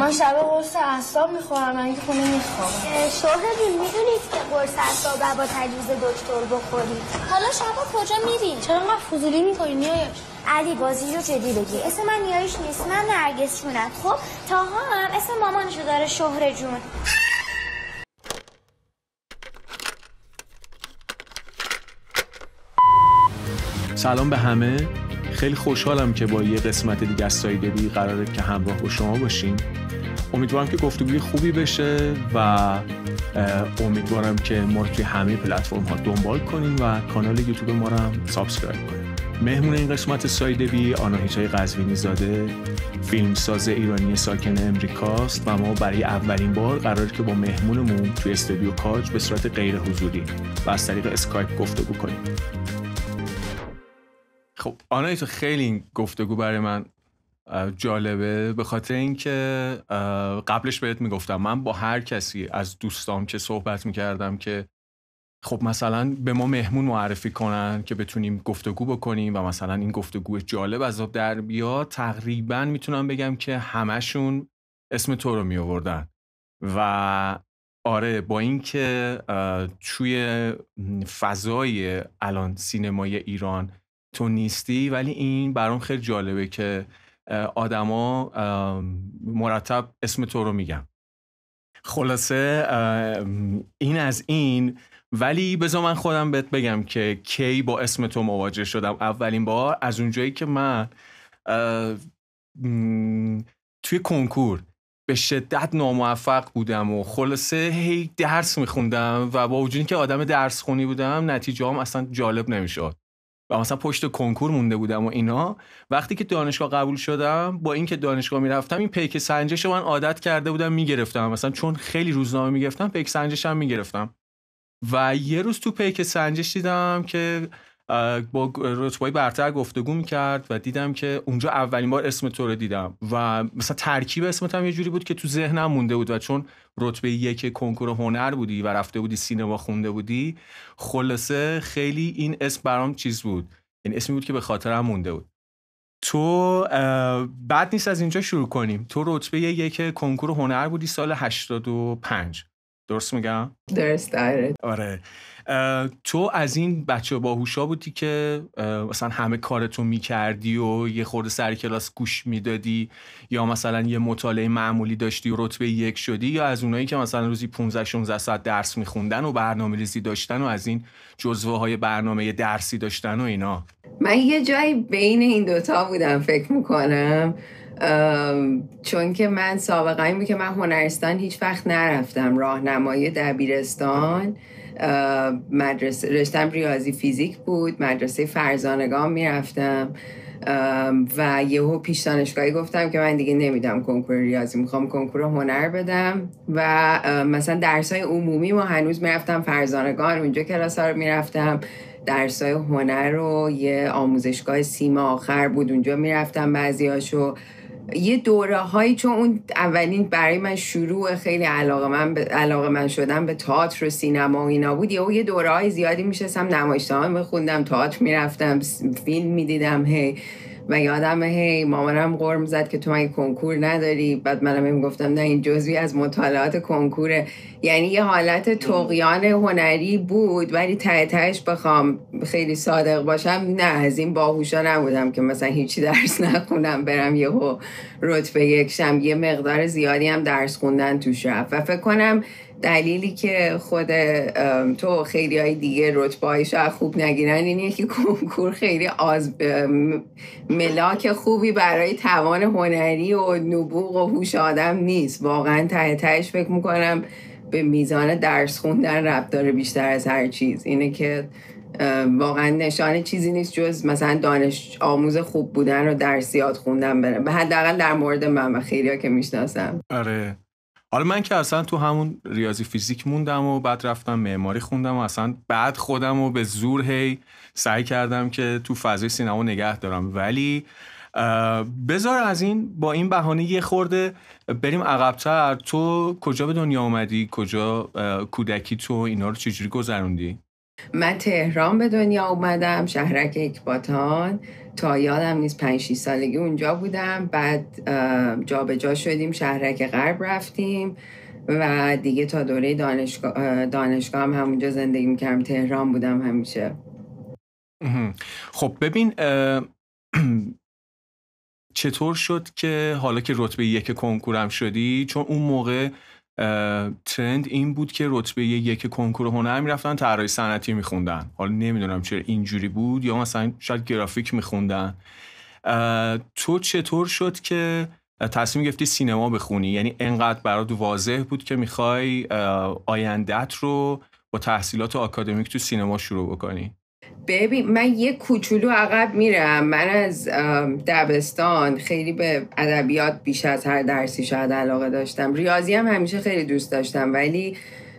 من شب قرص اعصاب میخورم، من که خونه میخوام. شوهر جون میدونید که قرص اعصاب با تجویز دکتر بخورید. حالا شبا کجا میرین؟ چرا انقدر فضولی میکنی نیایش؟ علی بازی رو جدی بگی. اسم من نیایش نیست، من نرگس جونم. خب تاها هم اسم مامانشو داره، شوهر جون. سلام به همه. خیلی خوشحالم که با یه قسمت دیگه از سایدبی قراره که همراه با شما باشیم. امیدوارم که گفتگوی خوبی بشه و امیدوارم که ما رو توی همه پلتفرم ها دنبال کنین و کانال یوتیوب ما رو هم سابسکرایب کنین. مهمون این قسمت سایدبی آناهیتای قزوینی زاده، فیلمساز ایرانی ساکن امریکاست و ما برای اولین بار قراره که با مهمونمون توی استودیو کاج به صورت غیر حضوری و از طریق اسکایپ گفتگو کنیم. خب آناهیتا، خیلی این گفتگو برای من جالبه به خاطر اینکه قبلش بهت میگفتم من با هر کسی از دوستام که صحبت میکردم که خب مثلا به ما مهمون معرفی کنن که بتونیم گفتگو بکنیم و مثلا این گفتگو جالب از آب در بیاد، تقریبا میتونم بگم که همشون اسم تو رو میآوردن. و آره، با اینکه توی فضای الان سینمای ایران تو نیستی، ولی این برام خیلی جالبه که آدما مرتب اسم تو رو میگن. خلاصه این از این. ولی بذار من خودم بهت بگم که کی با اسم تو مواجه شدم اولین بار. از اونجایی که من توی کنکور به شدت ناموفق بودم و خلاصه هی درس میخوندم و با وجودی که آدم درس خونی بودم نتیجه هم اصلا جالب نمیشد و مثلا پشت کنکور مونده بودم و اینا. وقتی که دانشگاه قبول شدم، با اینکه دانشگاه میرفتم این پیک سنجش رو من عادت کرده بودم میگرفتم، مثلا چون خیلی روزنامه میگرفتم پیک سنجش هم میگرفتم. و یه روز تو پیک سنجش دیدم که با رتبه‌ای برتر گفتگو میکرد و دیدم که اونجا اولین بار اسم تو رو دیدم و مثلا ترکیب اسمت هم یه جوری بود که تو ذهنم مونده بود و چون رتبه 1 کنکور هنر بودی و رفته بودی سینما خونده بودی، خلاصه خیلی این اسم برام چیز بود، این اسمی بود که به خاطرم مونده بود. تو بد نیست از اینجا شروع کنیم. تو رتبه 1 کنکور هنر بودی سال 85، درست میگم؟ درست. آره. تو از این بچه باهوشا بودی که مثلا همه کارتو میکردی و یه خورده سر کلاس گوش میدادی، یا مثلا یه مطالعه معمولی داشتی و رتبه 1 شدی، یا از اونایی که مثلا روزی 15-16 ساعت درس میخوندن و برنامه ریزی داشتن و از این جزوه های برنامه درسی داشتن و اینا؟ من یه جایی بین این دوتا بودم فکر میکنم، چون که من سابقه این بود که من هنرستان هیچ وقت نرفتم، راهنمایی دبیرستان، مدرسه رشتم ریاضی فیزیک بود، مدرسه فرزانگان میرفتم و یهو پیش دانشگاهی گفتم که من دیگه نمیدم کنکور ریاضی، میخوام کنکور هنر بدم. و مثلا درسای عمومی ما هنوز میرفتم فرزانگان، اونجا کلاس‌ها رو میرفتم. درسای هنر رو یه آموزشگاه سیما آخر بود، اونجا میرفتم بعضیاشو. یه دوره هایی، چون اون اولین برای من شروع خیلی علاقه من شدم به تئاتر و سینما و اینا بود، یه دوره های زیادی میشستم نمایشنامه میخوندم، تئاتر میرفتم، فیلم میدیدم. و یادم مامانم غرم زد که تو مگه کنکور نداری؟ بعد منم میگفتم نه، این جزوی از مطالعات کنکوره. یعنی یه حالت طغیان هنری بود، ولی ته تهش بخوام خیلی صادق باشم، نه از این باهوشا نبودم که مثلا هیچی درس نخونم برم یهو رتبه 1 شم. یه مقدار زیادی هم درس خوندن توش رفت و فکر کنم دلیلی که خود تو خیلی های دیگه رتبه‌هایش خوب نگیرن اینه که کنکور خیلی ملاک خوبی برای توان هنری و نبوغ و هوش آدم نیست. واقعا ته تهش فکر میکنم به میزان درس خوندن ربط داره بیشتر از هر چیز. اینه که واقعا نشانه چیزی نیست جز مثلا دانش آموز خوب بودن و درسیات خوندن برم، حداقل در مورد من و خیلیا که میشناسم. آره. حالا من که اصلا تو همون ریاضی فیزیک موندم و بعد رفتم معماری خوندم و اصلا بعد خودم رو به زور سعی کردم که تو فضای سینما نگه دارم. ولی بذار از این با این بهانه یه خورده بریم عقب‌تر. تو کجا به دنیا اومدی؟ کجا کودکی تو اینا رو چجوری گذروندی؟ من تهران به دنیا اومدم، شهرک اکباتان. تا یادم نیست 5-6 سالگی اونجا بودم. بعد جا به جا شدیم، شهرک غرب رفتیم و دیگه تا دوره دانشگاه هم همونجا زندگی میکردم. تهران بودم همیشه. خب ببین چطور شد که حالا که رتبه 1 کنکورم شدی، چون اون موقع ترند این بود که رتبه 1 کنکور هنر میرفتن طراحی صنعتی میخوندن. حالا نمیدونم چرا اینجوری بود، یا مثلا شاید گرافیک میخوندن. تو چطور شد که تصمیم گرفتی سینما بخونی؟ یعنی انقدر برات واضح بود که میخوای آیندت رو با تحصیلات آکادمیک تو سینما شروع بکنی؟ ببین من یه کوچولو عقب میرم. من از دبستان خیلی به ادبیات بیش از هر درسی شاید علاقه داشتم. ریاضی هم همیشه خیلی دوست داشتم، ولی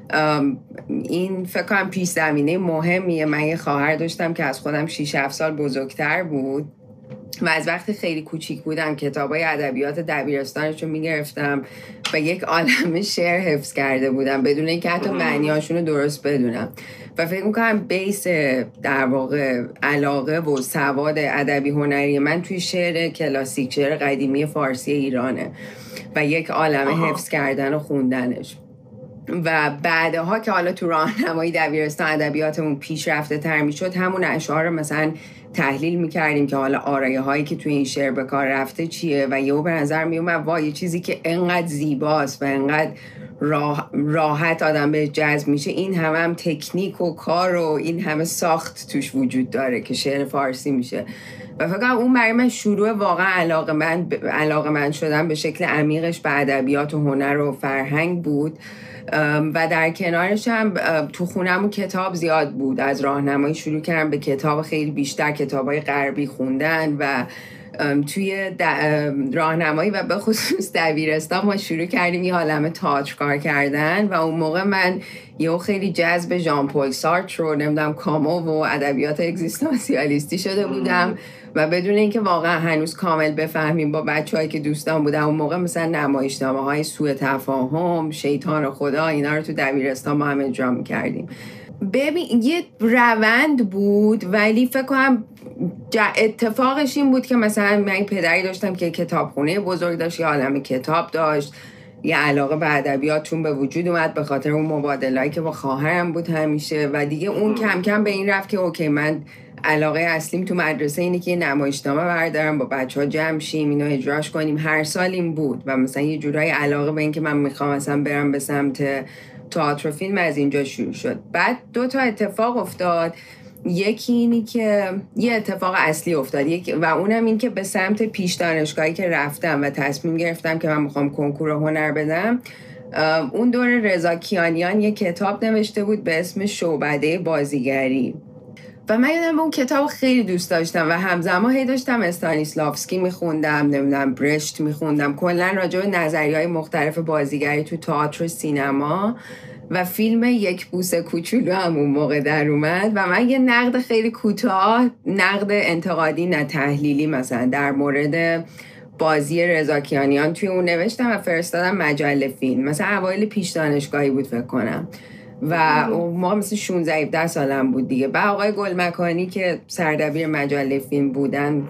این فکر کنم پیش زمینه مهمیه. من یه خواهر داشتم که از خودم 6-7 سال بزرگتر بود و از وقتی خیلی کوچیک بودم کتابای ادبیات دبیرستانشو میگرفتم و یک عالمه شعر حفظ کرده بودم بدون اینکه حتی معنیاشونو درست بدونم. و فکر میکنم بیس در واقع علاقه و سواد ادبی هنری من توی شعر کلاسیک، شعر قدیمی فارسی ایرانه و یک عالمه حفظ کردن و خوندنش. و بعدها که حالا تو راهنمایی دبیرستان ادبیاتمون پیشرفته تر میشد، همون اشعار مثلا تحلیل میکردیم که حالا آرایه هایی که توی این شعر به کار رفته چیه و یهو به نظر میومد وای چیزی که انقدر زیباست و انقدر راحت آدم به جذب میشه، این هم تکنیک و کار و این همه ساخت توش وجود داره که شعر فارسی میشه. و فکر کنم اون برای من شروع واقعا علاقه من شدن به شکل عمیقش به ادبیات و هنر و فرهنگ بود. و در کنارش هم تو خونمون کتاب زیاد بود. از راهنمایی شروع کردم به کتاب خیلی بیشتر، کتابای غربی خوندن و توی راهنمایی و به خصوص دبیرستان ما شروع کردیم یه عالمه تئاتر کار کردن و اون موقع من یه خیلی جذب ژان پل سارتر رو نمیدونم کامو و ادبیات اگزیستانسیالیستی شده بودم و بدون اینکه واقعا هنوز کامل بفهمیم با بچه‌هایی که دوستان بودن اون موقع مثلا نمایشنامه‌های سوء تفاهم، شیطان و خدا، اینا رو تو دبیرستان ما هم اجرا می‌کردیم. ببین یه روند بود، ولی فکر کنم اتفاقش این بود که مثلا من پدری داشتم که کتابخونه بزرگ داشت، یه عالمه کتاب داشت، یه علاقه به ادبیاتون به وجود اومد به خاطر اون مبادله‌ای که با خواهرم بود همیشه و دیگه اون کم کم به این رفت که اوکی من علاقه اصلیم تو مدرسه اینه که یه نمایشنامه بردارم با بچه‌ها جمع شیم اینو اجراش کنیم. هر سال این بود و مثلا یه جورایی علاقه به این که من میخوام مثلا برم به سمت تئاتر و فیلم از اینجا شروع شد. بعد 2 تا اتفاق افتاد. یکی اینی که یه اتفاق اصلی افتاد و اونم این که به سمت پیش دانشگاهی که رفتم و تصمیم گرفتم که من میخوام کنکور هنر بدم، اون دور رضا کیانیان یه کتاب نوشته بود به اسم شعبده بازیگری و من یادم اون کتاب خیلی دوست داشتم و همزمان هی داشتم استانیسلافسکی میخوندم، نمیدونم برشت میخوندم، کلا راجع به نظریه‌های مختلف بازیگری تو تئاتر و سینما و فیلم یک بوسه کوچولو هم اون موقع در اومد و من یه نقد خیلی کوتاه، نقد انتقادی نه تحلیلی مثلا در مورد بازی رضا کیانیان توی اون نوشتم و فرستادم مجله فیلم. مثلا اوایل پیش دانشگاهی بود فکر کنم و ما مثلا 16-17 سالم بود دیگه. بعد آقای گلمکانی که سردبیر مجله فیلم بودن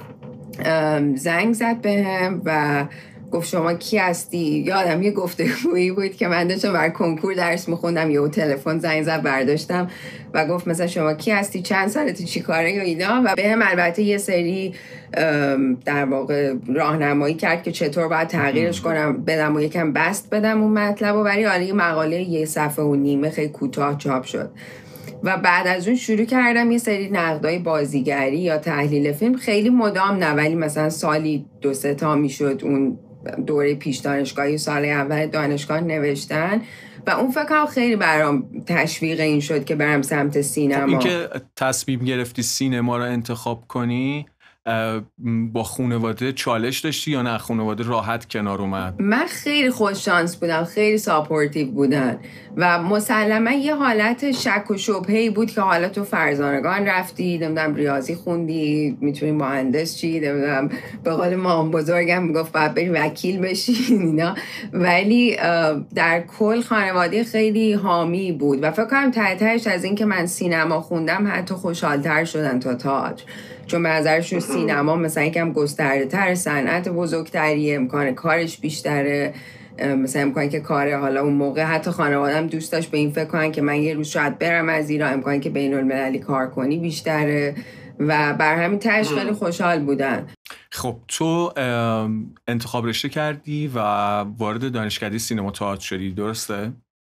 زنگ زد بهم و گفت شما کی هستی؟ یادم یه گفتگویی بود که من داشتم برای کنکور درس میخوندم، یهو تلفن زنگ زد برداشتم و گفت مثلا شما کی هستی؟ چند سالتی؟ چی کاره؟ یا اینا و بهم البته یه سری در واقع راهنمایی کرد که چطور باید تغییرش کنم بدم و یکم بست بدم اون مطلب و برای آره مقاله 1.5 صفحه خیلی کوتاه چاپ شد و بعد از اون شروع کردم یه سری نقدای بازیگری یا تحلیل فیلم، خیلی مدام نه ولی مثلا سالی 2-3 تا میشد اون دوره پیش دانشگاهی سال اول دانشگاه نوشتن و اون فکر خیلی برام تشویق این شد که برم سمت سینما. این که تصمیم گرفتی سینما رو انتخاب کنی با خانواده چالش داشتی یا نه خانواده راحت کنار اومد؟ من خیلی خوش شانس بودم، خیلی ساپورتیو بودن و مسلما یه حالت شک و شبهه‌ای بود که حالا تو فرزانگان رفتی، نمیدونم ریاضی خوندی، میتونی مهندس چی، نمیدونم به قول مام بزرگم میگفت باید بری وکیل بشی اینا. ولی در کل خانواده خیلی حامی بود و فکر کنم تهش از این که من سینما خوندم حتی خوشحالتر شدن تا تئاتر، چون به نظرشون سینما مثلا یکم گسترده تر، صنعت بزرگتریه، امکان کارش بیشتره، مثلا امکانی که کار حالا اون موقع حتی خانوادم دوست داشت به این فکر کنن که من یه روز شاید برم از ایران، امکانی که بین المللی کار کنی بیشتره و بر همین تهش خیلی خوشحال بودن. خب تو انتخاب رشته کردی و وارد دانشکده سینما تئاتر شدی، درسته؟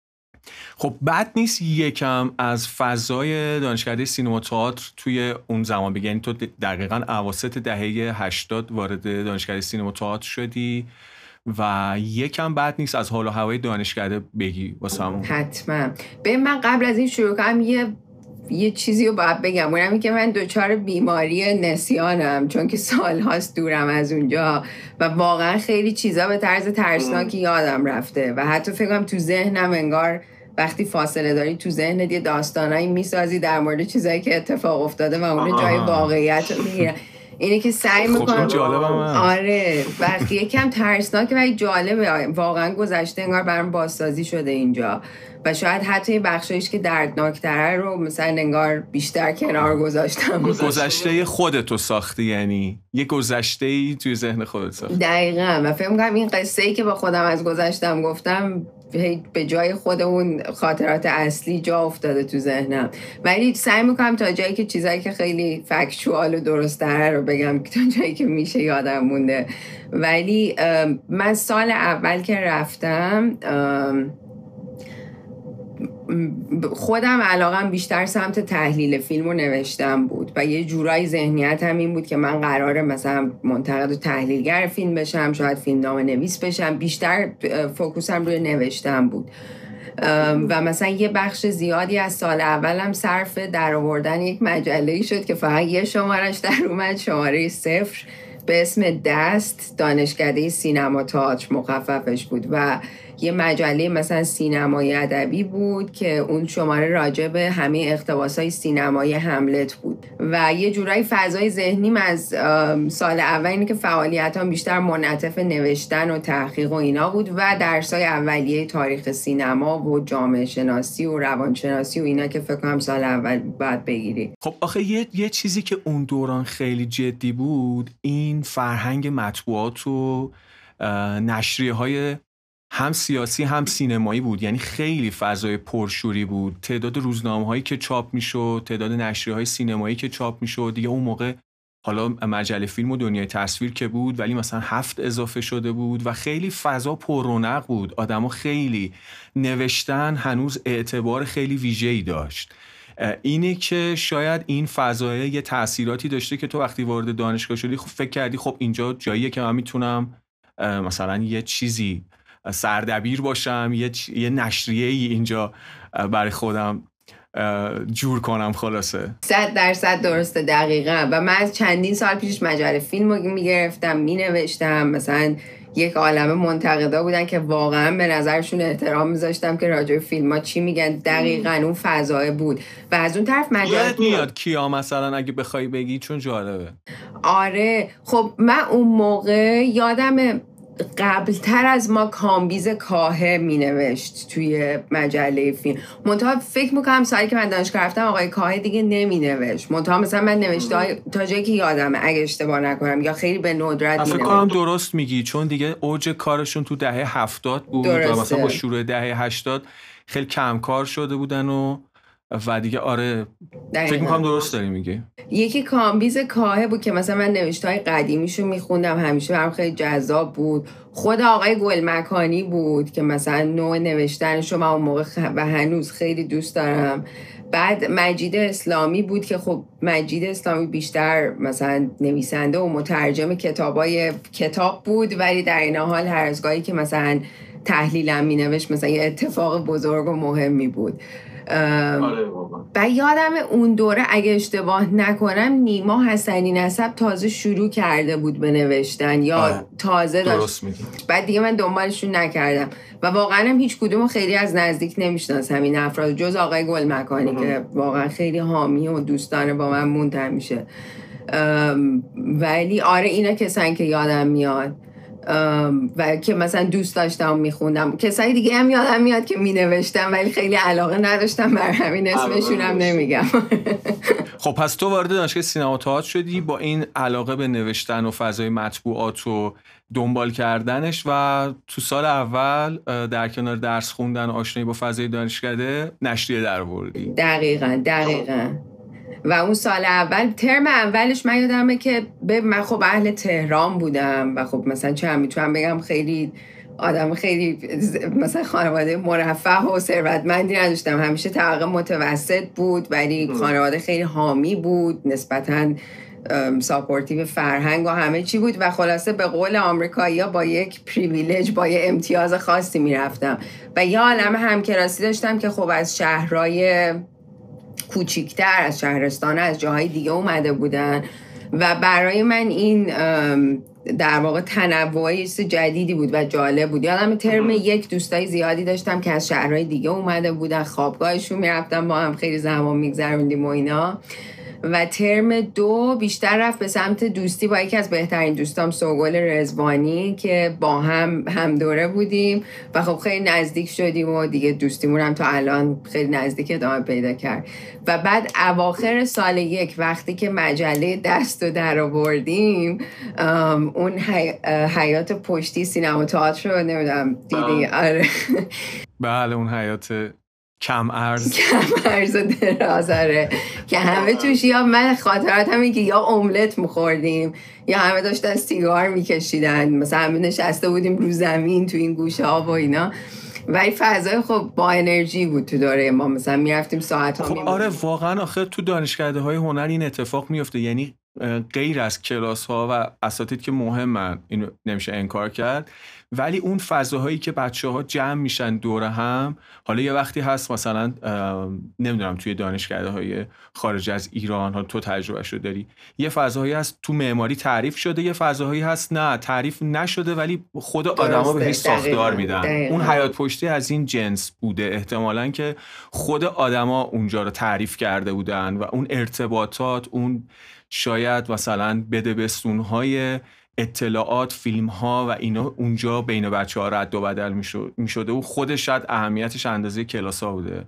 خب بد نیست یکم از فضای دانشکده سینما تئاتر توی اون زمان بگی، یعنی تو دقیقاً اواسط دهه 80 وارد دانشکده سینما تئاتر شدی و یکم بد نیست از حال و هوای دانشکده بگی واسمون. حتما. به من قبل از این شروع کنم یه چیزی رو باید بگم، اونم که من دچار بیماری نسیانم، چون که سال هاست دورم از اونجا و واقعا خیلی چیزا به طرز ترسناکی یادم رفته و حتی فکر کنم تو ذهنم انگار وقتی فاصله داری تو ذهنت یه داستانایی میسازی در مورد چیزایی که اتفاق افتاده و اون جای واقعیت رو میگیرن. اینه که سعی میکنم. خب جالبه. آره وقتی یکم ترسناکه ولی جالبه، واقعا گذشته انگار برام بازسازی شده اینجا و شاید حتی یه بخشایش که دردناکتره رو مثلا انگار بیشتر کنار گذاشتم. گذشته خودتو ساختی، یعنی یه گذشته‌ای توی ذهن خودت ساختی. دقیقاً. و فکر می‌کنم این قصه‌ای که با خودم از گذشتم گفتم به جای خود اون خاطرات اصلی جا افتاده تو ذهنم، ولی سعی میکنم تا جایی که چیزایی که خیلی فکچوال و درست‌تره رو بگم تا جایی که میشه یادم مونده. ولی من سال اول که رفتم خودم علاقم بیشتر سمت تحلیل فیلم و نوشتن بود و یه جورایی ذهنیتم این بود که من قراره مثلا منتقد و تحلیلگر فیلم بشم، شاید فیلمنامه نویس بشم، بیشتر فوکوسم روی نوشتن بود و مثلا یه بخش زیادی از سال اولم صرف در آوردن یک مجله‌ای شد که فقط یه شمارش در اومد، شماره 0 به اسم دست، دانشکده سینما تئاتر مخففش بود و یه مجله مثلا سینمایی ادبی بود که اون شماره راجع به همه اقتباسای سینمایی هملت بود و یه جورایی فضای ذهنیم از سال اول اینه که فعالیتام بیشتر منعطف نوشتن و تحقیق و اینا بود و درسای اولیه تاریخ سینما و جامعه شناسی و روانشناسی و اینا که فکر کنم سال اول باید بگیری. خب آخه یه چیزی که اون دوران خیلی جدی بود این فرهنگ مطبوعات و نشریه‌های هم سیاسی هم سینمایی بود، یعنی خیلی فضای پرشوری بود. تعداد روزنامه‌هایی که چاپ میشد، تعداد نشریه‌های سینمایی که چاپ میشد، دیگه اون موقع حالا مجله فیلم و دنیای تصویر که بود ولی مثلا 7 اضافه شده بود و خیلی فضا پر رونق بود. آدم‌ها خیلی نوشتن هنوز اعتبار خیلی ویژه‌ای داشت. اینه که شاید این فضای یه تأثیراتی داشته که تو وقتی وارد دانشگاه شدی خب فکر کردی خب اینجا جاییه که من میتونم مثلا یه چیزی سردبیر باشم، یه نشریه‌ای اینجا برای خودم جور کنم. خلاصه 100% درسته. دقیقاً. و من از چندین سال پیش مجله فیلم رو میگرفتم مینوشتم، مثلا یک عالمه منتقدا بودن که واقعا به نظرشون احترام میذاشتم که راجع به فیلم ها چی میگن. دقیقاً اون فضای بود و از اون طرف یادت میاد کیا مثلا اگه بخوای بگی، چون جالبه. آره خب من اون موقع یادم قبلتر از ما کامبیز کاهه می نوشت توی مجله فیلم، منتها فکر میکنم سالی که من دانشگاه رفتم آقای کاهه دیگه نمی نوشت، منتها مثلا من نوشته تا جایی که یادمه اگه اشتباه نکنم یا خیلی به ندرت می فکر کنم درست میگی، چون دیگه اوج کارشون تو دهه 70 بود درسته. و مثلا با شروع دهه 80 خیلی کم کار شده بودن و دیگه آره دقیقا. فکر میکنم درست داری میگی. یکی کامبیز کاهه بود که مثلا من نوشته‌های قدیمیشو میخوندم، همیشه برام خیلی جذاب بود. خود آقای گلمکانی بود که مثلا نوع نوشتنشو من اون موقع و هنوز خیلی دوست دارم. بعد مجید اسلامی بود که خب مجید اسلامی بیشتر مثلا نویسنده و مترجم کتاب بود، ولی در این حال هر از گاهی که مثلا تحلیلم مینوشت مثلا یه اتفاق بزرگ و مهمی بود. و یادم اون دوره اگه اشتباه نکنم نیما حسنی نسب تازه شروع کرده بود به نوشتن یا تازه داشت. بعد دیگه من دنبالشون نکردم و واقعا هم هیچ کدوم خیلی از نزدیک نمیشناسم این افراد جز آقای گلمکانی که واقعا خیلی حامی و دوستانه با من موند همیشه. ولی آره اینا کسانی که یادم میاد و که مثلا دوست داشتم میخوندم. کسایی دیگه هم یادم میاد که مینوشتم ولی خیلی علاقه نداشتم، بر همین اسمشون هم نمیگم. خب پس تو وارد دانشگاه سینما و تئاتر شدی با این علاقه به نوشتن و فضای مطبوعات و دنبال کردنش و تو سال اول در کنار درس خوندن و آشنایی با فضای دانشکده نشریه درآوردی. دقیقاً و اون سال اول ترم اولش من یادمه که من خب اهل تهران بودم و خب مثلا چه هم میتونم بگم خیلی آدم خیلی مثلا خانواده مرفه و ثروتمندی نداشتم، همیشه طبقه متوسط بود ولی خانواده خیلی حامی بود، نسبتاً ساپورتیو فرهنگ و همه چی بود و خلاصه به قول آمریکایی‌ها با یک پریویلیج، با یک امتیاز خاصی میرفتم و یه عالم همکلاسی داشتم که خب از شهرهای کوچیکتر، از شهرستان، از جاهای دیگه اومده بودن و برای من این در واقع تنوع جدیدی بود و جالب بود. یادم ترم یک دوستای زیادی داشتم که از شهرهای دیگه اومده بودن، خوابگاهشون میرفتم با هم خیلی زمان میگذروندیم و اینا. و ترم دو بیشتر رفت به سمت دوستی با یکی از بهترین دوستام سوگل رضوانی که با هم دوره بودیم و خب خیلی نزدیک شدیم و دیگه دوستیمون هم تا الان خیلی نزدیک ادامه پیدا کرد. و بعد اواخر سال یک وقتی که مجله دست رو در آوردیم، اون حیات پشتی سینما و تئاتر رو نمیدونم دیدی؟ آره بله اون حیات کم ارز و درازاره که همه توش یا من خاطرات همین که یا املت میخوردیم یا همه داشتن سیگار میکشیدن، مثلا همه نشسته بودیم رو زمین تو این گوشه ها و اینا. ولی فضای خب با انرژی بود تو دوره ما، مثلا میرفتیم ساعت ها خب آره واقعا آخر تو دانشکده های هنر این اتفاق میفته، یعنی غیر از کلاس ها و اساتید که مهمن اینو نمیشه انکار کرد، ولی اون فضاهایی که بچه ها جمع میشن دور هم، حالا یه وقتی هست مثلا نمیدونم توی دانشکده های خارج از ایران، ها تو تجربهشو داری، یه فضاهایی هست تو معماری تعریف شده، یه فضاهایی هست نه تعریف نشده ولی خود آدما بهش ساختار میدن. اون حیات پشتی از این جنس بوده احتمالاً که خود آدما اونجا رو تعریف کرده بودن و اون ارتباطات، اون شاید مثلا بدبستون‌های اطلاعات، فیلم‌ها و اینا اونجا بین بچه‌ها رد و بدل می‌شده و خودش شاید اهمیتش اندازه کلاس‌ها بوده.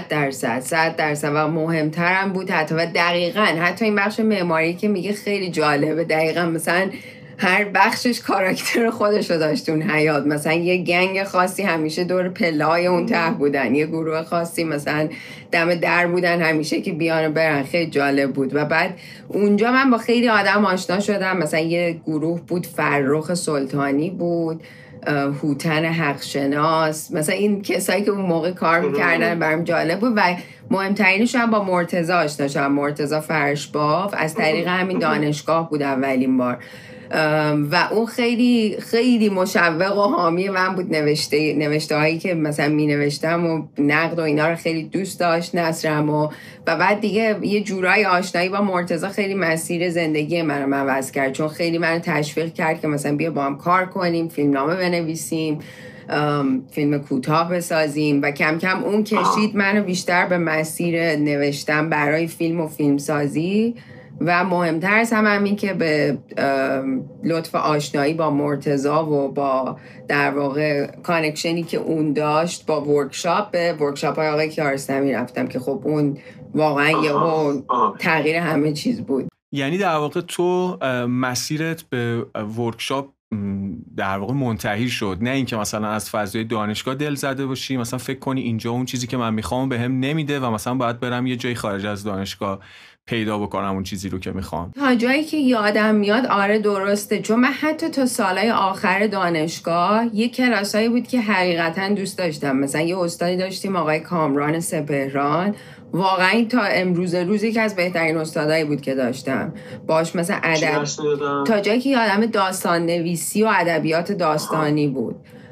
100% و مهمترم بود حتی و دقیقاً حتی این بخش معماری که میگه خیلی جالبه، دقیقاً مثلا هر بخشش کاراکتر خودشو داشت اون حیات. مثلا یه گنگ خاصی همیشه دور پله‌های اون ته بودن، یه گروه خاصی مثلا دم در بودن همیشه که بیان برن. خیلی جالب بود. و بعد اونجا من با خیلی آدم آشنا شدم. مثلا یه گروه بود فرخ سلطانی بود، هوتن حقشناس، مثلا این کسایی که اون موقع کار میکردن برام جالب بود. و مهمترینش هم با مرتضی آشنا شدم، مرتضی فرشباف، از طریق همین دانشگاه بود اولین بار و اون خیلی خیلی مشوق و حامی من بود. نوشته هایی که مثلا می نوشتم و نقد و اینا رو خیلی دوست داشت نثرم و بعد دیگه یه جورای آشنایی با مرتضی خیلی مسیر زندگی من عوض کرد، چون خیلی منو تشویق کرد که مثلا بیا با هم کار کنیم، فیلمنامه بنویسیم، فیلم کوتاه بسازیم و کم کم اون کشید منو بیشتر به مسیر نوشتن برای فیلم و فیلمسازی و مهمتر از هم این که به لطف آشنایی با مرتضی و با در واقع کانکشنی که اون داشت با به ورکشاپ های آقای کیارستمی رفتم که خب اون واقعا یه تغییر همه چیز بود. یعنی در واقع تو مسیرت به ورکشاپ در واقع منتهی شد، نه اینکه مثلا از فضای دانشگاه دل زده باشی مثلا فکر کنی اینجا اون چیزی که من میخوام بهم نمیده و مثلا باید برم یه جای خارج از دانشگاه پیدا بکنم اون چیزی رو که میخوام. تا جایی که یادم میاد آره درسته، چون من حتی تا سالهای آخر دانشگاه یه کلاسایی بود که حقیقتا دوست داشتم. مثلا یه استادی داشتیم آقای کامران سپهران، واقعا تا امروز روزی که از بهترین استادایی بود که داشتم باش. مثلا ادب تا جایی که یادم داستان نویسی و ادبیات داستانی بود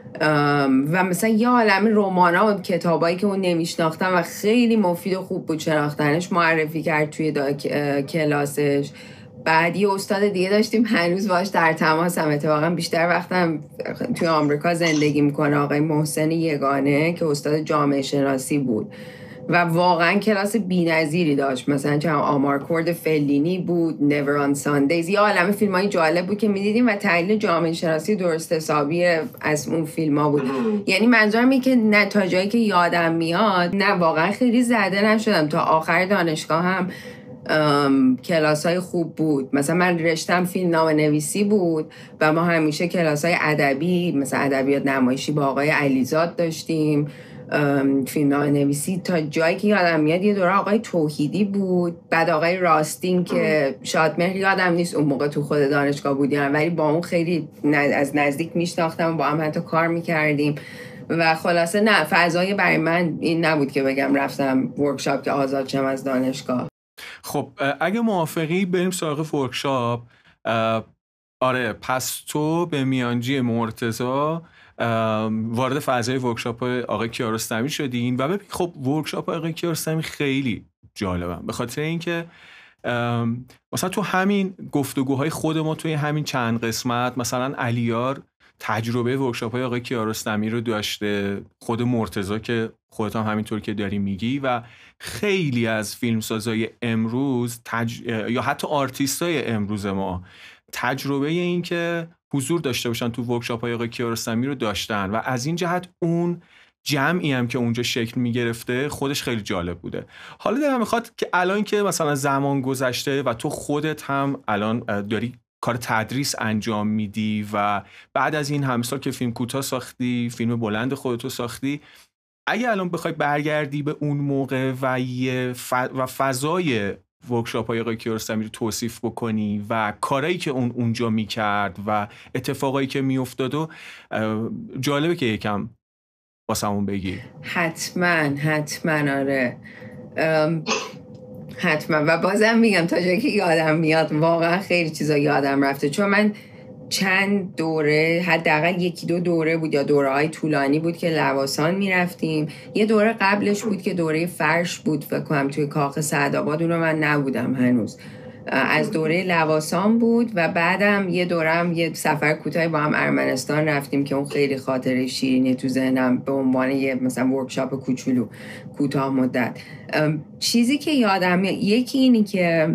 و مثلا یه عالم رمانا و کتابایی که اون نمیشناختم و خیلی مفید و خوب بود شناختنش معرفی کرد توی کلاسش. بعد یه استاد دیگه داشتیم هنوز باش در تماسم، اتفاقا بیشتر وقتم توی آمریکا زندگی میکنه، آقای محسن یگانه که استاد جامعه شناسی بود و واقعا کلاس بی‌نظیری داشت. مثلا چه آمارکورد فلینی بود، نیور آن ساندیز، یه عالمه فیلمای جالب بود که میدیدیم و تحلیل جامعه شناسی درست حسابی از اون فیلم‌ها بود. یعنی منظورم اینه که نه تا جایی که یادم میاد نه واقعا خیلی زده نشدم. تا آخر دانشگاه هم کلاس‌های خوب بود. مثلا من رشتم فیلمنامه نویسی بود و ما همیشه کلاس‌های ادبی مثلا ادبیات نمایشی با آقای علیزاد داشتیم، فیلمنامه نویسی تا جایی که یادم میاد یه دوره آقای توحیدی بود، بعد آقای راستین که شادمهر یادم نیست اون موقع تو خود دانشگاه بودیم ولی با اون خیلی از نزدیک میشناختم، با هم حتی کار میکردیم و خلاصه نه فضای برای من این نبود که بگم رفتم ورکشاپ که آزاد شم از دانشگاه. خب اگه موافقی بریم سراغ ورکشاپ. آره پس تو به میانجی مرتضی وارد فضای ورکشاپ آقای کیارستمی شدین و ببین خب ورکشاپ آقای کیارستمی خیلی جالبن به خاطر اینکه مثلا تو همین گفتگوهای خود ما توی همین چند قسمت مثلا علیار تجربه ورکشاپ های آقای کیارستمی رو داشته، خود مرتضی که خودت هم همینطور که داری میگی و خیلی از فیلمسازای امروز یا حتی آرتیستای امروز ما تجربه این که حضور داشته باشن تو ورکشاپ های آقای کیارستمی رو داشتن و از این جهت اون جمعی هم که اونجا شکل میگرفته خودش خیلی جالب بوده. حالا دلم میخواد که الان که مثلا زمان گذشته و تو خودت هم الان داری کار تدریس انجام میدی و بعد از این همه سال که فیلم کوتاه ساختی، فیلم بلند خودتو ساختی، اگه الان بخوای برگردی به اون موقع و فضای ورکشاپ های آقای کیارستمی رو توصیف بکنی و کارهایی که اونجا میکرد و اتفاقایی که میافتاد و جالبه که یکم واسمون بگی. حتما آره حتما. و بازم میگم تا جایی که یادم میاد واقعا خیلی چیزا یادم رفته، چون من چند دوره حداقل 1-2 دوره بود یا دوره‌های طولانی بود که لواسان میرفتیم. یه دوره قبلش بود که دوره فرش بود فکر کنم توی کاخ سعدآباد، اون رو من نبودم هنوز، از دوره لواسان بود و بعدم یه دورم یه سفر کوتاهی با هم ارمنستان رفتیم که اون خیلی خاطره شیرینی تو ذهنم به عنوان یه مثلا ورکشاپ کوچولو کوتاه مدت. چیزی که یادم میاد یکی اینی که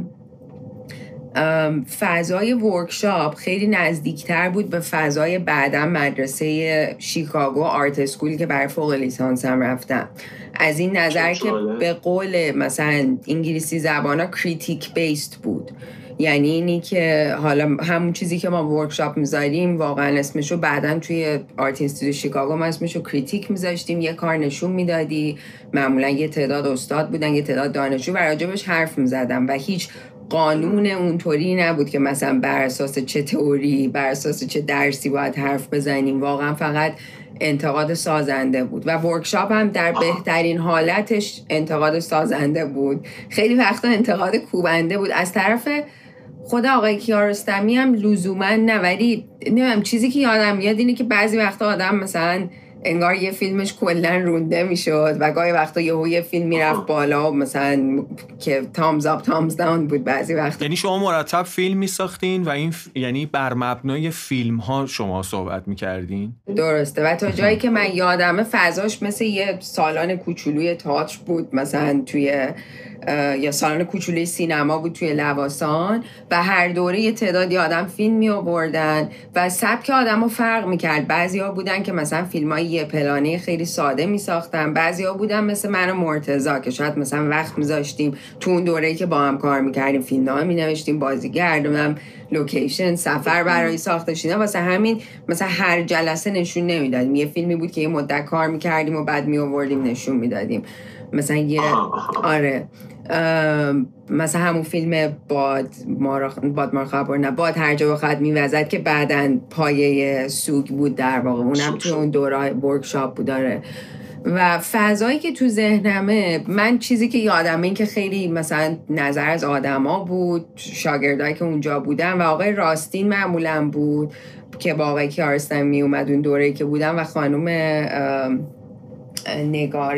فضای ورکشاپ خیلی نزدیکتر بود به فضای بعدم مدرسه شیکاگو آرت اسکول که برای فوق لیسانس هم رفتم، از این نظر که به قول مثلا انگلیسی زبانا کریتیک بیست بود. یعنی اینی که حالا همون چیزی که ما ورکشاپ میذاریم واقعا اسمشو بعدن توی آرت اینستیتوت شیکاگو ما اسمشو کریتیک میذاشتیم، یه کار نشون میدادی، معمولا یه تعداد استاد بودن یه تعداد دانشجو و راجبش حرف میزدم و هیچ قانون اونطوری نبود که مثلا بر اساس چه تئوری بر اساس چه درسی باید حرف بزنیم، واقعا فقط انتقاد سازنده بود و ورکشاپ هم در بهترین حالتش انتقاد سازنده بود، خیلی وقتا انتقاد کوبنده بود از طرف خود آقای کیارستمی هم لزوما نه، ولی نمیدونم چیزی که یادم میاد اینه که بعضی وقتا آدم مثلا انگار یه فیلمش کلا رونده میشد و گاهی وقتا یه فیلم میرفت بالا و مثلا که تامز آپ تامز داون بود بعضی وقتا. یعنی شما مرتب فیلم میساختین و این یعنی بر مبنای فیلم ها شما صحبت میکردین؟ درسته و تا جایی که من یادمه فضاش مثل یه سالن کوچولوی تئاتر بود مثلا توی یا سالن کوچولوی سینما بود توی لواسان و هر دوره یه تعدادی آدم فیلم می آوردن و سبک آدمو فرق میکرد. بعضیا بودن که مثلا فیلمای یه پلانه خیلی ساده می ساختن، بعضیا بودن مثل من و مرتضی که شاید مثلا وقت میذاشتیم تو اون دوره‌ای که با هم کار میکردیم فیلمنامه مینوشتیم، بازیگر، لوکیشن، سفر برای ساختش اینا، واسه همین مثلا هر جلسه نشون نمیدادیم، یه فیلمی بود که یه مدت کار میکردیم و بعد می آوردیم نشون میدادیم. مثلا یه آره مثلا همون فیلم باد مارخبر نه باد هر جا بخواد میوزد که بعدن پایه سوگ بود در واقع، اونم تو اون دوره ورکشاپ بود داره. و فضایی که تو ذهنمه من چیزی که یادمه این که خیلی مثلا نظر از آدما بود، شاگردایی که اونجا بودن و آقای راستین معمولا بود، که با آقای کیارستمی اومد اون دوره‌ای که بودم و خانم نگار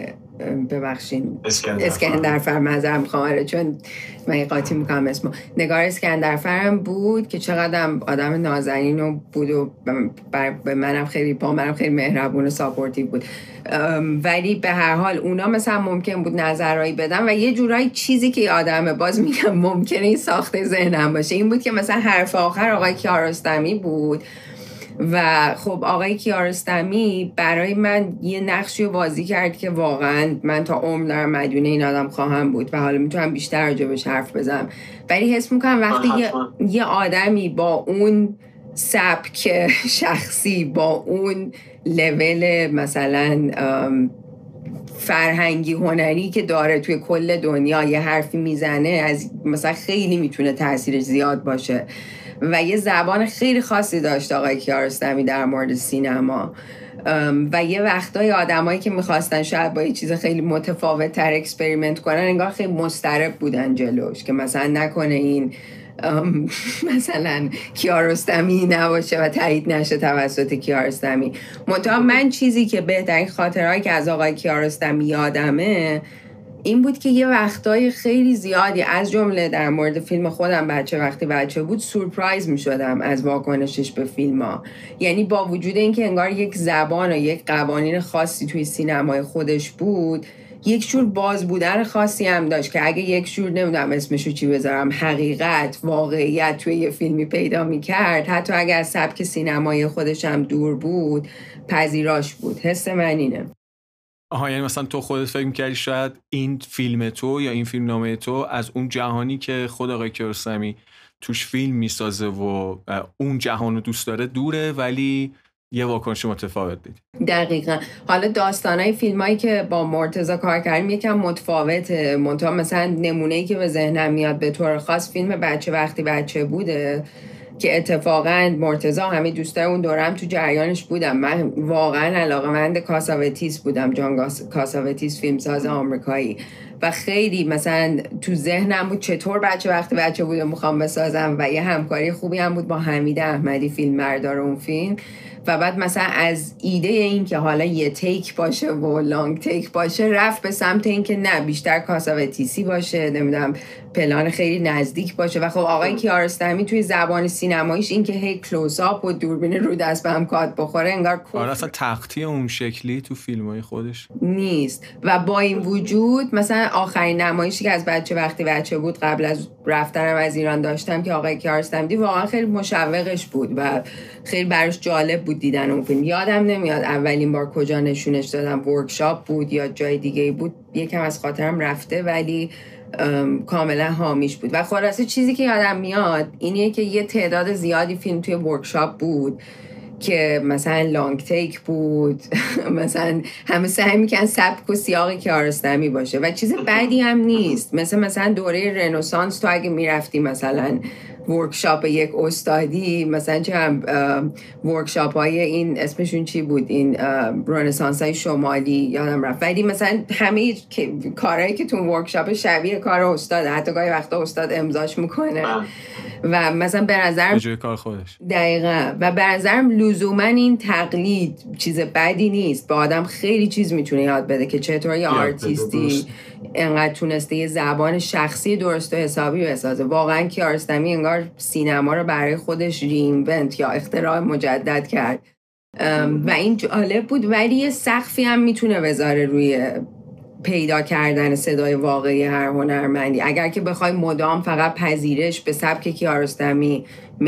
ببخشین اسکندرفر معذرت میخوام چون من قاطی میکنم اسمو نگار اسکندرفرم بود که چقدر آدم نازنین بود و به منم خیلی مهربون و ساپورتیو بود، ولی به هر حال اونا مثلا ممکن بود نظرهایی بدن و یه جورایی چیزی که آدمه باز میگم ممکنه این ساخته ذهنم باشه این بود که مثلا حرف آخر آقای کیارستمی بود و خب آقای کیارستمی برای من یه نقشی رو بازی کرد که واقعا من تا عمر دارم مدیون این آدم خواهم بود و حالا میتونم بیشتر راجبش حرف بزنم، ولی حس میکنم وقتی یه آدمی با اون سبک شخصی با اون لول مثلا فرهنگی هنری که داره توی کل دنیا یه حرفی میزنه از مثلا خیلی میتونه تاثیرش زیاد باشه و یه زبان خیلی خاصی داشت آقای کیارستمی در مورد سینما و یه وقتای آدمایی که میخواستن شاید با یه چیز خیلی متفاوت تر اکسپریمنت کنن انگار خیلی مضطرب بودن جلوش که مثلا نکنه این مثلا کیارستمی نباشه و تایید نشه توسط کیارستمی. منتها من چیزی که بهترین خاطرهایی که از آقای کیارستمی یادمه این بود که یه وقتای خیلی زیادی از جمله در مورد فیلم خودم وقتی بچه بود سورپرایز می شدم از واکنشش به فیلم ها، یعنی با وجود اینکه انگار یک زبان و یک قوانین خاصی توی سینمای خودش بود یک جور باز بودن خاصی هم داشت که اگه یک جور نمیدونم اسمشو چی بذارم حقیقت واقعیت توی یه فیلمی پیدا می کرد حتی اگر از سبک سینمای خودش هم دور بود پذیراش بود. حس من اینه. یعنی مثلا تو خودت فکر می‌کردی شاید این فیلم تو یا این فیلم نامه تو از اون جهانی که خود آقای کیارستمی توش فیلم میسازه و اون جهان رو دوست داره دوره ولی یه واکنش متفاوت دید. دقیقاً. حالا داستانای فیلمایی که با مرتضی کار کردیم یکم متفاوته، منتها مثلا نمونه‌ای که به ذهنم میاد به طور خاص فیلم بچه وقتی بچه بوده که اتفاقاً مرتضی همه دوستای اون دورم تو جریانش بودم. من واقعاً علاقه‌مند کاساوتیس بودم، جان کاساوتیس فیلمساز آمریکایی و خیلی مثلا تو ذهنم بود چطور بچه وقتی بچه بودم میخوام بسازم و یه همکاری خوبی هم بود با حمید احمدی فیلمبردار اون فیلم و بعد مثلا از ایده این که حالا یه تیک باشه و لانگ تیک باشه رفت به سمت این که نه بیشتر کاساوتیسی باشه، نمیدونم پلان خیلی نزدیک باشه و خب آقای کیارستمی توی زبان سینماییش این که هی کلوز آپ و دوربین رو دست به هم کات بخوره انگار اصلا تختی اون شکلی تو فیلمای خودش نیست و با این وجود مثلا آخرین نمایشی که از وقتی بچه بود قبل از رفتنم از ایران داشتم که آقای کیارستمی واقعا خیلی مشوقش بود و خیلی براش جالب بود دیدن اون فیلم. یادم نمیاد اولین بار کجا نشونش دادم، ورکشاپ بود یا جای دیگه بود، یکم از خاطرم رفته ولی کاملا حامیش بود و خلاصه چیزی که یادم میاد اینیه که یه تعداد زیادی فیلم توی ورکشاپ بود که مثلا لانگ تیک بود مثلا همه سعی میکنن سبک و سیاق کیارستمی باشه و چیز بدی هم نیست، مثلا دوره رنسانس تو اگه میرفتی مثلا ورکشاپ یک استادی مثلا چه هم ورکشاپ های این اسمشون چی بود این رنسانس های شمالی یادم رفت، ولی مثلا همه کارهایی که تو ورکشاپ شبیه کار استاد حتی گاهی وقتا استاد امضاش میکنه و مثلا به نظرم جای کار خودش دقیقاً و به نظرم لزوما این تقلید چیز بدی نیست، به آدم خیلی چیز میتونه یاد بده که چطور یه آرتیستی انقدر تونسته یه زبان شخصی درست و حسابی بسازه. واقعا کیارستمی انگار سینما رو برای خودش ری‌اینونت یا اختراع مجدد کرد و این جالب بود، ولی یه سقفی هم میتونه بذاره روی پیدا کردن صدای واقعی هر هنرمندی اگر که بخوای مدام فقط پذیرش به سبک کیارستمی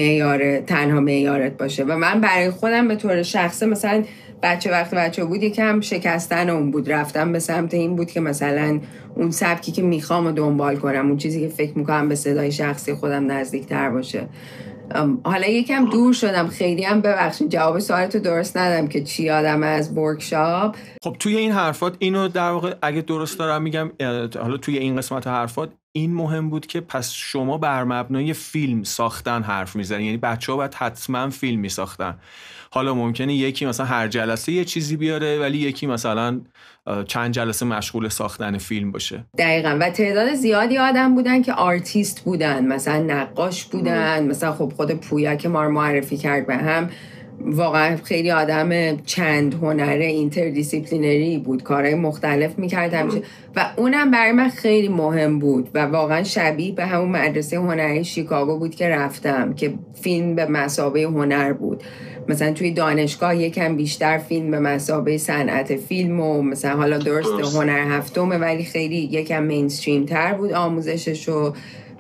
تنها معیارت باشه. و من برای خودم به طور شخصی مثلا بچه بود یکم شکستن اون بود، رفتم به سمت این بود که مثلا اون سبکی که میخوام رو دنبال کنم، اون چیزی که فکر میکنم به صدای شخصی خودم نزدیک تر باشه. حالا یکم دور شدم، خیلی هم ببخشید جواب سوالتو درست ندادم که چی یادم از ورکشاپ. خب توی این حرفات اینو در واقع اگه درست دارم میگم، حالا توی این قسمت حرفات این مهم بود که پس شما بر مبنای فیلم ساختن حرف میزنید، یعنی بچه‌ها باید حتما فیلم میساختن. حالا ممکنه یکی مثلا هر جلسه یه چیزی بیاره ولی یکی مثلا چند جلسه مشغول ساختن فیلم باشه. دقیقاً. و تعداد زیادی آدم بودن که آرتیست بودن، مثلا نقاش بودن، مثلا خب خود پویا که ما رو معرفی کرد به هم واقعا خیلی آدم چند هنره اینتردیسیپلینری بود، کارهای مختلف میکرد همیشه و اونم برای من خیلی مهم بود و واقعا شبیه به همون مدرسه هنری شیکاگو بود که رفتم که فیلم به مثابه هنر بود. مثلا توی دانشگاه یکم بیشتر فیلم به مثابه صنعت فیلم و مثلا حالا درست هنر هفتمه ولی خیلی یکم مینستریم تر بود آموزشش و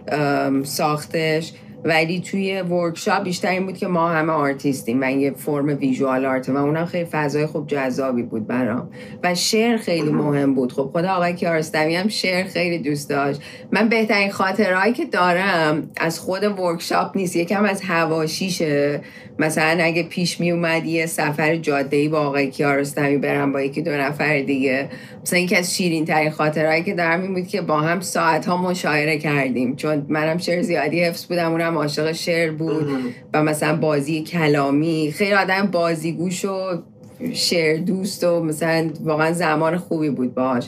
ساختش، ولی توی ورکشاپ بیشتر این بود که ما همه آرتیستیم و یه فرم ویژوال آرت و اونم خیلی فضای خوب جذابی بود برام. و شعر خیلی مهم بود. خب خود آقای کیارستمی هم شعر خیلی دوست داشت. من بهترین خاطرهایی که دارم از خود ورکشاپ نیست، یکم از حواشیشه. مثلا اگه پیش می اومد یه سفر جاده‌ای با آقای کیارستمی برم با یکی دو نفر دیگه، مثلا یکی از شیرین ترین خاطرهایی که دارم این بود که با هم ساعت‌ها مشاعره کردیم، چون منم شعر زیادی حفظ بودم، اونم عاشق شعر بود و مثلا بازی کلامی، خیلی آدم بازیگوش و شعر دوست و مثلا واقعا زمان خوبی بود باهاش.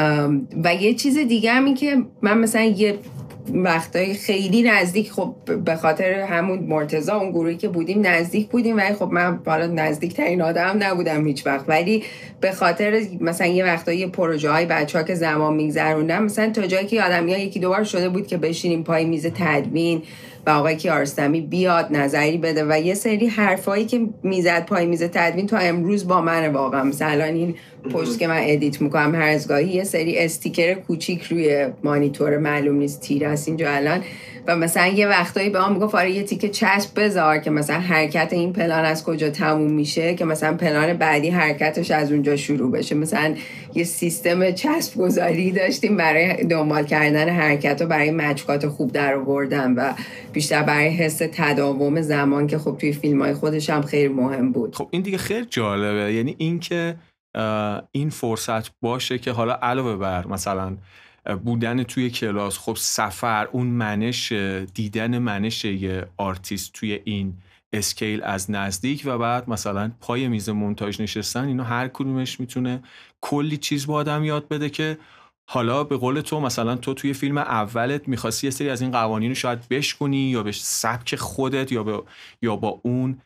و یه چیز دیگه هم این که من مثلا یه وقتایی خیلی نزدیک، خب به خاطر همون مرتضی اون گروهی که بودیم نزدیک بودیم ولی خب من بالا نزدیک ترین آدم نبودم هیچ وقت، ولی به خاطر مثلا یه وقتایی پروژه های بچه ها که زمان میگذروندم مثلا تا جایی که آدم ها یکی دوبار شده بود که بشینیم پای میز تدوین و آقای کیارستمی بیاد نظری بده و یه سری حرفایی که میزد پای میز تدوین تا امروز با من واقعا. مثلا این پشت که من ادیت میکنم هر از گاهی یه سری استیکر کوچیک روی مانیتور معلوم نیست تیر هست اینجا الان و مثلا یه وقتایی به من میگفت آره یه تیکه چسب بذار که مثلا حرکت این پلان از کجا تموم میشه که مثلا پلان بعدی حرکتش از اونجا شروع بشه. مثلا یه سیستم چسب گذاری داشتیم برای دنبال کردن حرکت و برای مچکات خوب در آوردن و بیشتر برای حس تداوم زمان که خب توی فیلم‌های خودش هم خیلی مهم بود. خب این دیگه خیلی جالبه، یعنی این که این فرصت باشه که حالا علاوه بر مثلا بودن توی کلاس، خب سفر، اون منش، دیدن منش یه آرتیست توی این اسکیل از نزدیک و بعد مثلا پای میز مونتاژ نشستن، اینا هر کدومش میتونه کلی چیز با آدم یاد بده که حالا به قول تو مثلا تو توی فیلم اولت میخواستی یه سری از این قوانین رو شاید بشکنی یا به سبک خودت یا با اون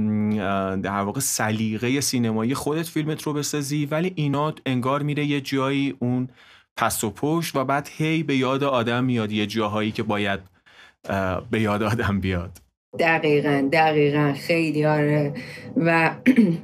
در واقع سلیقه سینمایی خودت فیلمت رو بسازی، ولی اینا انگار میره یه جایی اون پس و پشت و بعد هی به یاد آدم میاد یه جاهایی که باید به یاد آدم بیاد. دقیقاً خیلی آره و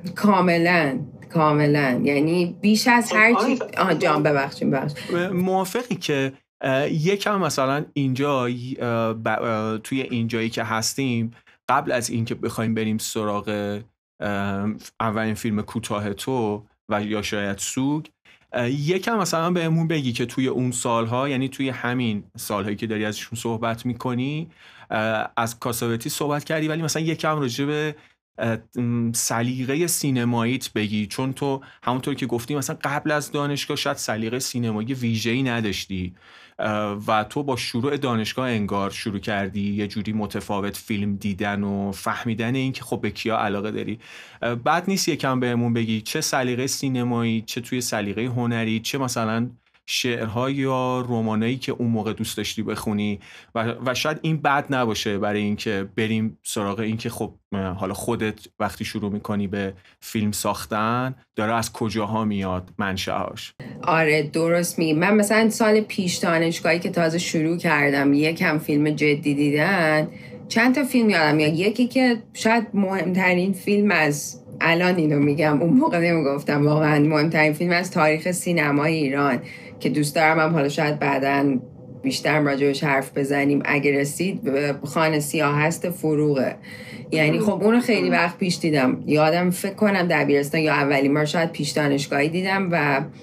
کاملا یعنی بیش از هر چی جان ببخشیم موافقی که یکم مثلا اینجا توی اینجایی که هستیم قبل از اینکه بخوایم بریم سراغ اولین فیلم کوتاه تو و یا شاید سوگ، یکم مثلا بهمون بگی که توی اون سالها، یعنی توی همین سالهایی که داری ازشون صحبت میکنی، از کاساوتی صحبت کردی ولی مثلا یکم راجع به سلیقه سینماییت بگی، چون تو همونطور که گفتی مثلا قبل از دانشگاه شاید سلیقه سینمایی ویژه‌ای نداشتی و تو با شروع دانشگاه انگار شروع کردی یه جوری متفاوت فیلم دیدن و فهمیدن این که خب به کیا علاقه داری. بعد نیست یکم بهمون بگی چه سلیقه سینمایی، چه توی سلیقه هنری، چه مثلا شعرها یا رمانایی که اون موقع دوست داشتی بخونی و شاید این بد نباشه برای اینکه بریم سراغ این که خب حالا خودت وقتی شروع میکنی به فیلم ساختن داره از کجاها میاد منشأهاش. آره درست میگی. من مثلا سال پیش دانشگاهی که تازه شروع کردم یکم فیلم جدی دیدن، چند تا فیلم یادم میاد. یکی که شاید مهمترین فیلم از الان اینو میگم، اون موقع نمیگفتم، واقعا مهمترین فیلم از تاریخ سینمای ایران که دوست دارم هم حالا شاید بعداً بیشتر راجعش حرف بزنیم اگه رسید، خانه سیاه هست فروغه. یعنی خب اونو خیلی وقت پیش دیدم، یادم فکر کنم دبیرستان یا اولین بار شاید پیش دانشگاهی دیدم و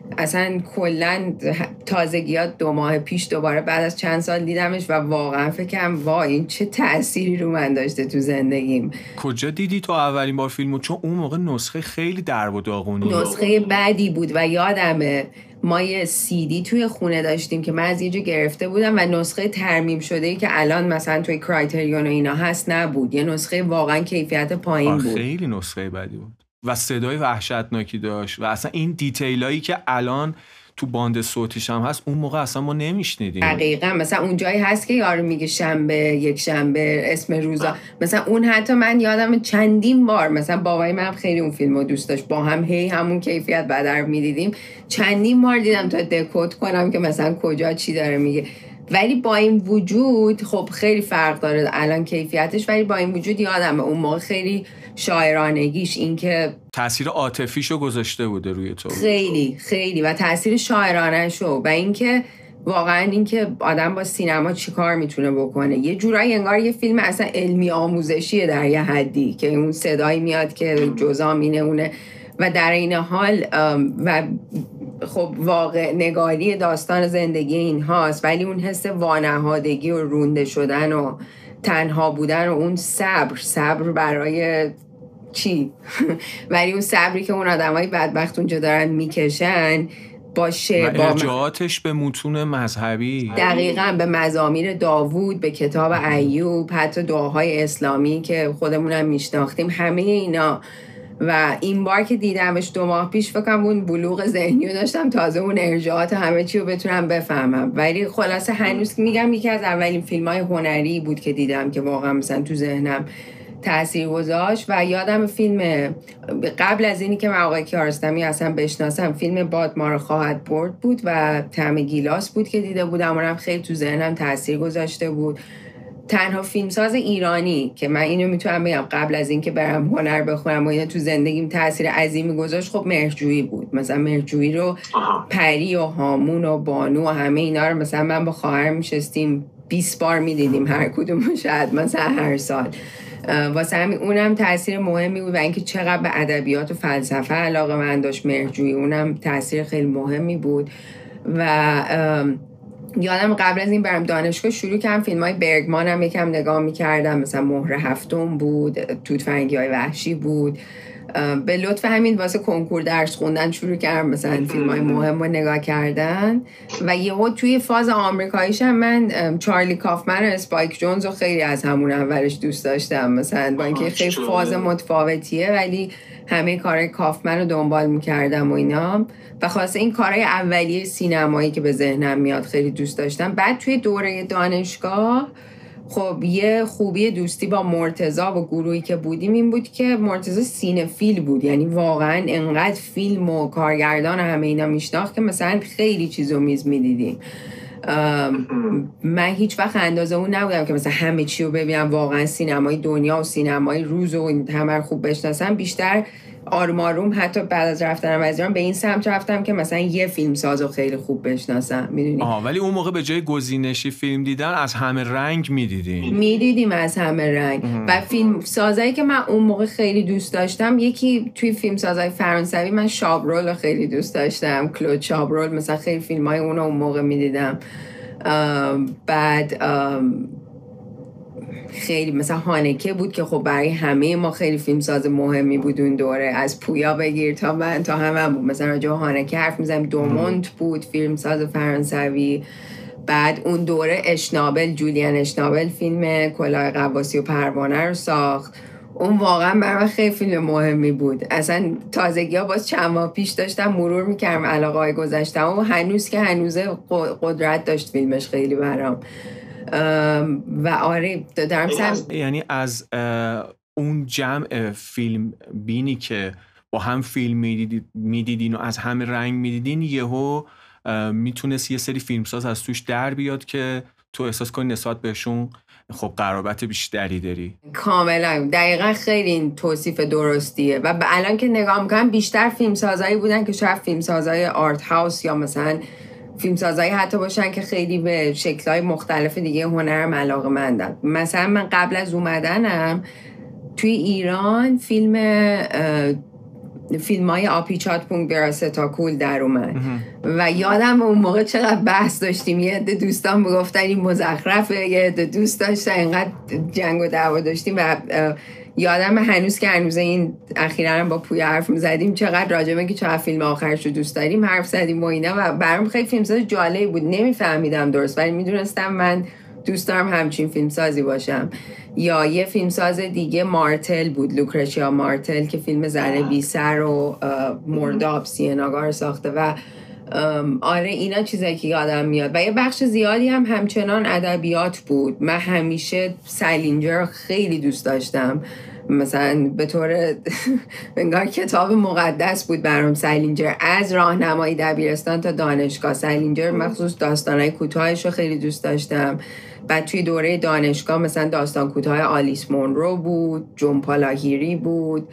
اصلا کلا تازگیات 2 ماه پیش دوباره بعد از چند سال دیدمش و واقعا فکرم وای این چه تأثیری رو من داشته تو زندگیم. کجا دیدی تو اولین بار فیلمو؟ چون اون موقع نسخه خیلی درب و داغونی، نسخه بعدی بود و یادمه ما یه CD توی خونه داشتیم که من از یه جا گرفته بودم و نسخه ترمیم شده‌ای که الان مثلا توی کرایتریون و اینا هست نبود، یه نسخه واقعا کیفیت پایین بود. خیلی نسخه بعدی بود و صدای وحشتناکی داشت و اصلا این دیتیلایی که الان تو باند صوتیش هم هست اون موقع اصلا ما نمیشنیدیم. دقیقاً مثلا اون جایی هست که یارو میگه شنبه، یک شنبه، اسم روزا، مثلا اون حتی من یادم چندین بار مثلا بابای من خیلی اون فیلمو دوست داشت، با هم هی همون کیفیت بدر میدیدیم، چندین بار دیدم تا دکود کنم که مثلا کجا چی داره میگه. ولی با این وجود خب خیلی فرق داره الان کیفیتش، ولی با این وجود یادمه اون موقع خیلی شاعرانگیش، این که تأثیر عاطفیشو گذاشته بوده روی تو، خیلی خیلی، و تأثیر شاعرانه‌شو و اینکه واقعا اینکه آدم با سینما چیکار میتونه بکنه. یه جورایی انگار یه فیلم اصلا علمی آموزشیه در یه حدی که اون صدایی میاد که جزام اینه اونه و در این حال و خب واقع نگاری داستان زندگی این هاست، ولی اون حس وانهادگی و رونده شدن و تنها بودن و اون صبر برای چی ولی اون صبری که اون آدمای بدبخت اونجا دارن میکشن باشه، با ارجاعاتش به متون مذهبی، دقیقاً به مزامیر داوود، به کتاب ایوب، حتی دعاهای اسلامی که خودمونم میشناختیم، همه اینا. و این بار که دیدمش 2 ماه پیش فکرم اون بلوغ ذهنی رو داشتم، تازه اون ارجاعات همه چی رو بتونم بفهمم. ولی خلاصه هنوز میگم یکی از اولین فیلم‌های هنری بود که دیدم که واقعا مثلا تو ذهنم تأثیر گذاشت. و یادم فیلم قبل از اینی که من آقای کیارستمی اصلا بشناسم، فیلم باد ما رو خواهد برد بود و طعم گیلاس بود که دیده بودم، اونم خیلی تو ذهنم تأثیر گذاشته بود. تنها فیلمساز ایرانی که من اینو میتونم بگم قبل از اینکه برم هنر بخونم و اینا تو زندگیم تأثیر عظیمی گذاشت، خب مهرجویی بود. مثلا مهرجویی رو پری و هامون و بانو و همه اینا رو مثلا من با خواهرم میشستیم 20 بار میدیدیم هر کدوم، شاید مثلا هر سال. واسه همین اونم تأثیر مهمی بود و اینکه چقدر به ادبیات و فلسفه علاقه من داشت مهرجویی، اونم تأثیر خیلی مهمی بود. و یادم قبل از این برم دانشگاه شروع کردم فیلم‌های برگمان هم یکم نگاه می‌کردم، مثلا مهر هفتم بود، توت‌فرنگی‌های وحشی بود. به لطف همین واسه کنکور درس خوندن شروع کردم مثلا فیلم‌های مهم رو نگاه کردن. و یهو توی فاز آمریکاییشم من چارلی کافمن و اسپایک جونز رو خیلی از همون اولش دوست داشتم، مثلا با اینکه خیلی فاز متفاوتیه ولی همه کارهای کافمن رو دنبال می‌کردم و اینا. و خاصه این کارهای اولیه سینمایی که به ذهنم میاد خیلی دوست داشتم. بعد توی دوره دانشگاه خب یه خوبی دوستی با مرتضی و گروهی که بودیم این بود که مرتضی سینفیل بود، یعنی واقعا انقدر فیلم و کارگردان و همه اینا میشناخت که مثلا خیلی چیزو میز میدیدیم. من هیچ وقت اندازه اون نبودم که مثلا همه چی رو ببینم، واقعا سینمای دنیا و سینمای روز و همه رو خوب بشناسم. بیشتر آروم آروم حتی بعد از رفتنم از ایران به این سمت رفتم که مثلا یه فیلم سازو خیلی خوب بشناسم، میدونی. ولی اون موقع به جای گزینشی فیلم دیدن از همه رنگ میدیدیم از همه رنگ. و فیلم سازایی که من اون موقع خیلی دوست داشتم، یکی توی فیلم سازای فرانسوی من شابرول رو خیلی دوست داشتم، کلود شابرول، مثلا خیلی فیلمای اون موقع میدیدم. بعد خیلی مثلا هانکه بود که خب برای همه ما خیلی فیلمساز مهمی بود اون دوره، از پویا بگیر تا من تا همه بود. مثلا راجع به هانکه حرف میزنم، دومونت بود فیلمساز فرانسوی. بعد اون دوره اشنابل، جولیان اشنابل فیلم کلاه غواصی و پروانه رو ساخت. اون واقعا برای خیلی فیلم مهمی بود. اصلا تازگی ها باز چند ماه پیش داشتم مرور میکردم علاقه های گذشتم و هنوز که هنوزه قدرت داشت فیلمش خیلی برام. و آره دارم یعنی از اون جمع فیلم بینی که با هم فیلم میدیدین و از همه رنگ میدیدین، یهو میتونست یه سری فیلمساز از توش در بیاد که تو احساس کنی نسبت بهشون خب قرابت بیشتری داری. کاملا دقیقا خیلی این توصیف درستیه. و الان که نگاه میکنم بیشتر فیلمسازایی بودن که شاید فیلمسازای آرت هاوس یا مثلا فیلمسازایی حتی باشن که خیلی به شکل‌های مختلف دیگه هنرم علاقه‌مندن. مثلا من قبل از اومدنم توی ایران فیلم فیلم های آپیچات پونگ براستا در اومد و یادم اون موقع چقدر بحث داشتیم. یه عده دوستان میگفتن این مزخرفه، یه عده دوست داشتن، اینقدر جنگ و دعوا داشتیم و یادم هنوز که هنوز این اخیراً هم با پویا حرف می‌زدیم چقدر راجبه که چقدر فیلم آخرش رو دوست داریم حرف زدیم و اینا و برام خیلی فیلمساز جالبی بود. نمیفهمیدم درست ولی میدونستم من دوست دارم همچین فیلمسازی باشم. یا یه فیلمساز دیگه مارتل بود، لوکرچیا مارتل، که فیلم زن بی سر و مرداب سیناگار ساخته و آره اینا چیزایی که یادم میاد. و یه بخش زیادی هم همچنان ادبیات بود. من همیشه سالینجر خیلی دوست داشتم، مثلا به طور انگار کتاب مقدس بود برام سالینجر، از راهنمایی دبیرستان تا دانشگاه. سالینجر مخصوص داستانای کوتاهش رو خیلی دوست داشتم. بعد توی دوره دانشگاه مثلا داستان کوتاه آلیس مونرو بود، جون پالاهیری بود،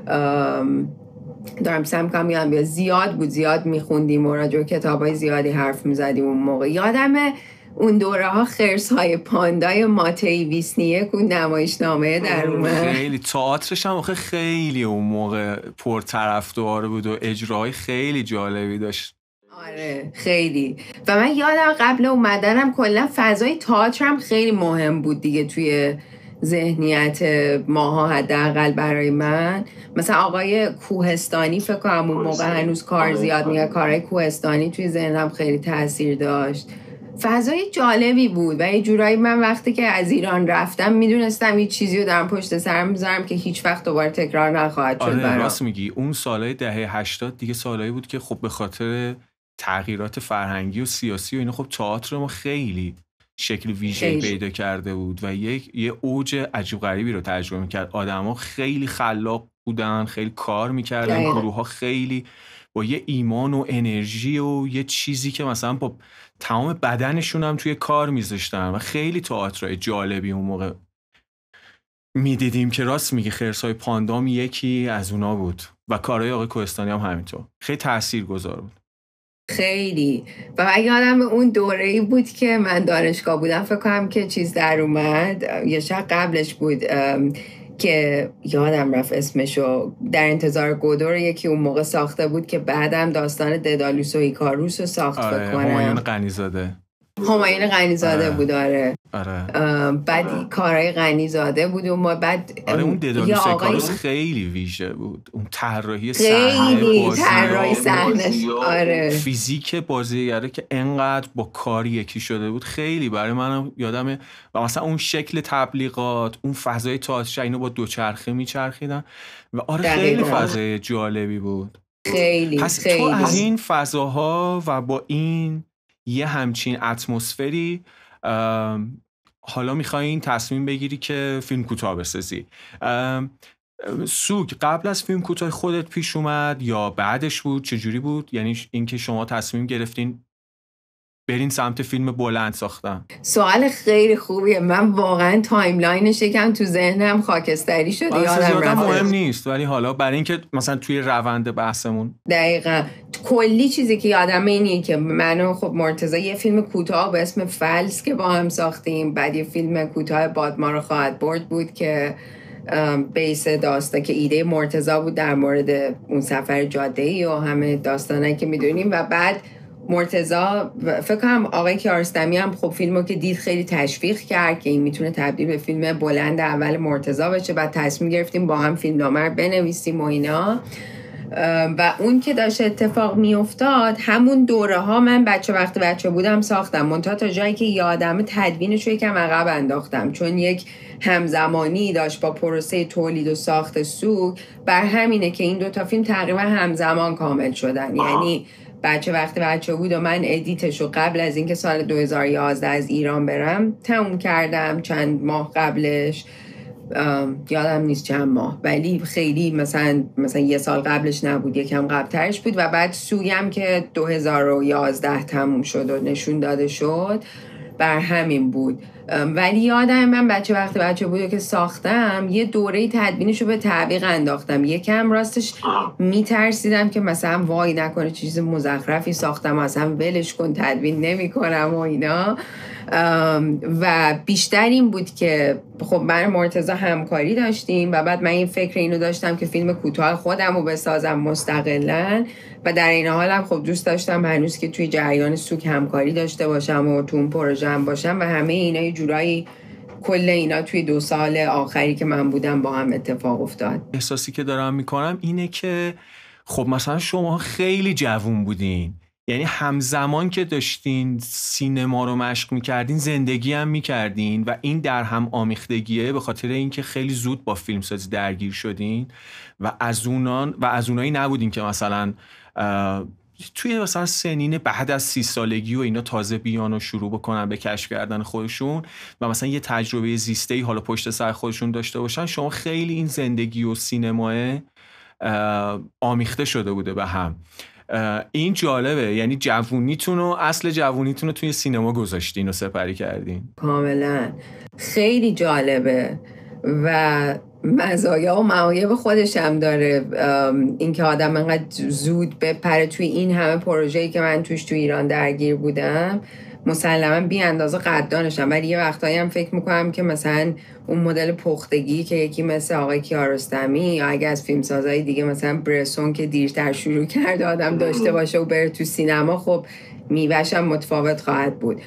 دارم سعی می‌کنم یادم زیاد بود، زیاد میخوندیم و راجع به کتابای زیادی حرف میزدیم اون موقع. یادمه اون دوره ها خرس‌های پاندای ماتئی ویسنیک اون نمایشنامه در اومد. خیلی تئاترش هم خیلی اون موقع پرطرفدار بود و اجرای خیلی جالبی داشت. آره خیلی. و من یادم قبل اومدنم کلا فضای تئاتر هم خیلی مهم بود دیگه توی ذهنیت ماها، حداقل برای من. مثلا آقای کوهستانی فکر کنم اون موقع هنوز کار زیاد میگه، کارهای کوهستانی توی ذهنم خیلی تاثیر داشت. فضای جالبی بود و یه جورایی من وقتی که از ایران رفتم میدونستم یه چیزی رو دارم پشت سرم میذارم که هیچ وقت دوباره تکرار نخواهد شد. آره راست میگی. اون سالهای دهه 80 دیگه سالهایی بود که خب به خاطر تغییرات فرهنگی و سیاسی و اینا خب تئاتر ما خیلی شکل ویژه‌ای پیدا کرده بود و یه اوج عجیب غریبی رو تجربه میکرد. آدما خیلی خلاق بودن، خیلی کار میکردن، گروه‌ها خیلی با یه ایمان و انرژی و یه چیزی که مثلا با تمام بدنشون هم توی کار میذاشتن و خیلی تئاتر جالبی اون موقع میدیدیم که راست میگه خرس‌های پاندام یکی از اونا بود و کارهای آقای کوهستانی هم همینطور خیلی تاثیرگذار بود. خیلی. و من یادم اون دوره‌ای بود که من دانشگاه بودم، فکر کنم که چیز در اومد یا شاید قبلش بود که یادم رفت اسمشو، در انتظار گودور یکی اون موقع ساخته بود که بعدم داستان ددالوس و ایکاروس رو ساخت. فکر کنم همایون غنی‌زاده بود. آره. بعد کارهای غنی‌زاده بود و ما بعد اون ددالوس ایکاروس خیلی ویژه بود. اون طراحی صحنه آره. فیزیک بازیگره که انقدر با کار یکی شده بود خیلی برای منم یادمه. و مثلا اون شکل تبلیغات، اون فضای تئاتر اینو با دوچرخه میچرخیدن و آره خیلی فضای جالبی بود. خیلی. پس تو از این فضاها و با این یه همچین اتمسفری حالا میخوای این تصمیم بگیری که فیلم کوتاه بسازی. سوگ قبل از فیلم کوتاه خودت پیش اومد یا بعدش بود؟ چجوری بود؟ یعنی اینکه شما تصمیم گرفتین برین سمت فیلم بلند ساختن؟ سوال خیلی خوبیه. من واقعا تایملاینش یکم تو ذهنم خاکستری شده، یادم رفته. مهم نیست ولی حالا برای اینکه مثلا توی روند بحثمون دقیقاً کلی چیزی که یادمه اینه که منو خب مرتضی یه فیلم کوتاه به اسم فلس که با هم ساختیم، بعد یه فیلم کوتاه باد ما رو خواهد برد بود که بیس داستان که ایده مرتضی بود در مورد اون سفر جاده‌ای و همه داستانایی که میدونیم. و بعد مرتضی فکر کنم آقای کیارستمی هم خب فیلمو که دید خیلی تشویق کرد که این میتونه تبدیل به فیلم بلند اول مرتضی بشه. بعد تصمیم گرفتیم با هم فیلمنامه رو بنویسیم و اینا. و اون که داشت اتفاق میافتاد همون دوره ها من وقتی بچه بودم ساختم، منتها تا جایی که یادمه تدوینش رو یکم عقب انداختم چون یک همزمانی داشت با پروسه تولید و ساخت سوگ. بر همینه که این دوتا فیلم تقریبا همزمان کامل شدن. یعنی وقتی بچه بود و من ادیتش رو قبل از اینکه سال 2011 از ایران برم تموم کردم، چند ماه قبلش، یادم نیست چند ماه ولی خیلی مثلا یه سال قبلش نبود، یکم قبلترش بود. و بعد سوگم که 2011 تموم شد و نشون داده شد بر همین بود. ولی یادم من بچه بود که ساختم یه دوره تدوینش رو به تعویق انداختم. یکم راستش میترسیدم که مثلا وای نکنه چیز مزخرفی ساختم اصلا ولش کن تدوین نمی کنم و اینا. و بیشتر این بود که خب من مرتضی همکاری داشتیم و بعد من این فکر اینو داشتم که فیلم کوتاه خودم رو بسازم مستقلاً و در این حالم خب دوست داشتم هنوز که توی جریان سوگ همکاری داشته باشم و تو اون پروژه هم باشم و همه اینا یه جورایی کل اینا توی 2 سال آخری که من بودم با هم اتفاق افتاد. احساسی که دارم میکنم اینه که خب مثلا شما خیلی جوون بودین، یعنی همزمان که داشتین سینما رو مشق میکردین زندگی هم میکردین و این در هم آمیختگیه به خاطر اینکه خیلی زود با فیلمسازی درگیر شدین و از اونایی نبودین که مثلا توی مثلا سنین بعد از 30 سالگی و اینا تازه بیان و شروع بکنن به کشف کردن خودشون و مثلا یه تجربه زیسته‌ای حالا پشت سر خودشون داشته باشن. شما خیلی این زندگی و سینماه آمیخته شده بوده به هم. این جالبه، یعنی اصل جوونیتون رو توی سینما گذاشتین و سپری کردین. کاملا خیلی جالبه و مزایا و معایب خودش هم داره اینکه آدم انقدر زود بپره توی این همه پروژه‌ای که من توی ایران درگیر بودم. مسلما بی اندازه قدردانشم، ولی یه وقتایی هم فکر میکنم که مثلا اون مدل پختگی که یکی مثل آقای کیارستمی یا اگه از فیلمسازهای دیگه مثلا برسون که دیرتر شروع کرده آدم داشته باشه و بره تو سینما، خب میوه‌ش هم متفاوت خواهد بود.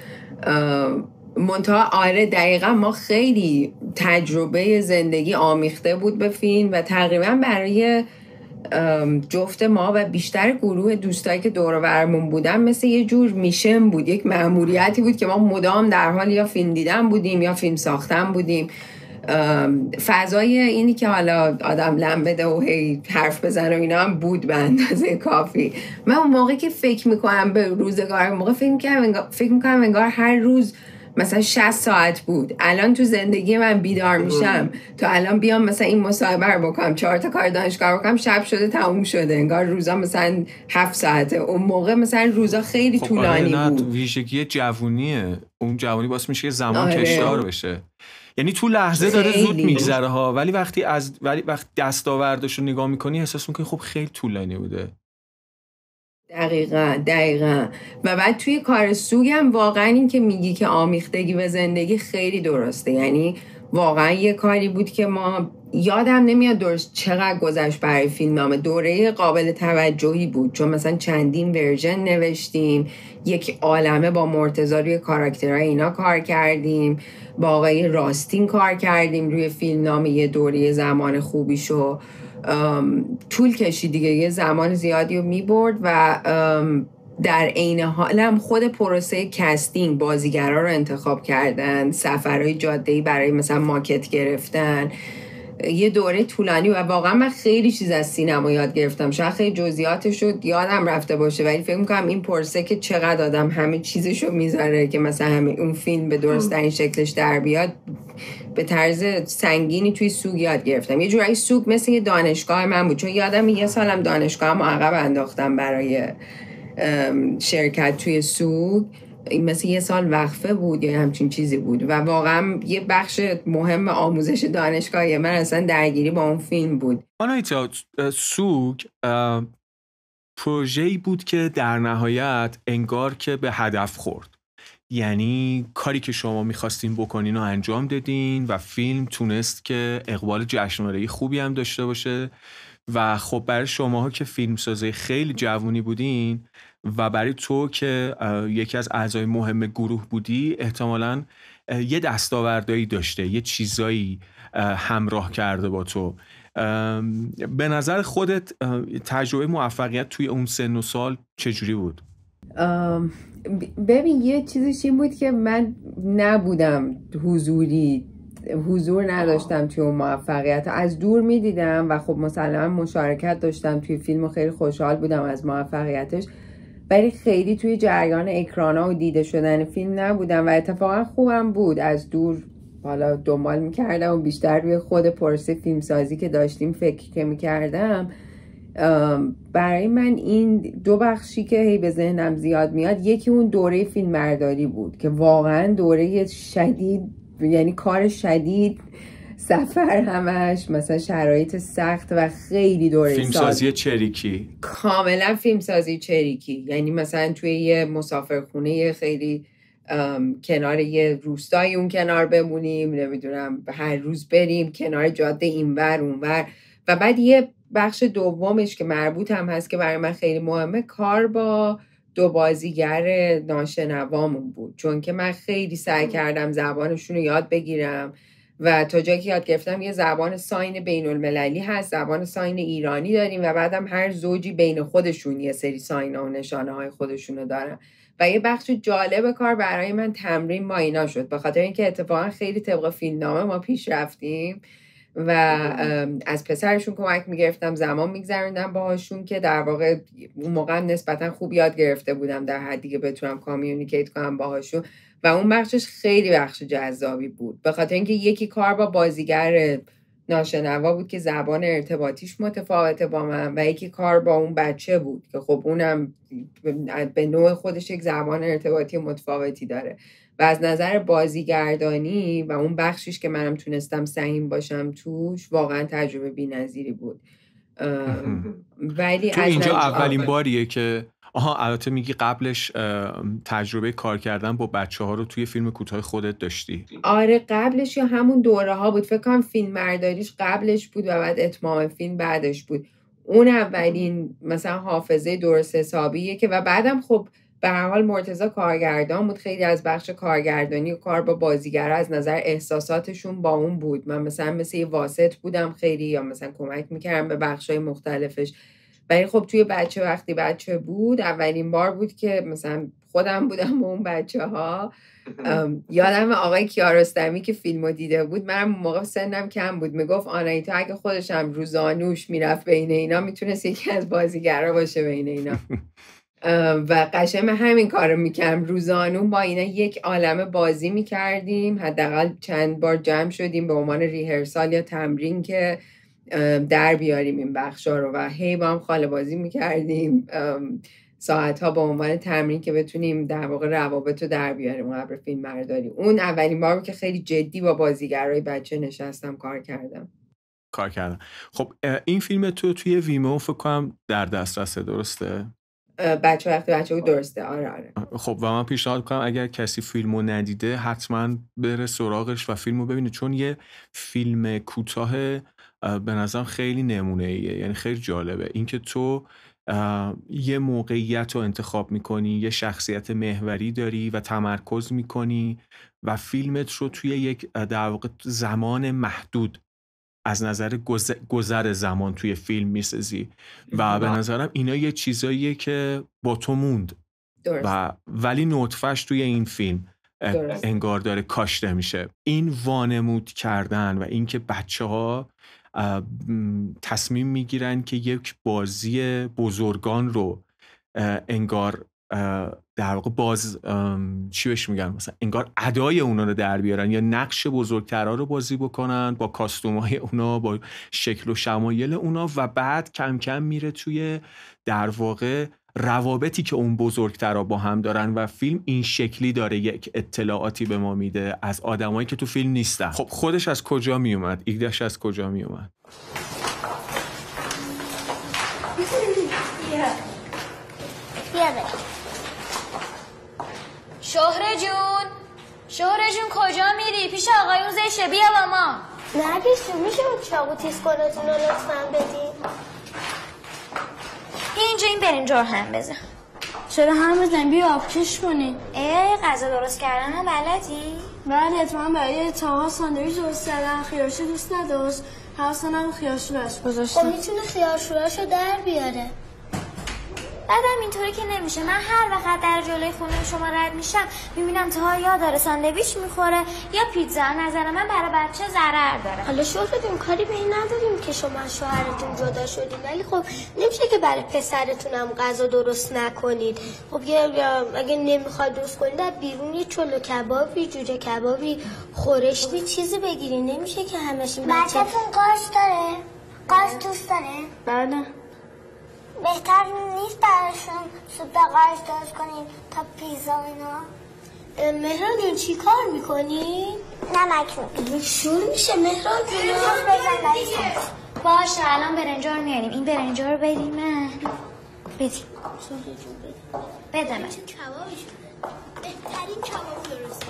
منتها آره دقیقا ما خیلی تجربه زندگی آمیخته بود به فیلم و تقریبا برای جفت ما و بیشتر گروه دوستایی که دور و برمون بودن مثل یه جور میشن بود، یک مأموریتی بود که ما مدام در حال یا فیلم دیدن بودیم یا فیلم ساختن بودیم. فضای اینی که حالا آدم لم بده و هی حرف بزنه و اینا هم بود به اندازه کافی. من اون موقع که فکر میکنم به روزگار موقع فکر میکنم انگار هر روز مثلا 60 ساعت بود. الان تو زندگی من بیدار میشم تا الان بیام مثلا این مصاحبه رو بکنم 4 تا کار دانشگاه بکنم شب شده تموم شده، انگار روزا مثلا 7 ساعته. اون موقع مثلا روزا خیلی طولانی بود. ویژگی جوونیه، اون جوونی باعث میشه زمان کشدار بشه، یعنی تو لحظه داره زود میگذره ها، ولی وقتی دستاوردش رو نگاه میکنی احساس میکنی خب خیلی طولانی بوده. دقیقا. و بعد توی کار سوگم واقعا این که میگی که آمیختگی و زندگی خیلی درسته، یعنی واقعا یه کاری بود که ما یادم نمیاد درست چقدر گذشت برای فیلمنامه. دوره قابل توجهی بود چون مثلا چندین ورژن نوشتیم، یک عالمه با مرتضی روی کاراکترهای اینا کار کردیم، با آقای راستین کار کردیم روی فیلمنامه. یه دوره زمان خوبیشو طول کشید دیگه، یه زمان زیادی رو میبرد و در عین حالم خود پروسه کستینگ، بازیگرا رو انتخاب کردن، سفرهای جاده‌ای برای مثلا ماکت گرفتن، یه دوره طولانی و واقعا من خیلی چیز از سینما یاد گرفتم. شاید خیلی جزئیاتش رو یادم رفته باشه ولی فکر میکنم این پروسه که چقدر آدم همه چیزشو میذاره که مثلا همه اون فیلم به درست در این شکلش در بیاد، به طرز سنگینی توی سوگ یاد گرفتم. یه جورایی سوگ مثل یه دانشگاه من بود، چون یادم یه سالم دانشگاهم عقب انداختم برای شرکت توی سوگ، مثل یه سال وقفه بود یا همچین چیزی بود و واقعا یه بخش مهم آموزش دانشگاهی من اصلا درگیری با اون فیلم بود. آنایتا، سوگ پروژه‌ای بود که در نهایت انگار که به هدف خورد، یعنی کاری که شما میخواستین بکنین رو انجام دادین و فیلم تونست که اقبال جشنواره‌ای خوبی هم داشته باشه و خب برای شماها که فیلمسازی خیلی جوونی بودین و برای تو که یکی از اعضای مهم گروه بودی احتمالاً یه دستاوردهایی داشته، یه چیزایی همراه کرده با تو. به نظر خودت تجربه موفقیت توی اون سن و سال چجوری بود؟ ببین یه چیزیش این بود که من نبودم حضور نداشتم توی اون موفقیت، از دور میدیدم و خب مسلما مشارکت داشتم توی فیلم و خیلی خوشحال بودم از موفقیتش، ولی خیلی توی جریان اکرانا و دیده شدن فیلم نبودم و اتفاقا خوبم بود. از دور حالا دنبال میکردم و بیشتر روی خود پروسه فیلمسازی که داشتیم فکر که میکردم برای من این دو بخشی که هی به ذهنم زیاد میاد، یکی اون دوره فیلمبرداری بود که واقعا دوره شدید، یعنی کار شدید، سفر همش، مثلا شرایط سخت و خیلی دوره فیلمسازی چریکی، کاملا فیلمسازی چریکی. یعنی مثلا توی یه مسافرخونه خیلی کنار یه روستای اون کنار بمونیم، نمیدونم هر روز بریم کنار جاده اینور اونور. و بعد یه بخش دومش که مربوط هم هست که برای من خیلی مهمه، کار با دو بازیگر ناشنوامون بود، چون که من خیلی سعی کردم زبانشون رو یاد بگیرم و تا جایی که یاد گرفتم یه زبان ساین بین المللی هست، زبان ساین ایرانی داریم و بعدم هر زوجی بین خودشون یه سری ساین ها و نشانه های خودشونو دارن. و یه بخش جالب کار برای من تمرین با اینا شد، به خاطر اینکه اتفاقا خیلی طبق فیلمنامه ما پیش رفتیم و از پسرشون کمک میگرفتم، زمان میگذروندم باهاشون که در واقع اون موقع نسبتا خوب یاد گرفته بودم در حدی که بتونم کامیونیکیت کنم باهاشون و اون بخشش خیلی بخش جذابی بود، به خاطر اینکه یکی کار با بازیگر ناشنوا بود که زبان ارتباطیش متفاوته با من و یکی کار با اون بچه بود که خب اونم به نوع خودش یک زبان ارتباطی متفاوتی داره و از نظر بازیگردانی و اون بخشیش که منم تونستم سهیم باشم توش واقعا تجربه بی‌نظیری بود. ولی تو اینجا اولین باریه که البته میگی قبلش تجربه کار کردن با بچه‌ها رو توی فیلم کوتاه خودت داشتی؟ آره قبلش یا همون دوره ها بود، فکر کنم فیلم برداریش قبلش بود و بعد اتمام فیلم بعدش بود. اون اولین مثلا حافظه درست حسابیه که و بعدم خب به هر حال مرتضی کارگردان بود، خیلی از بخش کارگردانی و کار با بازیگر از نظر احساساتشون با اون بود. من مثلا یه واسط بودم خیلی، یا مثلا کمک میکردم به بخشای مختلفش. ولی خب توی وقتی بچه بود اولین بار بود که مثلا خودم بودم با اون بچه ها. یادم آقای کیارستمی که فیلمو دیده بود، منم موقع سنم کم بود، میگفت آنایتا اگه خودشم روزانوش میرفت بین اینا میتونست یکی از بازیگرا باشه بین اینا. و قشنگ همین کارو میکردم، روزانو با اینا یک عالمه بازی میکردیم، حداقل چند بار جمع شدیم به عنوان ریهرسال یا تمرین که در بیاریم این بخشا رو و هی با هم خاله بازی میکردیم ساعتها با عنوان تمرین که بتونیم در واقع روابط رو در بیاریم قبل فیلم برداری. اون اولین بار بود که خیلی جدی با بازیگرای بچه نشستم کار کردم. خب این فیلم تو توی ویمو فکر کنم در دسترسه، درسته؟ بچه بود، درسته. آره. خب و من پیشنهاد کنم اگر کسی فیلمو ندیده حتما بره سراغش و فیلمو ببینه، چون یه فیلم کوتاه به نظرم خیلی نمونه‌ایه، یعنی خیلی جالبه اینکه تو یه موقعیت رو انتخاب میکنی، یه شخصیت محوری داری و تمرکز میکنی و فیلمت رو توی یک در واقع زمان محدود از نظر گذر زمان توی فیلم میسازی و به نظرم اینا یه چیزاییه که با تو موند و ولی نطفه‌اش توی این فیلم انگار داره کاشته میشه. این وانمود کردن و اینکه بچه‌ها تصمیم میگیرن که یک بازی بزرگان رو انگار در واقع چی بهش میگن، مثلا انگار ادای اونا رو در بیارن یا نقش بزرگترها رو بازی بکنن با کاستومای اونا، با شکل و شمایل اونا و بعد کم کم میره توی در واقع روابطی که اون بزرگترها با هم دارن و فیلم این شکلی داره یک اطلاعاتی به ما میده از آدمایی که تو فیلم نیستن. خب خودش از کجا میومد؟ ایدهش از کجا میومد؟ شهره جون کجا میری؟ پیش آقایون زشه، بیا با ما. نرگس جون میشه اون چاقو تیز کنتون رو لطفاً بدین؟ اینجا این برنج رو هم بزن. چرا هم بزن؟ بیا آبکش کنین. غذا درست کردن هم بلدی؟ بله، اتفاقا برای تاها ساندویچ درست کردن، خیارشو دوست نداشت، حواسم خیارشورش گذاشتم. خب میتونه خیارشوراشو در بیاره. بعدم اینطوری که نمیشه. من هر وقت در جلوی خونه شما رد میشم میبینم تا یا داره ساندویچ میخوره یا پیتزا. نظر من برای بچه ضرر داره. حالا شوهرتون کاری به این نداریم که شما از شوهرتون جدا شدین، ولی خب نمیشه که برای پسرتون هم غذا درست نکنید. خب اگه نمیخواد درست کنید از بیرون یه چلو کبابی، جوجه کبابی، خورشتی چیزی بگیرین. نمیشه که همش این بچه‌تون قارچ داره؟ قارچ دوست داره؟ بله. بهتر نیست براشون سوپ قرص درست کنیم تا پیزا اینا؟ مهران چی کار میکنی؟ نمک شور میشه مهران باشه الان برنجا رو میاریم. این برنجا رو بدیم من. بدیم. بدمش. بهترین کباب درست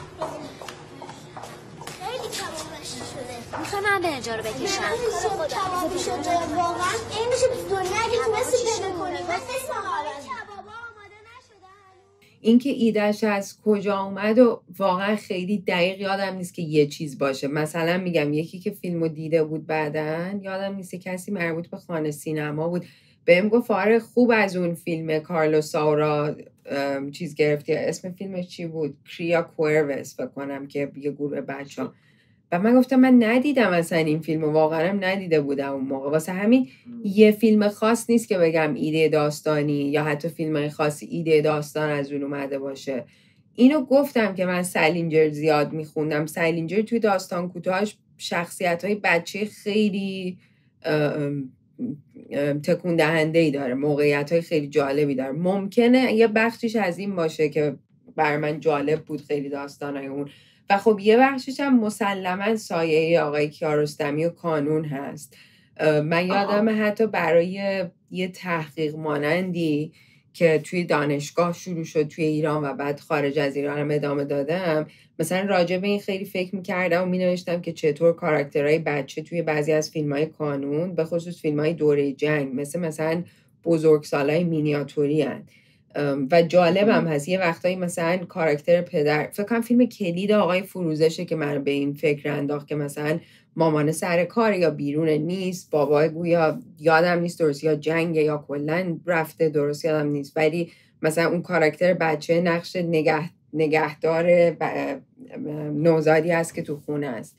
خیلی کبابش شده. میخوای من برنجا رو بکشم؟ کبابی شده واقعا این میشه دنیا اگه تونستی پیدا کنی. من اسم کبابا آماده نشده هنوز. اینکه ایدهش از کجا اومد و واقعا خیلی دقیق یادم نیست که یه چیز باشه. مثلا میگم یکی که فیلمو دیده بود بعدن یادم نیست کسی مربوط به خانه سینما بود بهم گفت آره خوب از اون فیلم کارلوس ساورا چیز گرفتی. اسم فیلمش چی بود؟ کریا کوئروس فکر کنم که یه گروه بچه‌ها. و من گفتم من ندیدم اصلا این فیلمو، واقعا ندیده بودم اون موقع. واسه همین یه فیلم خاص نیست که بگم ایده داستانی یا حتی فیلم خاصی ایده داستان از اون اومده باشه. اینو گفتم که من سالینجر زیاد میخوندم. سالینجر توی داستان کوتاهاش شخصیت‌های بچه خیلی تکون دهنده‌ای داره، موقعیت‌های خیلی جالبی داره. ممکنه یه بخشش از این باشه که بر من جالب بود خیلی داستانای اون، و خب یه بخشش هم مسلماً سایه آقای کیارستمی و کانون هست. من یادم حتی برای یه تحقیق مانندی که توی دانشگاه شروع شد توی ایران و بعد خارج از ایران هم ادامه دادم، مثلا راجع به این خیلی فکر می‌کردم و می‌نوشتم که چطور کاراکترهای بچه توی بعضی از فیلم‌های کانون، به خصوص فیلم‌های دوره جنگ مثلا بزرگسالای مینیاتوری هن. و جالبم هست یه وقتایی مثلا کاراکتر پدر، فکر کنم فیلم کلید آقای فروزشه که من به این فکر انداخت که مثلا مامان سر کار یا بیرون نیست، بابا گویا یادم نیست درست یا جنگ یا کلا رفته درست یادم نیست، ولی مثلا اون کاراکتر بچه نقش نگهدار نوزادی هست که تو خونه است.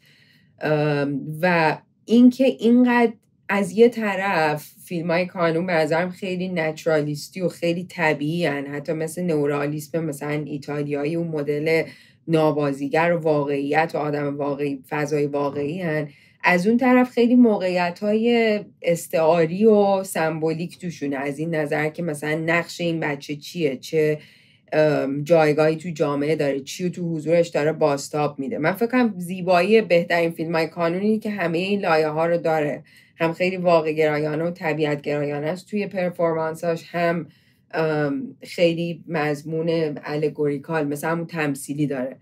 و اینکه اینقدر از یه طرف فیلم‌های کانون به نظرم خیلی نچرالیستی و خیلی طبیعی هن، حتی مثل نورالیسم مثلا ایتالیایی و مدل نابازیگر و واقعیت و آدم واقعی فضای واقعی هن، از اون طرف خیلی موقعیت‌های استعاری و سمبولیک توشونه، از این نظر که مثلا نقش این بچه چیه، چه جایگاهی تو جامعه داره، چی تو حضورش داره بازتاب میده. من فکر کنم زیبایی بهترین فیلم‌های کانونی که همه این لایه‌ها رو داره، هم خیلی واقع گرایانه و طبیعت گرایانه است توی پرفورمانساش، هم خیلی مضمون الگوریکال مثلا همون تمثیلی داره.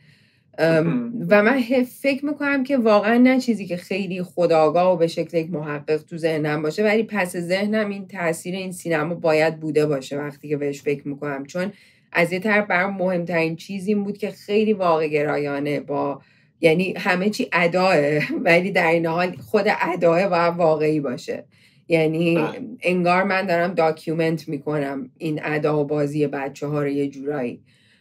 و من فکر میکنم که واقعا نه چیزی که خیلی خودآگاه و به شکل یک محقق تو ذهنم باشه، ولی پس ذهنم این تاثیر این سینما باید بوده باشه وقتی که بهش فکر میکنم، چون از یه طرف برام مهمترین چیز این بود که خیلی واقع گرایانه، با یعنی همه چی اداه، ولی در این حال خود اداه باید واقعی باشه. یعنی انگار من دارم داکیومنت میکنم این ادا و بازی بچه ها رو یه جورایی.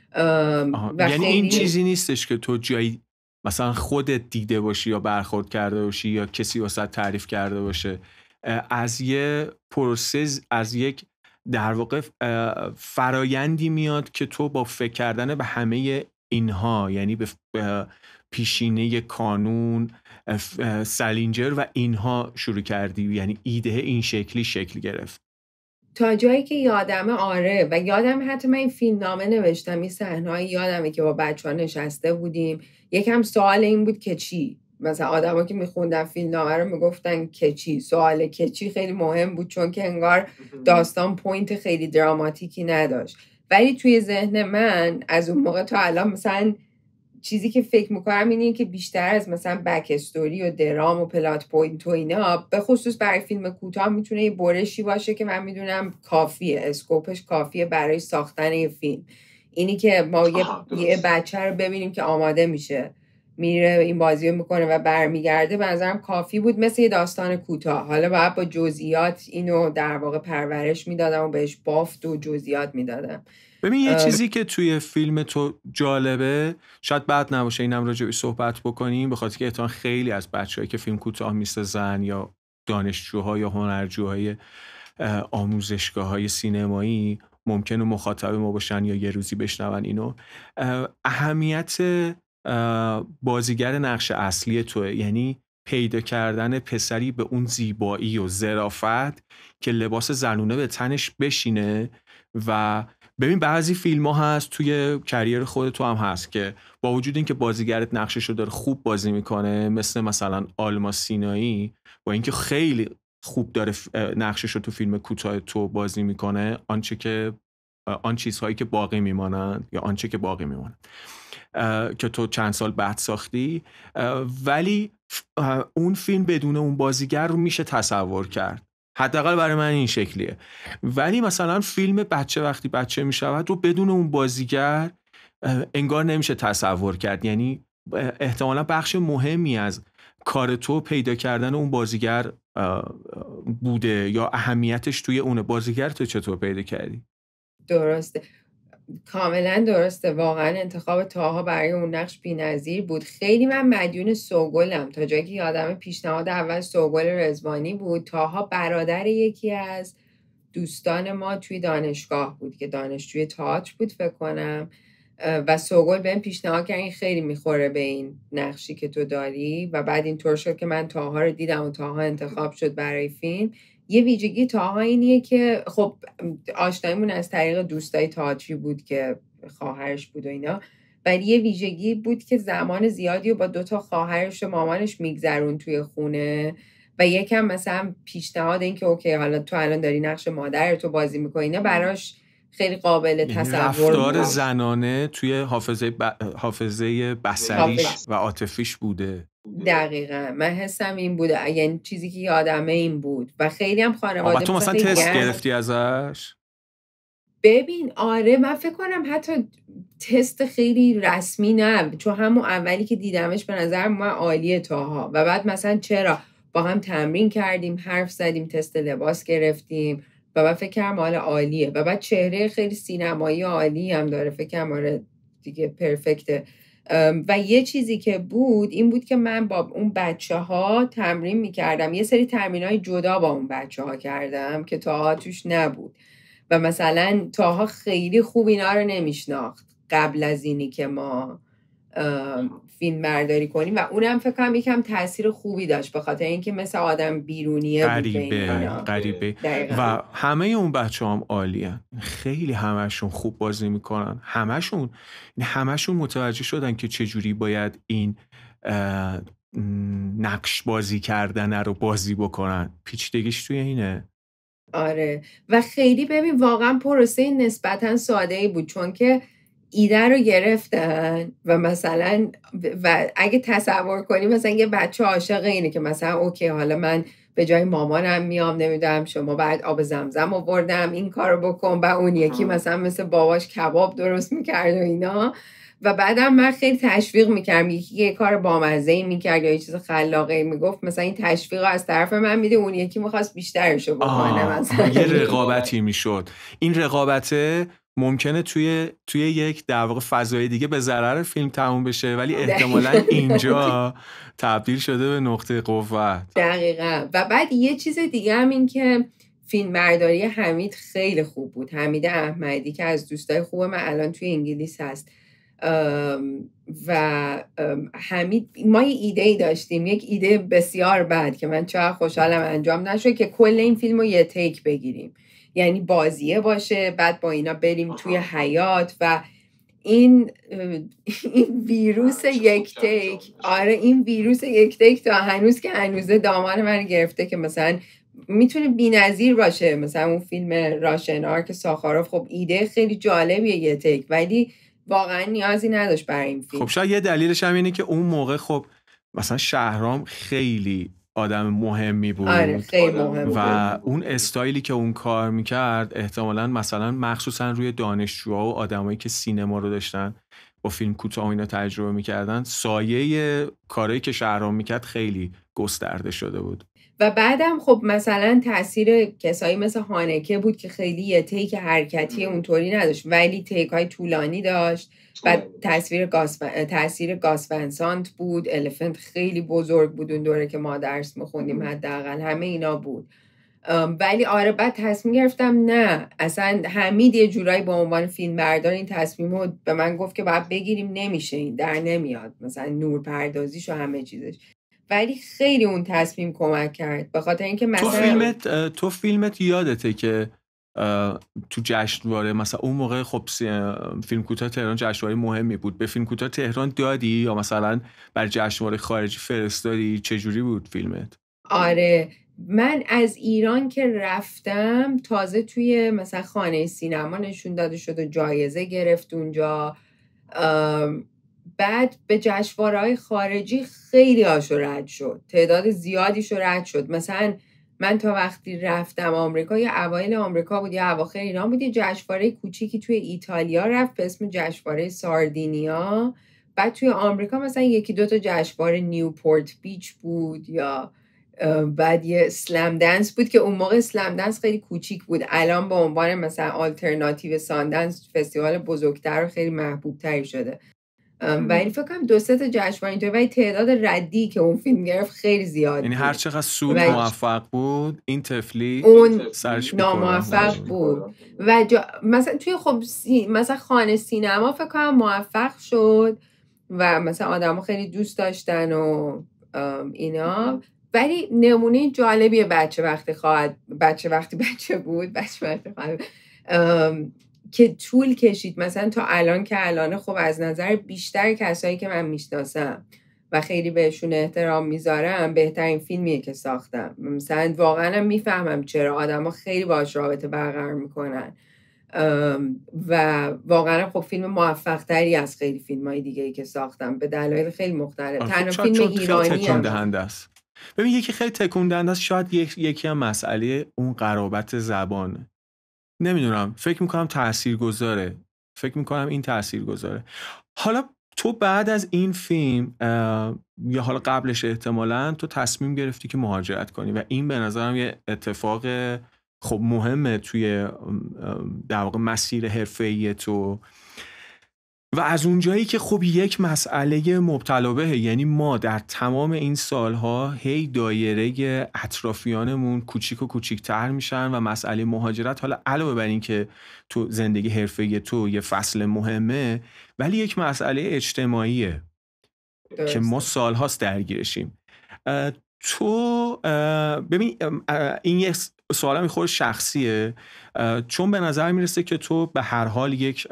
یعنی این چیزی نیستش که تو جایی مثلا خودت دیده باشی یا برخورد کرده باشی یا کسی واسه تعریف کرده باشه، از یه پروسس، از یک در واقع فرایندی میاد که تو با فکر کردن به همه اینها، یعنی به پیشینه کانون، سالینجر و اینها شروع کردی، یعنی ایده این شکلی شکل گرفت. تا جایی که یادمه آره، و یادم حتی من این فیلم نامه نوشتم، این صحنه‌ای یادمه که با بچه‌ها نشسته بودیم، یکم سوال این بود که چی، مثلا آدما که میخوندن فیلم نامه رو میگفتن که چی، سوال که چی خیلی مهم بود، چون که انگار داستان پوینت خیلی دراماتیکی نداشت. ولی توی ذهن من از اون موقع تا الان مثلا چیزی که فکر میکنم اینه که بیشتر از مثلا بک استوری و درام و پلات پوینت و اینا، به خصوص برای فیلم کوتاه میتونه یه برشی باشه که من میدونم کافیه، اسکوپش کافیه برای ساختن یه فیلم. اینی که ما یه بچه رو ببینیم که آماده میشه، میره این بازی رو میکنه و برمیگرده، به نظرم کافی بود، مثل یه داستان کوتاه. حالا باید با جزئیات اینو در واقع پرورش میدادم و بهش بافت و جزئیات میدادم. ببین یه چیزی که توی فیلم تو جالبه، شاید بد نباشه اینم راجع به صحبت بکنیم، به خاطر که احتمال خیلی از بچه‌هایی که فیلم کوتاه میسازن یا دانشجوها یا هنرجوهای آموزشگاه‌های سینمایی ممکنه مخاطب ما باشن یا یه روزی بشنون اینو، اهمیت بازیگر نقش اصلی توه. یعنی پیدا کردن پسری به اون زیبایی و ظرافت که لباس زنونه به تنش بشینه. و ببین بعضی فیلم ها هست توی کریر خود تو هم هست که با وجود اینکه بازیگرت نقششو داره خوب بازی میکنه، مثلا آلما سینایی، با اینکه خیلی خوب داره نقششو تو فیلم کوتاه تو بازی میکنه، آن چیزهایی که باقی میمانند یا آنچه که باقی میمانند که تو چند سال بعد ساختی، ولی اون فیلم بدون اون بازیگر رو میشه تصور کرد. حداقل برای من این شکلیه. ولی مثلا فیلم بچه وقتی بچه میشود رو بدون اون بازیگر انگار نمیشه تصور کرد. یعنی احتمالا بخش مهمی از کار تو پیدا کردن اون بازیگر بوده یا اهمیتش توی اون بازیگر. تو چطور پیدا کردی؟ درسته، کاملا درسته. واقعا انتخاب طاها برای اون نقش بی‌نظیر بود. خیلی من مدیون سوگلم، تا جایی که یادم پیشنهاد اول سوگل رضوانی بود. طاها برادر یکی از دوستان ما توی دانشگاه بود که دانشجوی تئاتر بود فکر کنم، و سوگل بهم پیشنهاد کرد این خیلی میخوره به این نقشی که تو داری، و بعد اینطور شد که من طاها رو دیدم و طاها انتخاب شد برای فیلم. یه ویژگی طاها اینیه که خب آشناییمون از طریق دوستای تئاتری بود که خواهرش بود و اینا، ولی یه ویژگی بود که زمان زیادی و با 2 خواهرش و مامانش میگذرون توی خونه و یکم مثلا پیشنهاد این که اوکی حالا تو الان داری نقش مادر تو بازی میکنی، اینا براش خیلی قابل تصور رفتار بود. زنانه توی حافظه بصریش و عاطفیش بوده. دقیقاً من حسم این بوده، یعنی چیزی که یادمه این بود. و خیلی هم خانواده تو مثلا تست گرفتی ازش؟ ببین آره، من فکر کنم حتی تست خیلی رسمی نه، چون همون اولی که دیدمش به نظر من عالیه طاها، و بعد مثلا چرا با هم تمرین کردیم، حرف زدیم، تست لباس گرفتیم و بعد فکر کنم حالا عالیه، و بعد چهره خیلی سینمایی عالی هم داره، فکر کنم آره دیگه پرفکته. و یه چیزی که بود این بود که من با اون بچه ها تمرین میکردم، یه سری تمرین های جدا با اون بچه ها کردم که طاها توش نبود، و مثلا طاها خیلی خوب اینا رو نمیشناخت قبل از اینی که ما فیلم برداری کنیم، و اونم فکر کنم یکم تاثیر خوبی داشت به خاطر اینکه مثل آدم بیرونیه غریبه و همه اون بچه هم عالیه، خیلی همشون خوب بازی میکنن، همشون متوجه شدن که چجوری باید این نقش بازی کردن رو بازی بکنن. پیچیدگیش توی اینه. آره، و خیلی ببین واقعا پروسه نسبتا ساده‌ای بود، چون که ایده رو گرفتن و مثلا و اگه تصور کنی مثلا یه بچه عاشق اینه که مثلا اوکی حالا من به جای مامانم میام نمیدونم شما بعد آب زمزم آوردم این کارو بکن، و اون یکی مثلا مثل باباش کباب درست میکرد و اینا، و بعدم من خیلی تشویق میکردم، یه کار بامزه‌ای میکرد یا یه چیز خلاقی میگفت، مثلا این تشویق از طرف من میده، اون یکی میخواست بیشترشو بکنه مثلا یه رقابتی میشد. این رقابته ممکنه توی یک در واقع فضای دیگه به ضرر فیلم تموم بشه، ولی احتمالاً اینجا تبدیل شده به نقطه قوت. دقیقاً. و بعد یه چیز دیگه هم این که فیلم برداری حمید خیلی خوب بود، حمید احمدی که از دوستای خوب من الان توی انگلیس هست، و حمید ما یه ایده‌ای داشتیم، یک ایده بسیار بد که من چقدر خوشحالم انجام نشد، که کل این فیلم رو یه تیک بگیریم، یعنی بازیه باشه بعد با اینا بریم توی حیات، و این ویروس یک تیک، آره این ویروس یک تیک تا هنوز که هنوزه دامان من گرفته که مثلا میتونه بی‌نظیر باشه. مثلا اون فیلم راشنار که ساخاروف، خب ایده خیلی جالبیه یه تیک، ولی واقعا نیازی نداشت برای این فیلم. خب شاید یه دلیلش هم اینه که اون موقع خب مثلا شهرام خیلی آدم مهمی بود. آره خیلی مهم بود. و اون استایلی که اون کار میکرد احتمالاً مثلا مخصوصا روی دانشجوها و آدمایی که سینما رو داشتن با فیلم کوتاه اینا تجربه میکردن، سایه کارهایی که شهرام میکرد خیلی گسترده شده بود. و بعدم خب مثلا تاثیر کسایی مثل هانکه بود که خیلی یه تیک حرکتی اونطوری نداشت، ولی تیک های طولانی داشت. بعد تاثیر گاس ونسانت بود، الفنت خیلی بزرگ بود اون دوره که ما درس میخوندیم، حداقل همه اینا بود. ولی آره بعد تصمیم گرفتم نه، اصلا حمید یه جورایی به عنوان فیلم بردار این تصمیم رو به من گفت که باید بگیریم، نمیشه این در نمیاد، مثلا نور پردازیش و همه چیزش. ولی خیلی اون تصمیم کمک کرد، به خاطر اینکه مثلا تو فیلمت یادته که تو جشنواره مثلا اون موقع خب فیلم کوتاه تهران جشنواره مهمی بود، به فیلم کوتاه تهران دادی یا مثلا بر جشنواره خارجی فرستادی؟ چجوری بود فیلمت؟ آره، من از ایران که رفتم تازه توی مثلا خانه سینما نشون داده شد و جایزه گرفت اونجا. بعد به جشنواره‌های خارجی خیلی هاشو رد شد، تعداد زیادیشو رد شد. مثلا من تا وقتی رفتم آمریکا، یا اوایل آمریکا بود یا اواخر ایران بود، یه جشنواره کوچیکی توی ایتالیا رفت به اسم جشنواره ساردینیا. بعد توی آمریکا مثلا یکی دو تا جشنواره نیوپورت بیچ بود، یا بعد یه اسلم دنس بود که اون موقع اسلم دنس خیلی کوچیک بود، الان به عنوان مثلا آلترناتیو ساندنس فستیوال بزرگتر و خیلی محبوب تری شده. ولی فکر کنم 2-3 تا جشنواره اینطوری، ولی تعداد ردی که اون فیلم گرفت خیلی زیاد. یعنی هر چقدر سود موفق بود این تفلی اون سرش ناموفق بود. و مثلا توی خب مثلا خانه سینما فکر کنم موفق شد و مثلا آدم‌ها خیلی دوست داشتن و اینا. ولی نمونه جالبیه بچه وقتی بود که طول کشید مثلا تا الان که الان خب از نظر بیشتر کسایی که من میشناسم و خیلی بهشون احترام میذارم بهترین فیلمیه که ساختم. مثلا واقعا میفهمم چرا آدم ها خیلی باهاش رابطه برقرار میکنن و واقعا خب فیلم موفق تری از خیلی فیلم های دیگه ای که ساختم به دلایل خیلی مختلف. تنها فیلم ایرانی است. ببین یکی خیلی تکون دهنده است، شاید یکی هم مسئله اون قرابت زبانه. نمیدونم، فکر میکنم تاثیرگذاره. این تاثیرگذاره. حالا تو بعد از این فیلم یا حالا قبلش احتمالاً تو تصمیم گرفتی که مهاجرت کنی و این به نظرم یه اتفاق خب مهمه توی در واقع مسیر حرفه‌ای تو. و از اونجایی که خب یک مسئله مبتلا بهه، یعنی ما در تمام این سالها هی دایره اطرافیانمون کوچیک و کوچیک‌تر میشن و مسئله مهاجرت حالا علاوه بر این که تو زندگی حرفه‌ای تو یه فصل مهمه، ولی یک مسئله اجتماعیه که ما سالهاست درگیرشیم. تو ببین این یه سوالم خود شخصیه، چون به نظر میرسه که تو به هر حال یک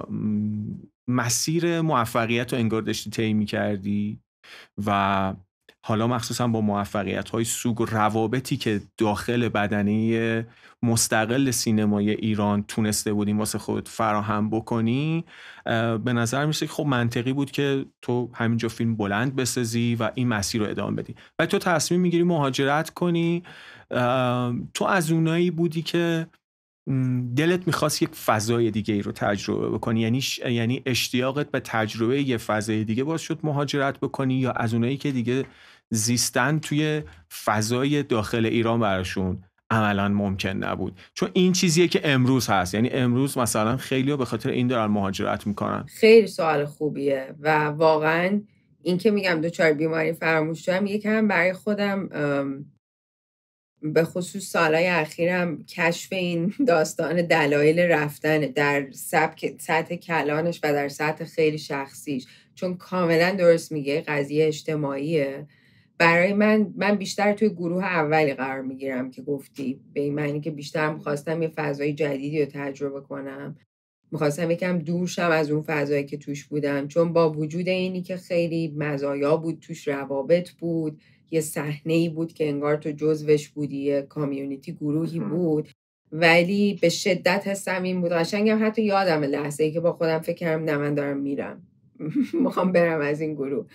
مسیر موفقیت رو انگار داشتی طی می‌کردی و حالا مخصوصا با موفقیت‌های سوگ و روابطی که داخل بدنه مستقل سینمای ایران تونسته بودیم واسه خود فراهم بکنی، به نظر میشه که خب منطقی بود که تو همینجا فیلم بلند بسازی و این مسیر رو ادامه بدی. و تو تصمیم میگیری مهاجرت کنی. تو از اونایی بودی که دلت میخواست یک فضای دیگه ای رو تجربه بکنی، یعنی اشتیاقت به تجربه یه فضای دیگه باعث شد مهاجرت بکنی، یا از اونایی که دیگه زیستن توی فضای داخل ایران براشون عملاً ممکن نبود؟ چون این چیزیه که امروز هست، یعنی امروز مثلا خیلی‌ها به خاطر این دارن مهاجرت میکنن. خیلی سوال خوبیه و واقعاً این که میگم دوچار بیماری فراموش شدم یکم برای خودم به خصوص سالهای اخیرم کشف این داستان دلایل رفتن در سطح کلانش و در سطح خیلی شخصیش، چون کاملا درست میگه قضیه اجتماعیه. برای من بیشتر توی گروه اولی قرار میگیرم که گفتی، به این معنی که بیشتر میخواستم یه فضای جدیدی رو تجربه کنم، میخواستم یکم دور شم از اون فضایی که توش بودم، چون با وجود اینی که خیلی مزایا بود توش، روابط بود، یه صحنه‌ای بود که انگار تو جزوش بودی، یه کامیونیتی گروهی بود، ولی به شدت حسم این بود، قشنگم حتی یادم لحظه‌ای که با خودم فکر کردم نه من دارم میرم میخوام برم از این گروه.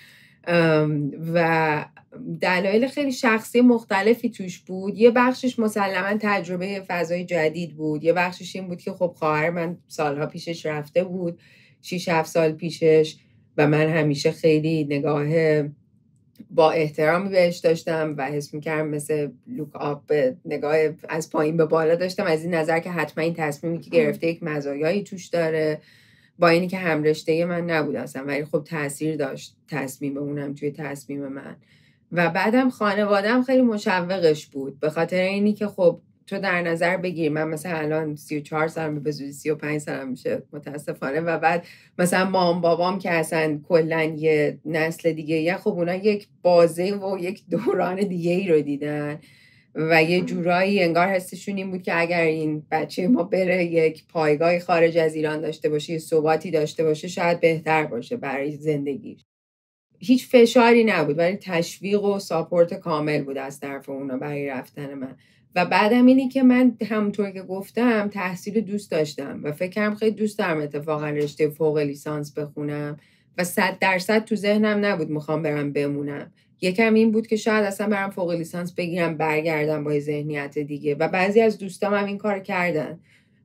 و دلایل خیلی شخصی مختلفی توش بود. یه بخشش مسلماً تجربه فضای جدید بود، یه بخشش این بود که خب خواهر من سالها پیشش رفته بود، 6-7 سال پیشش، و من همیشه خیلی نگاه با احترامی بهش داشتم و حس می‌کردم مثل لوک آپ، نگاه از پایین به بالا داشتم، از این نظر که حتما این تصمیمی که گرفته یک مزایایی توش داره، با اینی که همرشته من نبود اصلا، ولی خب تأثیر داشت تصمیم اونم توی تصمیم من. و بعدم خانواده‌ام خیلی مشوقش بود، به خاطر اینی که خب تو در نظر بگیر من مثلا الان 34 سالم، به زودی 35 سالم میشه متاسفانه، و بعد مثلا مام بابام که اصلا کلا یه نسل دیگه، یا خب اونا یک بازه و یک دوران دیگه ای رو دیدن و یه جورایی انگار حسشون این بود که اگر این بچه ما بره یک پایگاه خارج از ایران داشته باشه، یه ثباتی داشته باشه، شاید بهتر باشه برای زندگیش. هیچ فشاری نبود ولی تشویق و ساپورت کامل بود از طرف اونا برای رفتن من. و بعدم اینی که من همونطور که گفتم تحصیل دوست داشتم و فکرم خیلی دوست دارم اتفاقا رشته فوق لیسانس بخونم و 100% تو ذهنم نبود میخوام برم بمونم. یکم این بود که شاید اصلا برم فوق لیسانس بگیرم برگردم با ذهنیت دیگه، و بعضی از دوستام هم این کار کردن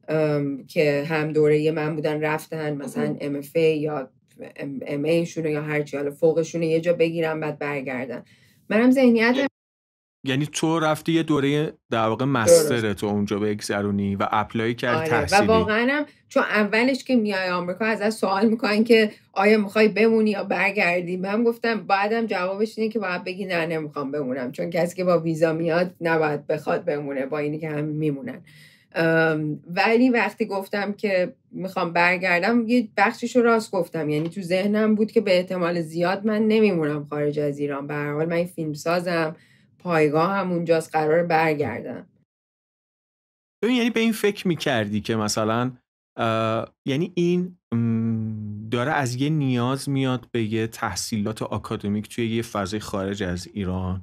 که هم دوره من بودن رفتن مثلا MFA یا MA شونه یا هرچی حالا فوقشونه یه جا بگیرم بعد برگردن. منم ذهنیت یعنی تو رفتی یه دوره در واقع مستر تو اونجا بگذرونی و اپلای کردی تحصیلی. و واقعا هم چون اولش که میای آمریکا ازت سوال میکنن که آیا میخوای بمونی یا برگردی، من گفتم بعدم جوابش اینه که باید بگی نه نمیخوام بمونم، چون کسی که با ویزا میاد نباید بخواد بمونه با اینی که هم میمونن. ولی وقتی گفتم که میخوام برگردم یه بخشیشو راست گفتم، یعنی تو ذهنم بود که به احتمال زیاد من نمیمونم خارج از ایران، به هر حال من فیلم سازم، پایگاه هم اونجاست، قرار برگردم. ببین یعنی به این فکر میکردی که مثلا یعنی این داره از یه نیاز میاد به یه تحصیلات آکادمیک توی یه فضای خارج از ایران،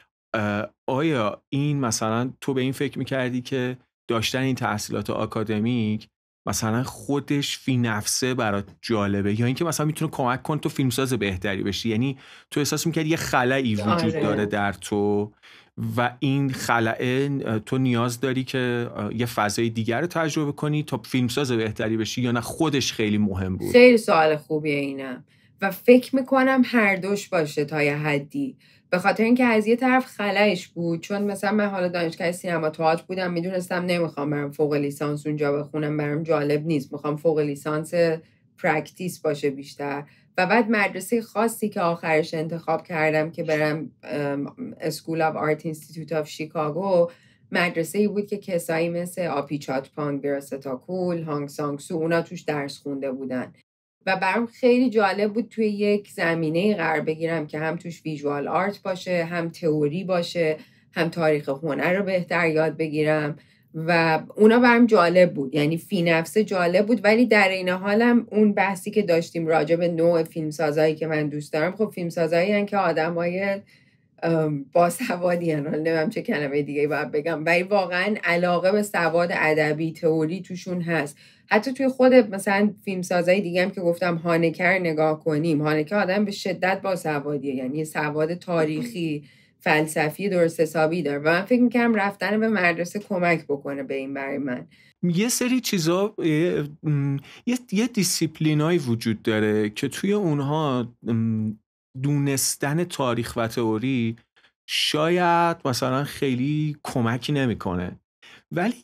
آیا این مثلا تو به این فکر میکردی که داشتن این تحصیلات آکادمیک مثلا خودش فی نفسه برات جالبه، یا اینکه مثلا میتونه کمک کنه تو فیلمساز بهتری بشی؟ یعنی تو احساس میکردی یه خلایی وجود داره در تو و این خلأ تو نیاز داری که یه فضای دیگر رو تجربه کنی تا فیلمساز بهتری بشی، یا نه خودش خیلی مهم بود؟ خیلی سوال خوبیه اینم و فکر میکنم هر دوش باشه تا یه حدی، به خاطر اینکه از یه طرف خلأش بود، چون مثلا من حالا دانشگاه سینما تئاتر بودم، میدونستم نمیخوام برم فوق لیسانس اونجا بخونم، برام جالب نیست، میخوام فوق لیسانس پرکتیس باشه بیشتر. و بعد مدرسه خاصی که آخرش انتخاب کردم که برم اسکول آف آرت اینستیتوت آف شیکاگو، مدرسه‌ای بود که کسایی مثل آپی چاتپانگ، بیرستاکول، هانگ سانگ سو اونا توش درس خونده بودن و برام خیلی جالب بود توی یک زمینه قرار بگیرم که هم توش ویژوال آرت باشه، هم تئوری باشه، هم تاریخ هنر رو بهتر یاد بگیرم و اونا برام جالب بود، یعنی فی نفسه جالب بود. ولی در این حالم اون بحثی که داشتیم راجع به نوع فیلمسازایی که من دوست دارم، خب فیلمسازایی هستن که آدمای باسوادی هستن، نمیدونم چه کلمه دیگه باید بگم، ولی واقعا علاقه به سواد ادبی تئوری توشون هست. حتی توی خود مثلا فیلمسازای دیگه هم که گفتم هانکر نگاه کنیم، هانکر آدم به شدت باسوادیه، یعنی سواد تاریخی فلسفی درست حسابی داره و من فکر میکنم رفتن به مدرسه کمک بکنه به این برای من. یه سری چیزا یه دیسیپلینایی وجود داره که توی اونها دونستن تاریخ و تئوری شاید مثلا خیلی کمکی نمیکنه، ولی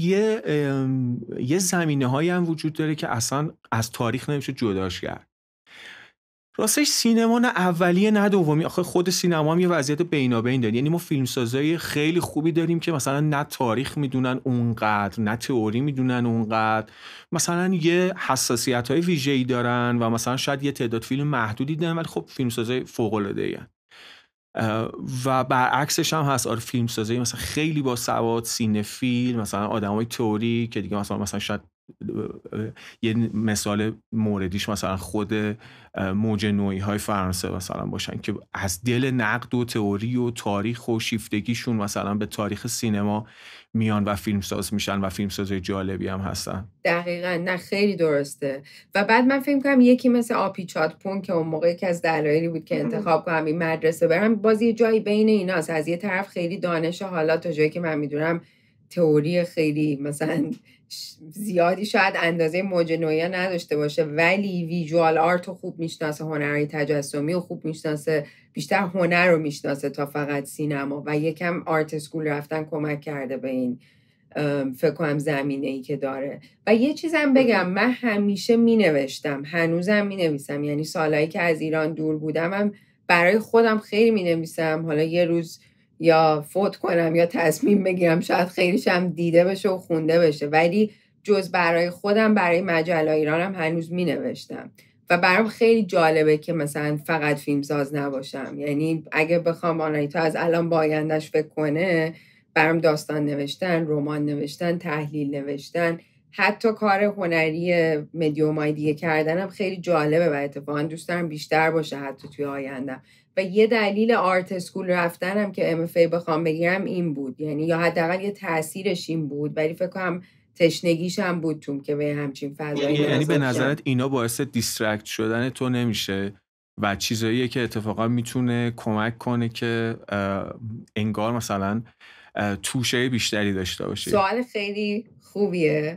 یه زمینه هایی هم وجود داره که اصلا از تاریخ نمیشه جداش کرد. راستش سینما نه اولیه نه دومی، آخه خود سینما هم یه وضعیت بینابین داره، یعنی ما فیلمسازای خیلی خوبی داریم که مثلا نه تاریخ میدونن اونقدر، نه تئوری میدونن اونقدر، مثلا یه حساسیت‌های ویژه‌ای دارن و مثلا شاید یه تعداد فیلم محدودی دارن ولی خب فیلمسازای فوق‌العاده‌ای هستن. و برعکسش هم هست، فیلمسازای مثلا خیلی با سواد، سینفیل، مثلا آدمای تئوری که دیگه مثلا شاید یه مثال موردیش مثلا خود موج نوعی های فرانسه مثلا باشن که از دل نقد و تئوری و تاریخ و شیفتگیشون مثلا به تاریخ سینما میان و فیلمساز میشن و فیلمسازای جالبی هم هستن. دقیقاً، نه خیلی درسته. و بعد من فکر کنم یکی مثل آپی چاتپون که اون موقع یکی از دلایلی بود که انتخاب کنم این مدرسه برم، باز یه جایی بین ایناست، از یه طرف خیلی دانش حالا تا جایی که من میدونم تئوری خیلی مثلا زیادی شاید اندازه موج نوعی نداشته باشه، ولی ویژوال آرت رو خوب میشناسه، هنرهای تجسمی رو خوب میشناسه، بیشتر هنر رو میشناسه تا فقط سینما و یکم آرت اسکول رفتن کمک کرده به این فکر کنم زمینه‌ای که داره. و یه چیزم بگم، من همیشه مینوشتم، هنوزم مینویسم، یعنی سالایی که از ایران دور بودم هم برای خودم خیلی مینویسم. حالا یه روز یا فوت کنم یا تصمیم بگیرم، شاید خیلیش هم دیده بشه و خونده بشه، ولی جز برای خودم برای مجله ایرانم هنوز می نوشتم و برام خیلی جالبه که مثلا فقط فیلمساز نباشم. یعنی اگه بخوام آنایتا از الان با آینده‌اش فکر کنه، برام داستان نوشتن، رمان نوشتن، تحلیل نوشتن، حتی کار هنری مدیومای دیگه کردنم خیلی جالبه و اتفاقا دوست دارم بیشتر باشه حتی توی آینده. و یه دلیل آرت اسکول رفتنم که MFA بخوام بگیرم این بود، یعنی یا حداقل یه تأثیرش این بود، ولی فکر کنم تشنگیش هم بود چون که به همچین فضایی یعنی به نزدشم. نظرت اینا باعث دیسترکت شدن تو نمیشه و چیزاییه که اتفاقا میتونه کمک کنه که انگار مثلا توشه بیشتری داشته باشه؟ سوال خیلی خوبیه.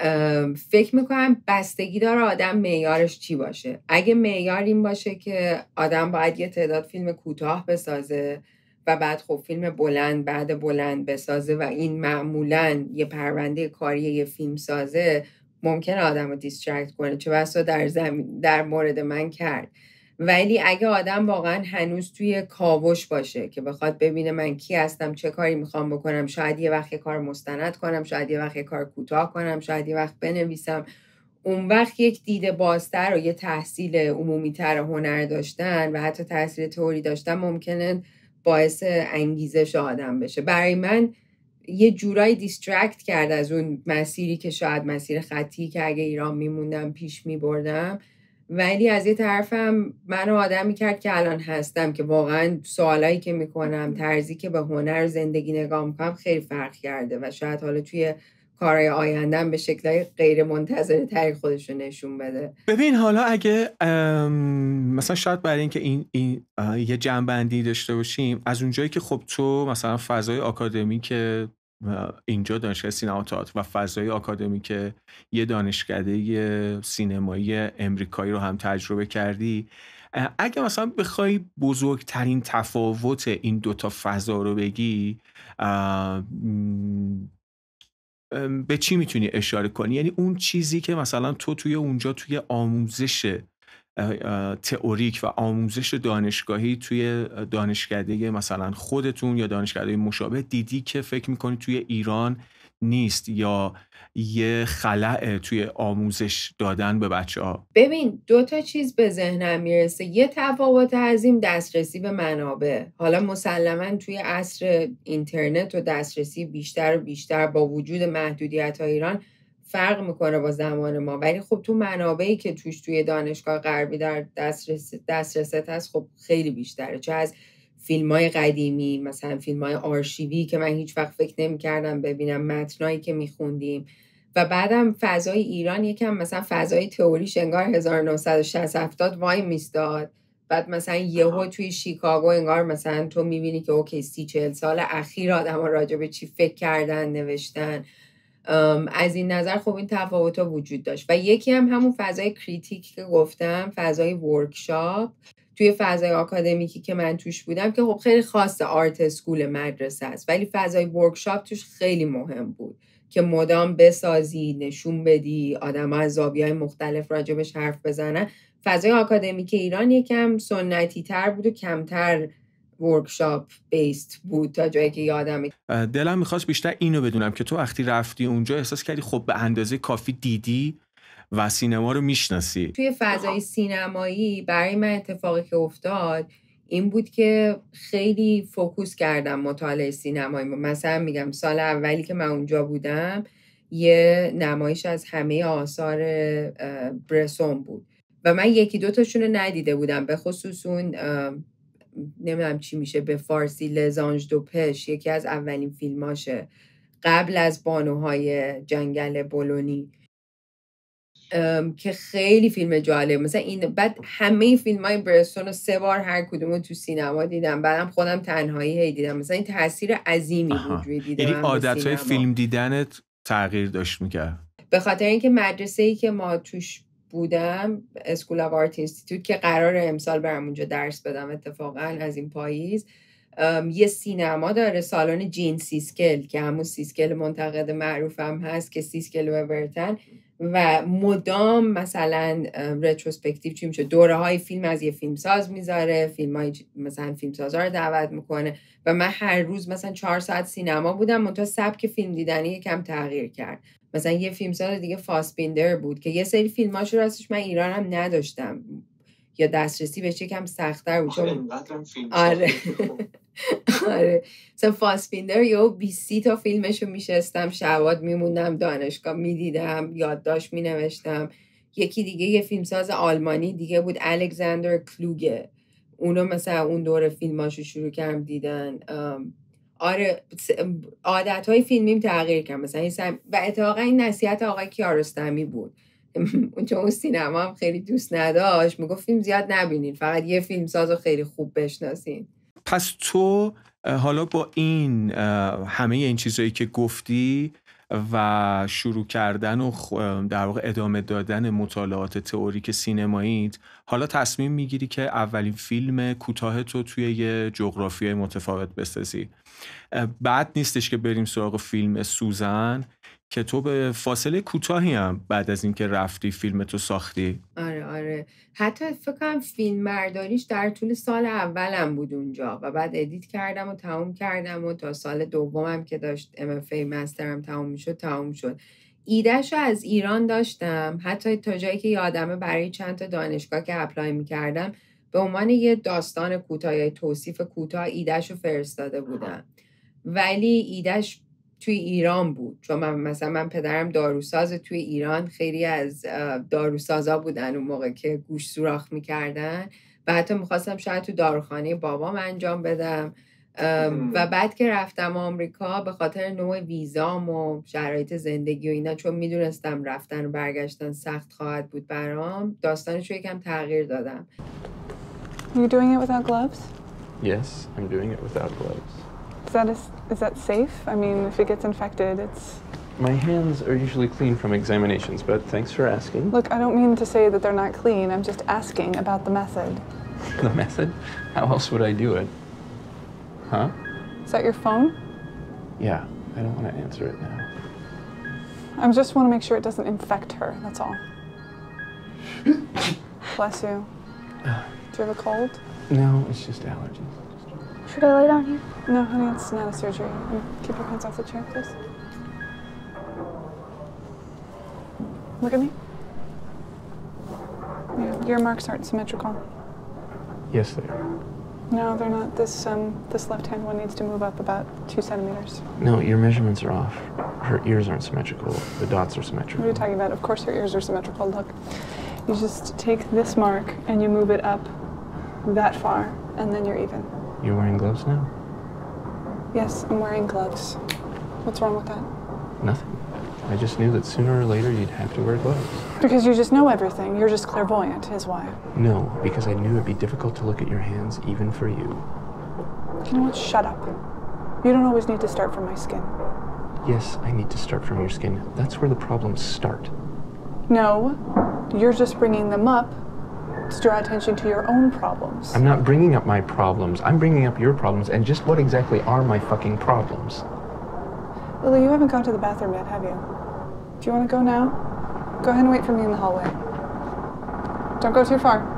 فکر میکنم بستگی داره آدم معیارش چی باشه. اگه معیار این باشه که آدم باید یه تعداد فیلم کوتاه بسازه و بعد خب فیلم بلند بعد بلند بسازه و این معمولاً یه پرونده کاری یه فیلم سازه، ممکنه آدم رو دیسترکت کنه، چه بسا در مورد من کرد. ولی اگه آدم واقعا هنوز توی کاوش باشه که بخواد ببینه من کی هستم، چه کاری میخوام بکنم، شاید یه وقت یه کار مستند کنم، شاید یه وقت یه کار کوتاه کنم، شاید یه وقت بنویسم، اون وقت یک دید بازتر و یه تحصیل عمومی‌تر هنر داشتن و حتی تحصیل تئوری داشتن ممکنه باعث انگیزش آدم بشه. برای من یه جورایی دیسترکت کرد از اون مسیری که شاید مسیر خطی که اگه ایران میموندم پیش میبردم، ولی از یه طرفم منو آدمی کرد که الان هستم، که واقعا سوالایی که میکنم، طرزی که به هنر و زندگی نگاه میکنم خیلی فرق کرده و شاید حالا توی کارهای آیندهم به شکلهای غیر منتظره تری خودشو نشون بده. ببین حالا اگه مثلا شاید برای اینکه این یه جنبندی داشته باشیم، از اونجایی که خب تو مثلا فضای آکادمی که اینجا دانشگاه سینما تئاتر و فضای آکادمی که یه دانشکده سینمایی امریکایی رو هم تجربه کردی، اگه مثلا بخوای بزرگترین تفاوت این دوتا فضا رو بگی، به چی میتونی اشاره کنی؟ یعنی اون چیزی که مثلا تو توی اونجا توی آموزش تئوریک و آموزش دانشگاهی توی دانشکده مثلا خودتون یا دانشکده مشابه دیدی که فکر میکنی توی ایران نیست، یا یه خلأ توی آموزش دادن به بچه‌ها؟ ببین 2 چیز به ذهنم میرسه. یه تفاوت عظیم دسترسی به منابع. حالا مسلماً توی عصر اینترنت و دسترسی بیشتر و بیشتر با وجود محدودیت‌های ایران فرق میکنه با زمان ما، ولی خب تو منابعی که توی دانشگاه غربی در دسترست هست خب خیلی بیشتره، چه از فیلم‌های قدیمی، مثلا فیلم‌های آرشیوی که من هیچ وقت فکر نمی‌کردم ببینم، متنایی که می‌خوندیم، و بعدم فضای ایران یکم مثلا فضای تئوریش انگار 1960-70 وای میستاد، بعد مثلا یهو توی شیکاگو انگار مثلا تو می‌بینی که اوکی 30-40 سال اخیر آدم‌ها راجع به چی فکر کردن، نوشتن. از این نظر خب این تفاوت‌ها وجود داشت. و یکی هم همون فضای کریتیک که گفتم، فضای ورکشاپ توی فضای آکادمیکی که من توش بودم که خب خیلی خاص آرت اسکول مدرسه است، ولی فضای ورکشاپ توش خیلی مهم بود که مدام بسازی، نشون بدی، آدم‌ها از زاویه‌های مختلف راجبش حرف بزنن. فضای آکادمیک ایران یکم سنتی تر بود و کمتر ورکشاپ بیست بود تا جایی که یادم. دلم میخواست بیشتر اینو بدونم که تو وقتی رفتی اونجا احساس کردی خب به اندازه کافی دیدی و سینما رو میشناسی؟ توی فضای سینمایی برای من اتفاقی که افتاد این بود که خیلی فوکوس کردم مطالعه سینمایی. مثلا میگم سال اولی که من اونجا بودم یه نمایش از همه آثار برسون بود و من 1-2 تاشون رو ندیده بودم، به خصوص اون نمیدونم چی میشه به فارسی، لزانج دو پش، یکی از اولین فیلماشه قبل از بانوهای جنگل بولونی که خیلی فیلم جالب. مثلا این بعد همه فیلمای برستون رو 3 بار هر کدومو تو سینما دیدم، بعدم خودم تنهایی دیدم. مثلا این تاثیر عظیمی بود روی دیدن. یعنی عادتهای فیلم دیدنت تغییر داشت میکرد؟ به خاطر اینکه مدرسه‌ای که ما توش بودم، اسکول آف آرت اینستیتوت، که قراره امسال برم اونجا درس بدم اتفاقا از این پاییز، یه سینما داره، سالن جین سیسکل که همون سیسکل منتقد معروفم هست که سیسکل و ورتن و مدام مثلا رتروسپکتیو چی میشه، دوره های فیلم از یه فیلمساز میذاره، فیلمای مثلا فیلمسازا رو دعوت میکنه و من هر روز مثلا 4 ساعت سینما بودم، منتها سبک فیلم دیدنی یکم تغییر کرد. مثلا یه فیلمساز دیگه فاسبیندر بود که یه سری فیلماش راستش من ایران هم نداشتم یا دسترسی بهش یکم سخت‌تر بود. آره آره مثلا فاسبیندر یا 20 تا فیلمشو میشستم شبات میموندم دانشگاه میدیدم، یادداشت مینوشتم. یکی دیگه یه فیلمساز آلمانی دیگه بود، الکساندر کلوگه، اونو مثلا اون دوره فیلماشو شروع کردم دیدن. آره عادتهای فیلمیم تغییر کرد مثلا و اتفاقا این نصیحت آقای کیارستمی بود چون اون سینما هم خیلی دوست نداشت، میگفت فیلم زیاد نبینین، فقط یه فیلمساز رو خیلی خوب بشناسین. پس تو حالا با این همه این چیزایی که گفتی و شروع کردن و در واقع ادامه دادن مطالعات تئوریک سینماییت، حالا تصمیم میگیری که اولین فیلم کوتاه تو توی یه جغرافیای متفاوت بسازی. بعد نیستش که بریم سراغ فیلم سوزن که تو به فاصله کوتاهی هم بعد از اینکه رفتی فیلم تو ساختی. آره حتی فکر کنم فیلم برداریش در طول سال اولم بود اونجا و بعد ادیت کردم و تموم کردم و تا سال دومم که داشت MFA مسترم تموم شد. ایدهشو از ایران داشتم، حتی تا جایی که یادمه برای چند تا دانشگاه که اپلای میکردم به عنوان یه داستان کوتاه یا توصیف کوتاه ایدهشو فرستاده بودم، ولی ایدهش توی ایران بود چون من پدرم داروساز توی ایران، خیلی از داروسازا بودن اون موقع که گوش سوراخ میکردن و حتی میخواستم شاید تو داروخانه بابام انجام بدم و بعد که رفتم آمریکا به خاطر نوع ویزام و شرایط زندگی و اینا، چون میدونستم رفتن و برگشتن سخت خواهد بود برام، داستانشو یکم تغییر دادم. You're doing it without gloves? Yes, I'm doing it without gloves. Is that safe? I mean, if it gets infected, it's... My hands are usually clean from examinations, but thanks for asking. Look, I don't mean to say that they're not clean. I'm just asking about the method. The method? How else would I do it? Huh? Is that your phone? Yeah, I don't want to answer it now. I just want to make sure it doesn't infect her, that's all. Bless you. Do you have a cold? No, it's just allergies. Should I lay down here? No, honey, it's not a surgery. Keep your hands off the chair, please. Look at me. Yeah, your marks aren't symmetrical. Yes, they are. No, they're not. This left-hand one needs to move up about 2 centimeters. No, your measurements are off. Her ears aren't symmetrical. The dots are symmetrical. What are you talking about? Of course her ears are symmetrical. Look, you just take this mark and you move it up that far, and then you're even. You're wearing gloves now? Yes, I'm wearing gloves. What's wrong with that? Nothing. I just knew that sooner or later you'd have to wear gloves. Because you just know everything. You're just clairvoyant, is why. No, because I knew it'd be difficult to look at your hands, even for you. You know what? Shut up. You don't always need to start from my skin. Yes, I need to start from your skin. That's where the problems start. No, you're just bringing them up to draw attention to your own problems. I'm not bringing up my problems. I'm bringing up your problems, and just what exactly are my fucking problems? Lily, you haven't gone to the bathroom yet, have you? Do you want to go now? Go ahead and wait for me in the hallway. Don't go too far.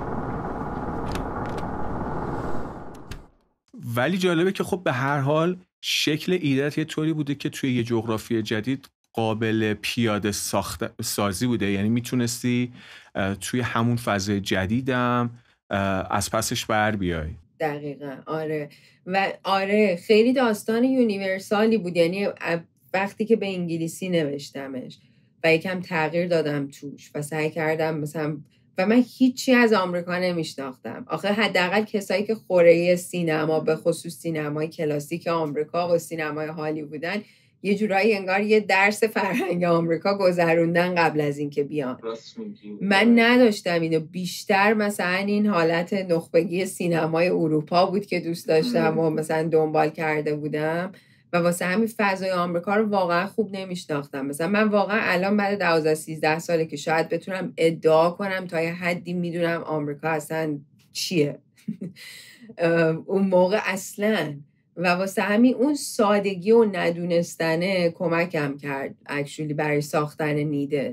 ولی جالبه که خب به هر حال شکل ایده‌ت یه طوری بوده که توی یه جغرافی جدید قابل پیاده سازی بوده، یعنی میتونستی توی همون فضای جدیدم از پسش بر بیای. دقیقا آره. و آره خیلی داستان یونیورسالی بود، یعنی وقتی که به انگلیسی نوشتمش و یکم تغییر دادم توش و سعی کردم مثلا، و من هیچی از آمریکا نمیشناختم. آخه حداقل کسایی که خوره سینما، به خصوص سینمای کلاسیک آمریکا و سینمای هالیوودن، یه جورایی انگار یه درس فرهنگ آمریکا گذروندن قبل از اینکه بیان. من نداشتم اینو، بیشتر مثلا این حالت نخبگی سینمای اروپا بود که دوست داشتم و مثلا دنبال کرده بودم و واسه همین فضای آمریکا رو واقعا خوب نمیشناختم. مثلا من واقعا الان بعد 12-13 ساله که شاید بتونم ادعا کنم تا یه حدی میدونم آمریکا اصلا چیه. اون موقع اصلا. و واسه همین اون سادگی و ندونستنه کمکم کرد اکچولی برای ساختن نیدل.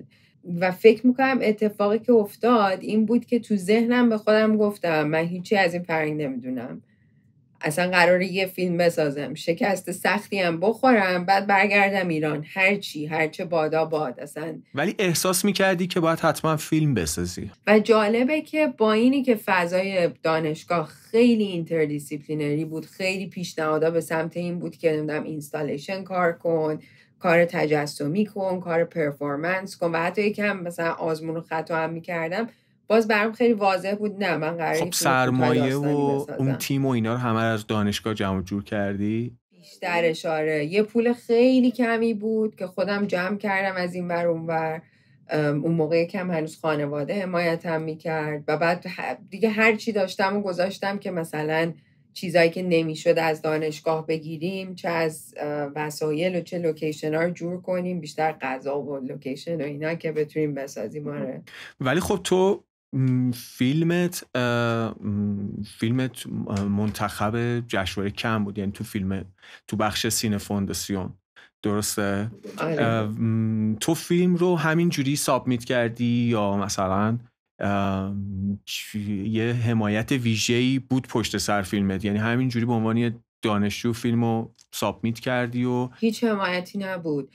و فکر میکنم اتفاقی که افتاد این بود که تو ذهنم به خودم گفتم من هیچی از این فرهنگ نمیدونم، اصلا قراره یه فیلم بسازم، شکست سختی هم بخورم، بعد برگردم ایران، هرچه بادا باد اصلا. ولی احساس میکردی که باید حتما فیلم بسازی. و جالبه که با اینی که فضای دانشگاه خیلی اینتردیسیپلینری بود، خیلی پیشنهادا به سمت این بود که نمیدونم اینستالیشن کار کن، کار تجسمی کن، کار پرفورمنس کن و حتی یکم مثلا آزمون و خطا هم میکردم، باز برام خیلی واضح بود نه من قراره خب فیلم سرمایه و بسازم. اون تیم و اینا رو همه از دانشگاه جمع جور کردی؟ بیشترش آره، یه پول خیلی کمی بود که خودم جمع کردم از این ور اون ور. اون موقع کم هنوز خانواده حمایتم میکرد و بعد دیگه هر چی داشتم و گذاشتم که مثلا چیزایی که نمیشد از دانشگاه بگیریم، چه از وسایل و چه لوکیشن ها رو جور کنیم، بیشتر غذا و لوکیشن و اینا که بتونیم بسازیم. آره. ولی خب تو فیلمت منتخب جشنواره کن بود، یعنی تو بخش سینه فونداسیون، درسته؟ آره. تو فیلم رو همین جوری سابمیت کردی یا مثلا یه حمایت ویژه‌ای بود پشت سر فیلمت، یعنی همین جوری به عنوان یه دانشجو فیلم رو سابمیت کردی؟ و هیچ حمایتی نبود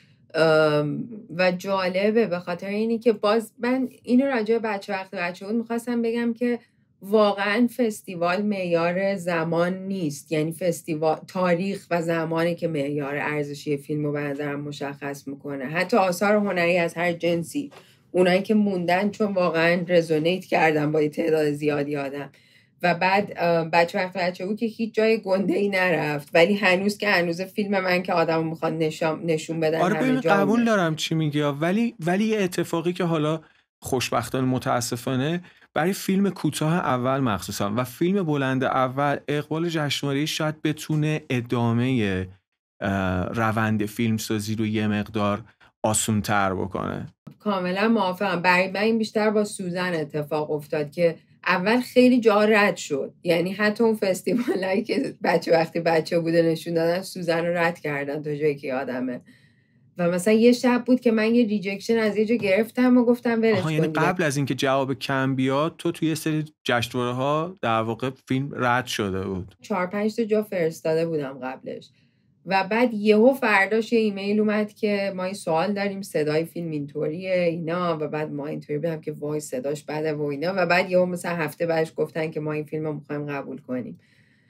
و جالبه به خاطر اینی که باز من اینو راجع به بچه بود میخواستم بگم که واقعا فستیوال معیار زمان نیست، یعنی فستیوال تاریخ و زمانی که معیار ارزشی فیلم رو به نظرم مشخص میکنه. حتی آثار هنری از هر جنسی، اونایی که موندن چون واقعا رزونیت کردن با تعداد زیادی آدم. و بعد بچه بود که هیچ جای گنده‌ای نرفت، ولی هنوز فیلم من که آدمو میخواد نشون بدن. آره همه جا قبول دارم چی میگی، ولی یه اتفاقی که حالا خوشبختانه متاسفانه برای فیلم کوتاه اول مخصوصا و فیلم بلند اول اقبال جشنواره شاید بتونه ادامه روند فیلمسازی رو یه مقدار آسون‌تر بکنه. کاملا موافقم. برای من این بیشتر با سوزن اتفاق افتاد که اول خیلی جا رد شد، یعنی حتی اون فستیوالایی که وقتی بچه بوده نشون دادن سوزن رو رد کردن تا جایی که یادمه. و مثلا یه شب بود که من یه ریجکشن از یه جا گرفتم و گفتم ولش کن. یعنی قبل از اینکه جواب کم بیاد تو توی سری جشنواره‌ها در واقع فیلم رد شده بود. 4-5 تا جا فرستاده بودم قبلش و بعد یهو فرداش یه ایمیل اومد که ما این سوال داریم، صدای فیلم اینطوریه اینا، و بعد ما اینطوری بودم که وای صداش بده و اینا، و بعد یهو مثلا هفته بعدش گفتن که ما این فیلم رو میخوایم قبول کنیم.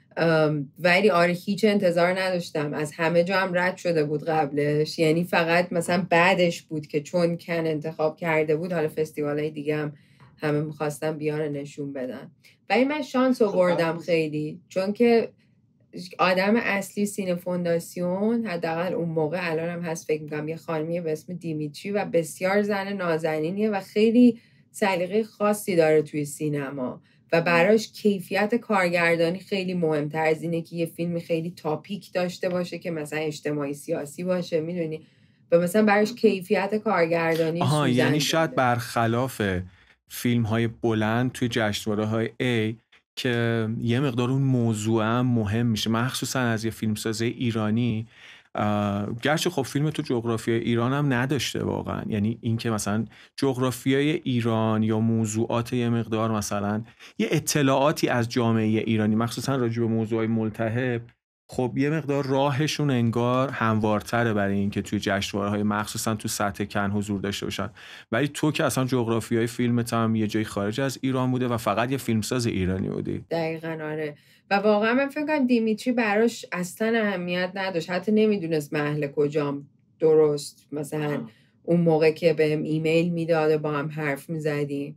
ولی آره هیچ انتظار نداشتم، از همه جا هم رد شده بود قبلش، یعنی فقط مثلا بعدش بود که چون کن انتخاب کرده بود حالا فستیوالای دیگه هم همه میخواستن بیان نشون بدن. ولی من شانس آوردم خیلی، چون که آدم اصلی سینه فونداسیون حداقل اون موقع، الان هم هست فکر میکنم، یه خانمیه به اسم دیمیتری و بسیار زن نازنینیه و خیلی سلیقه خاصی داره توی سینما و براش کیفیت کارگردانی خیلی مهمتر از اینه که یه فیلم خیلی تاپیک داشته باشه که مثلا اجتماعی سیاسی باشه، میدونی، و مثلا براش کیفیت کارگردانی سوزن. یعنی شاید برخلاف فیلم های بلند توی جشنواره های A که یه مقدار اون موضوع هم مهم میشه، مخصوصا از یه فیلمساز ایرانی، گرچه خب فیلم تو جغرافیای ایران هم نداشته واقعا، یعنی این که مثلا جغرافیای ایران یا موضوعات یه مقدار مثلا یه اطلاعاتی از جامعه ایرانی مخصوصا راجع به موضوعای ملتهب، خب یه مقدار راهشون انگار هموارتره برای این که توی جشنواره‌های مخصوصا تو سطح کن حضور داشته باشن. ولی تو که اصلا جغرافیای فیلمت هم یه جای خارج از ایران بوده و فقط یه فیلمساز ایرانی بودی. دقیقاً آره. و واقعا من فکر کنم دیمیتری براش اصلا اهمیت نداشت، حتی نمیدونست محل کجام درست، مثلا اون موقع که بهم ایمیل میداد با هم حرف میزدیم.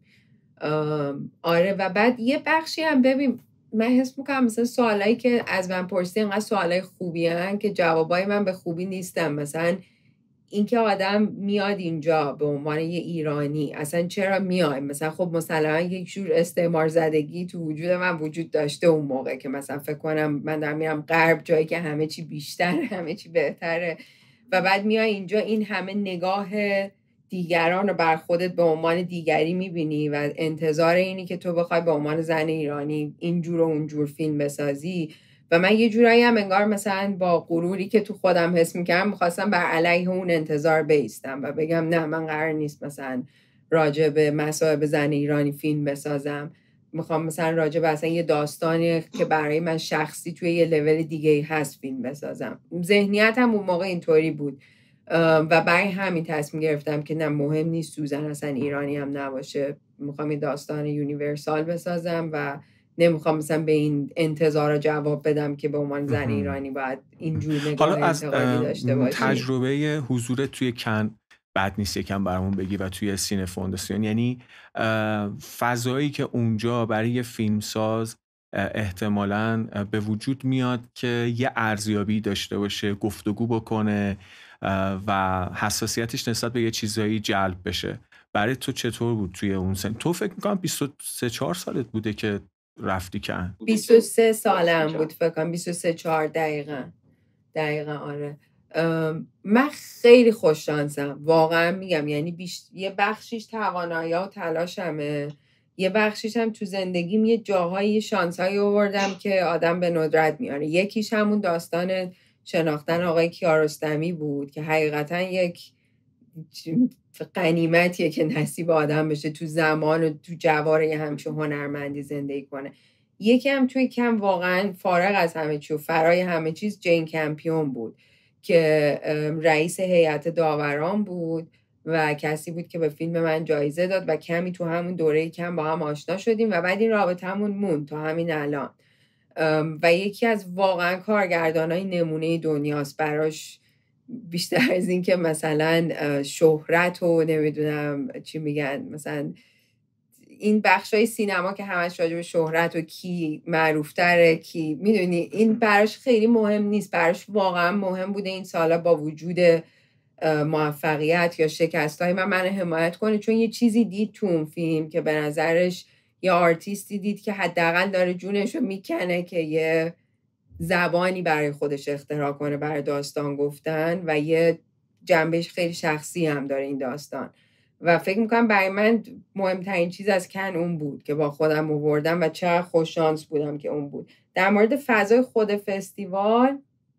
آره. و بعد یه بخشی هم ببین من حس میکنم مثلا سوالایی که از من پرسیدی اینقدر سوالای خوبی هن که جوابای من به خوبی نیستم. مثلا اینکه آدم میاد اینجا به عنوان یه ایرانی اصلا چرا میای؟ مثلا خب مثلا یک جور استعمار زدگی تو وجود من وجود داشته اون موقع که مثلا فکر کنم من دارم میرم غرب، جایی که همه چی بیشتره، همه چی بهتره، و بعد میای اینجا این همه نگاه دیگران رو بر خودت به عنوان دیگری میبینی و انتظار اینی که تو بخوای به عنوان زن ایرانی اینجور و اونجور فیلم بسازی. و من یه جورایی هم انگار مثلا با غروری که تو خودم حس میکردم میخواستم بر علیه اون انتظار بایستم و بگم نه من قرار نیست مثلا راجع به مصائب زن ایرانی فیلم بسازم. میخوام مثلا راجع به اصلا یه داستانی که برای من شخصی توی یه لول دیگه هست فیلم بسازم. ذهنیتم اون موقع اینطوری بود و برای همین تصمیم گرفتم که نه، مهم نیست سوزن اصلا ایرانی هم نباشه، میخوام یه داستان یونیورسال بسازم و نمیخوام مثلا به این انتظار جواب بدم که به عنوان زن ایرانی باید اینجور نگاه انتقادی داشته باشی. تجربه حضور توی کن بد نیست یکم برامون بگی و توی سینه فونداسیون، یعنی فضایی که اونجا برای یه فیلمساز احتمالاً به وجود میاد که یه ارزیابی داشته باشه، گفتگو بکنه و حساسیتش نسبت به یه چیزایی جلب بشه. برای تو چطور بود توی اون سن؟ تو فکر میکنم 23-4 سالت بوده که رفتی کن؟ 23 سالم بود فکر کنم، 23-4 دقیقا آره. من خیلی خوششانسم واقعا میگم، یعنی یه بخشیش توانایی و تلاشمه، یه بخشیش هم تو زندگیم یه جاهایی شانسایی آوردم که آدم به ندرت میاره. یکیش همون داستان شناختن آقای کیارستمی بود که حقیقتا یک غنیمتیه که نصیب آدم بشه تو زمان و تو جوار یه همچون هنرمندی زندگی کنه. یکی هم توی کم واقعا فارغ از همه چیز و فرای همه چیز جین کمپیون بود که رئیس هیئت داوران بود و کسی بود که به فیلم من جایزه داد و کمی تو همون دوره کم با هم آشنا شدیم و بعد این رابطمون موند تا همین الان. و یکی از واقعا کارگردانای نمونه دنیاست. براش بیشتر از این که مثلا شهرت و نمیدونم چی میگن، مثلا این بخشای سینما که همش راجع به شهرت و کی معروفتره کی میدونی، این براش خیلی مهم نیست. براش واقعا مهم بوده این سالا با وجود موفقیت یا شکستای من حمایت کنه، چون یه چیزی دید تو اون فیلم که به نظرش یه آرتیستی دید که حداقل داره جونشو میکنه که یه زبانی برای خودش اختراع کنه برای داستان گفتن و یه جنبش خیلی شخصی هم داره این داستان. و فکر میکنم برای من مهمترین چیز از کن اون بود که با خودم آوردم و چقدر خوش شانس بودم که اون بود. در مورد فضای خود فستیوال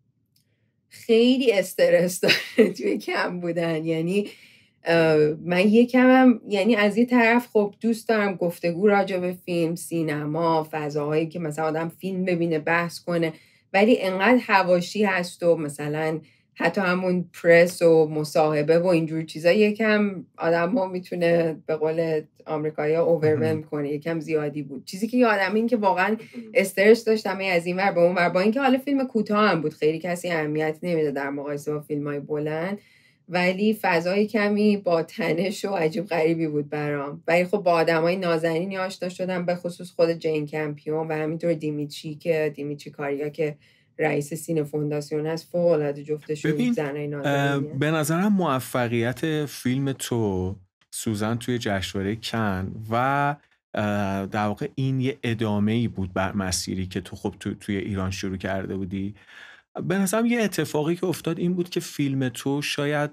خیلی استرس داره توی کم بودن، یعنی من یکمم یعنی از یه طرف خب دوست دارم گفتگو راجع به فیلم، سینما، فضاهایی که مثلا آدم فیلم ببینه بحث کنه، ولی انقدر حواشی هست و مثلا حتی همون پرس و مصاحبه و اینجور چیزا یکم آدم ها میتونه به قول آمریکایی ها اوورولم کنه، یکم زیادی بود. چیزی که یادم این که واقعا استرس داشتم از این ور به اون ور، با اینکه حالا فیلم کوتاه هم بود خیلی کسی اهمیت نمیده در مقایسه با فیلم‌های بلند، ولی فضای کمی با تنش و عجیب غریبی بود برام. ولی خب با آدمای نازنینی آشنا شدم، به خصوص خود جین کمپیون و همینطور دیمیتری کاریا که رئیس سینه فونداسیون هست، فوق‌العاده جفتشون زنای نازنینه. به نظرم موفقیت فیلم تو سوزن توی جشنواره کن و در واقع این یه ادامه‌ای بود بر مسیری که تو خب توی ایران شروع کرده بودی. به نظرم یه اتفاقی که افتاد این بود که فیلم تو شاید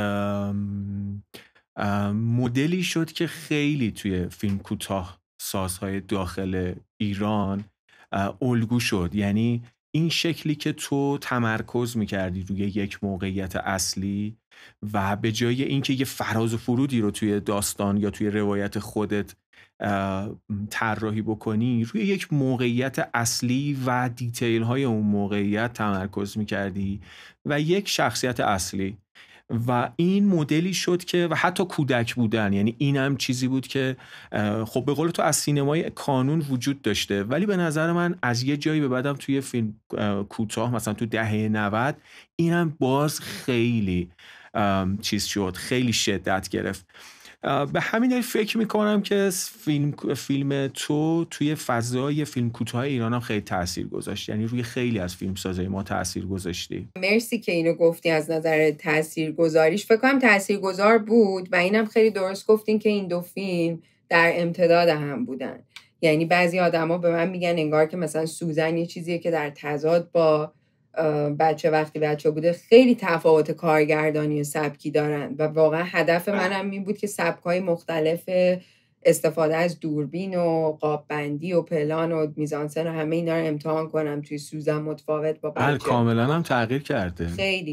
مدلی شد که خیلی توی فیلم کوتاه سازهای داخل ایران الگو شد. یعنی این شکلی که تو تمرکز میکردی روی یک موقعیت اصلی و به جای اینکه یه فراز و فرودی رو توی داستان یا توی روایت خودت طراحی بکنی، روی یک موقعیت اصلی و دیتیل های اون موقعیت تمرکز میکردی و یک شخصیت اصلی، و این مدلی شد که و حتی کودک بودن، یعنی این هم چیزی بود که خب به قول تو از سینمای کانون وجود داشته، ولی به نظر من از یه جایی به بعدم توی فیلم کوتاه مثلا تو دهه 90 این هم باز خیلی چیز شد، خیلی شدت گرفت. به همین دلیل فکر میکنم که فیلم تو توی فضای فیلم کوتاه ایران هم خیلی تأثیر گذاشت، یعنی روی خیلی از فیلم سازای ما تأثیر گذاشتی. مرسی که اینو گفتی. از نظر تأثیر گذاریش فکر کنم تأثیر گذار بود و اینم خیلی درست گفتین که این دو فیلم در امتداد هم بودن. یعنی بعضی آدما به من میگن انگار که مثلا سوزن یه چیزیه که در تضاد با وقتی بچه بوده خیلی تفاوت کارگردانی و سبکی دارن و واقعا هدف منم این بود که سبک‌های مختلف استفاده از دوربین و قاب‌بندی و پلان و میزانسن و همه اینا رو امتحان کنم توی سوزن متفاوت با بچه. کاملا هم تغییر کرده خیلی.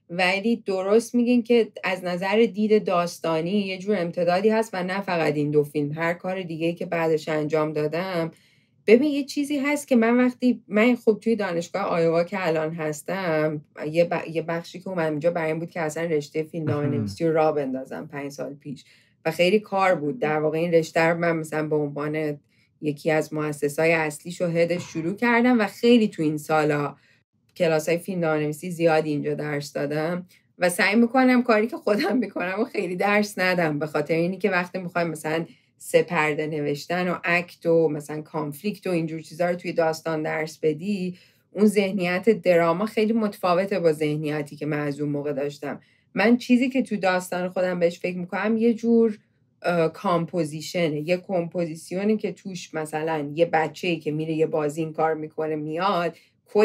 ولی درست میگین که از نظر دید داستانی یه جور امتدادی هست و نه فقط این دو فیلم، هر کار دیگه‌ای که بعدش انجام دادم. ببین یه چیزی هست که من خب توی دانشگاه آیوا که الان هستم یه بخشی که اومدم اینجا برای این بود که اصلا رشته فیلمنامه‌نویسی رو راه بندازم 5 سال پیش و خیلی کار بود. در واقع این رشته رو من مثلا به عنوان یکی از مؤسسای اصلیش و هدش شروع کردم و خیلی تو این سالا کلاسای فیلمنامه‌نویسی زیادی اینجا درس دادم و سعی میکنم کاری که خودم میکنم و خیلی درس ندم، به خاطر اینی که وقتی میخوایم مثلا 3 پرده نوشتن و اکت و مثلا کانفلیکت و اینجور چیزا رو توی داستان درس بدی، اون ذهنیت دراما خیلی متفاوته با ذهنیتی که من از اون موقع داشتم. من چیزی که تو داستان خودم بهش فکر میکنم یه جور کامپوزیشنه، یه کمپوزیشنی که توش مثلا یه بچه‌ای که میره یه بازی این کار میکنه میاد،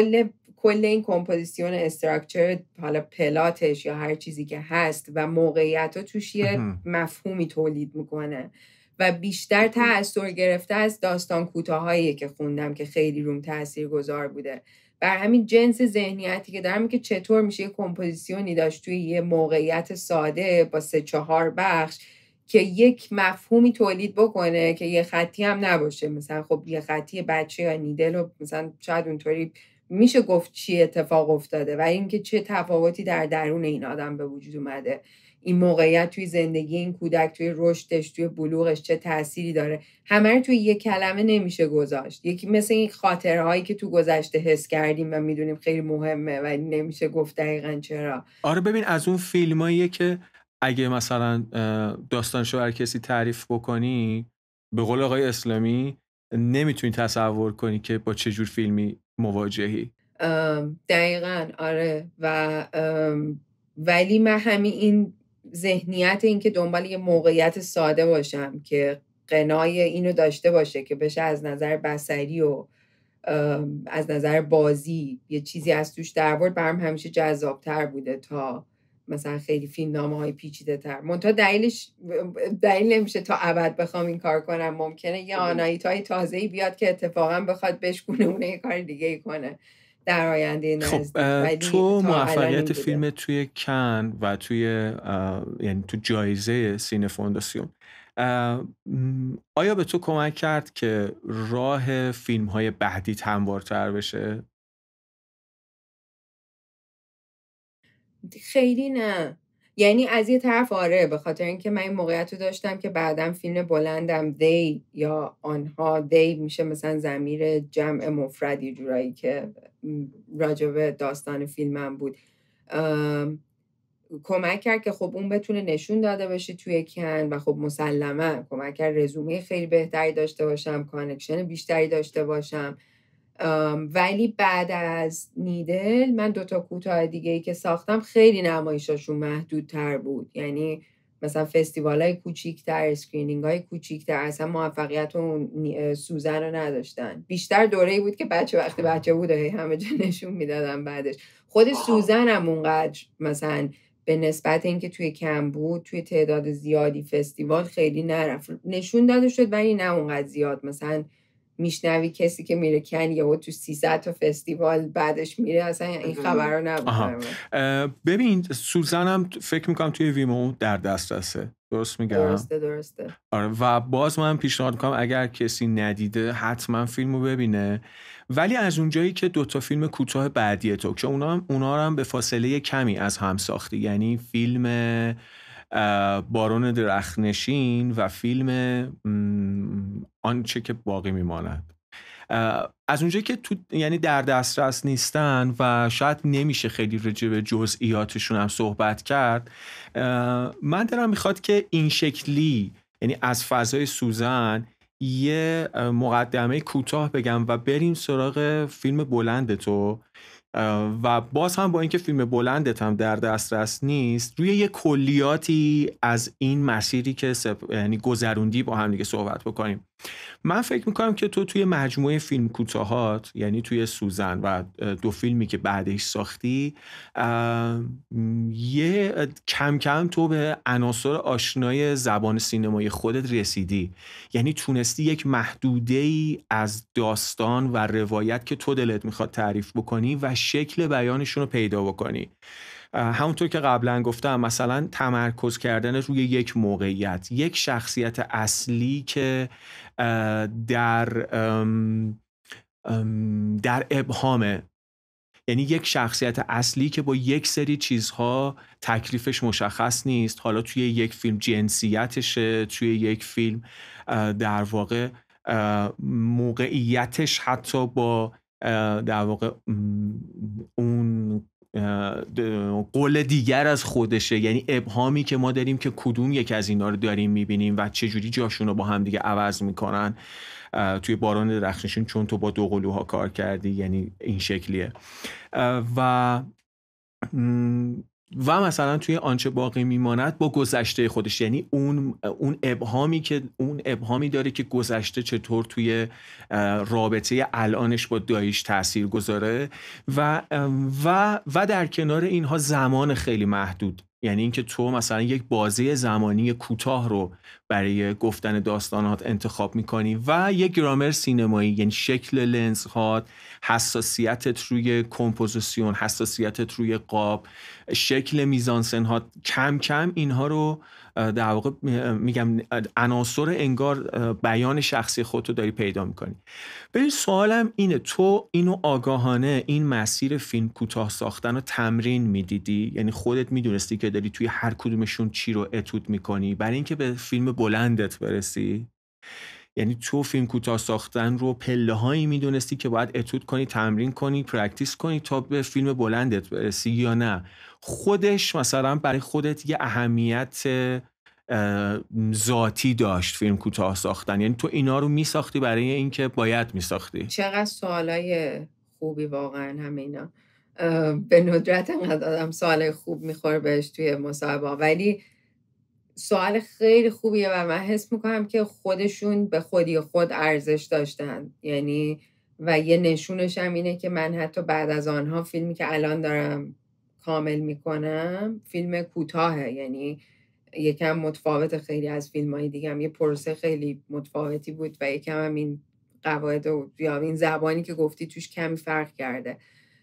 کل این کمپوزیشن استراکچر، حالا پلاتش یا هر چیزی که هست و موقعیت ها توش یه مفهومی تولید میکنه و بیشتر تأثیر گرفته از داستان کوتاهایی که خوندم که خیلی روم تأثیر گذار بوده. بر همین جنس ذهنیتی که دارم که چطور میشه یه کمپوزیشنی داشت توی یه موقعیت ساده با 3-4 بخش که یک مفهومی تولید بکنه که یه خطی هم نباشه. مثلا خب یه خطی بچه یا نیدل و مثلا شاید اونطوری میشه گفت چی اتفاق افتاده و اینکه چه تفاوتی در درون این آدم به وجود اومده، این موقعیت توی زندگی این کودک، توی رشدش، توی بلوغش چه تأثیری داره. همه رو توی یک کلمه نمیشه گذاشت. یکی مثل این خاطرهایی که تو گذشته حس کردیم و میدونیم خیلی مهمه ولی نمیشه گفت دقیقاً چرا. آره ببین از اون فیلماییه که اگه مثلا داستانشو هر کسی تعریف بکنی، به قول آقای اسلامی نمیتونی تصور کنی که با چه جور فیلمی مواجهی. دقیقاً آره. و ولی من همین این ذهنیت این که دنبال یه موقعیت ساده باشم که قنای اینو داشته باشه که بشه از نظر بصری و از نظر بازی یه چیزی از توش در آورد، برام همیشه جذاب‌تر بوده تا مثلا خیلی فیلمنامه‌های پیچیده‌تر. منتها دلیل نمیشه تا ابد بخوام این کار کنم. ممکنه یه آناهیتای تازه‌ای بیاد که اتفاقا بخواد بشکونه اونه یه کار دیگه کنه در آینده نزدیک. خب تو موفقیت فیلم توی کن و توی یعنی تو جایزه سینه فونداسیون آیا به تو کمک کرد که راه فیلم‌های بعدی هموارتر بشه؟ خیلی نه. یعنی از یه طرف آره، به خاطر اینکه من این موقعیت رو داشتم که بعدم فیلم بلندم they یا آنها، they میشه مثلا ضمیر جمع مفردی جورایی که راجب داستان فیلمم بود، کمک کرد که خب اون بتونه نشون داده بشه توی کن و خب مسلما کمک کرد رزومه خیلی بهتری داشته باشم، کانکشن بیشتری داشته باشم. ولی بعد از نیدل من 2 کوتاه دیگه‌ای که ساختم خیلی نمایشاشون محدودتر بود. یعنی مثلا فستیوالای کوچیک‌تر، اسکرینینگ‌های کوچیک‌تر، اصلا موفقیت اون سوزن رو نداشتن. بیشتر دوره‌ای بود که وقتی بچه بود همه جا نشون میدادم. بعدش خود سوزن هم اونقدر مثلا به نسبت اینکه توی کم بود، توی تعداد زیادی فستیوال خیلی نرفت، نشون داده شد ولی نه اونقدر زیاد. مثلا میشنوی کسی که میره کن یا تو 300 تا فستیوال بعدش میره، اصلا این خبر رو نبود. ببین سوزنم فکر میکنم توی ویمو در دسترسه، درست میگم؟ درسته. آره و باز من پیشنهاد میکنم اگر کسی ندیده حتما فیلمو ببینه. ولی از اونجایی که 2 فیلم کوتاه بعدی تو که اونا رو هم به فاصله کمی از هم ساختی، یعنی فیلم بارون درختنشین و فیلم آنچه که باقی میماند، از اونجایی که تو یعنی در دسترس نیستن و شاید نمیشه خیلی راجع به جزئیاتشون هم صحبت کرد، من دارم میخواد که این شکلی یعنی از فضای سوزن یه مقدمه کوتاه بگم و بریم سراغ فیلم بلند تو و باز هم با اینکه فیلم بلندت هم در دسترس نیست روی یه کلیاتی از این مسیری که یعنی گذروندی با هم دیگه صحبت بکنیم. من فکر میکنم که تو توی مجموعه فیلم کوتاهات، یعنی توی سوزن و 2 فیلمی که بعدش ساختی، یه کم کم تو به عناصر آشنای زبان سینمایی خودت رسیدی، یعنی تونستی یک محدوده‌ای از داستان و روایت که تو دلت میخواد تعریف بکنی و شکل بیانشون رو پیدا بکنی. همونطور که قبلا گفتم مثلا تمرکز کردن روی یک موقعیت، یک شخصیت اصلی که در ابهامه، یعنی یک شخصیت اصلی که با یک سری چیزها تکلیفش مشخص نیست، حالا توی یک فیلم جنسیتشه، توی یک فیلم در واقع موقعیتش حتی با در واقع اون قول دیگر از خودشه، یعنی ابهامی که ما داریم که کدوم یک از اینا رو داریم میبینیم و چجوری جاشون رو با هم دیگه عوض میکنن. توی باران درخششون چون تو با دو قلوها کار کردی، یعنی این شکلیه. و مثلا توی آنچه باقی میماند با گذشته خودش، یعنی اون ابهامی داره که گذشته چطور توی رابطه الانش با داییش تأثیر گذاره و در کنار اینها زمان خیلی محدود، یعنی اینکه تو مثلا یک بازه زمانی کوتاه رو برای گفتن داستانات انتخاب میکنی و یک گرامر سینمایی، یعنی شکل لنزهات، حساسیتت روی کمپوزیسیون، حساسیتت روی قاب، شکل میزانسن ها، کم کم اینها رو در واقع میگم عناصر انگار بیان شخصی خودتو داری پیدا میکنی. ببین سوالم اینه، تو اینو آگاهانه این مسیر فیلم کوتاه ساختن رو تمرین میدیدی؟ یعنی خودت میدونستی که داری توی هر کدومشون چی رو اتود میکنی برای اینکه به فیلم بلندت برسی؟ یعنی تو فیلم کوتاه ساختن رو پله‌هایی میدونستی که باید اتود کنی، تمرین کنی، پرکتیس کنی تا به فیلم بلندت برسی، یا نه خودش مثلا برای خودت یه اهمیت ذاتی داشت فیلم کوتاه ساختن، یعنی تو اینا رو میساختی برای اینکه باید میساختی؟ چقدر سوالای خوبی واقعا همه اینا. به ندرت انقدر آدم سوالای خوب میخوره بهش توی مصاحبه، ولی سوال خیلی خوبیه و من حس میکنم که خودشون به خودی خود ارزش داشتن، یعنی و یه نشونش هم اینه که من حتی بعد از آنها فیلمی که الان دارم کامل میکنم فیلم کوتاهه، یعنی یکم متفاوت خیلی از فیلم‌های دیگه، هم یه پروسه خیلی متفاوتی بود و یکم هم این قواعد یا این زبانی که گفتی توش کمی فرق کرده.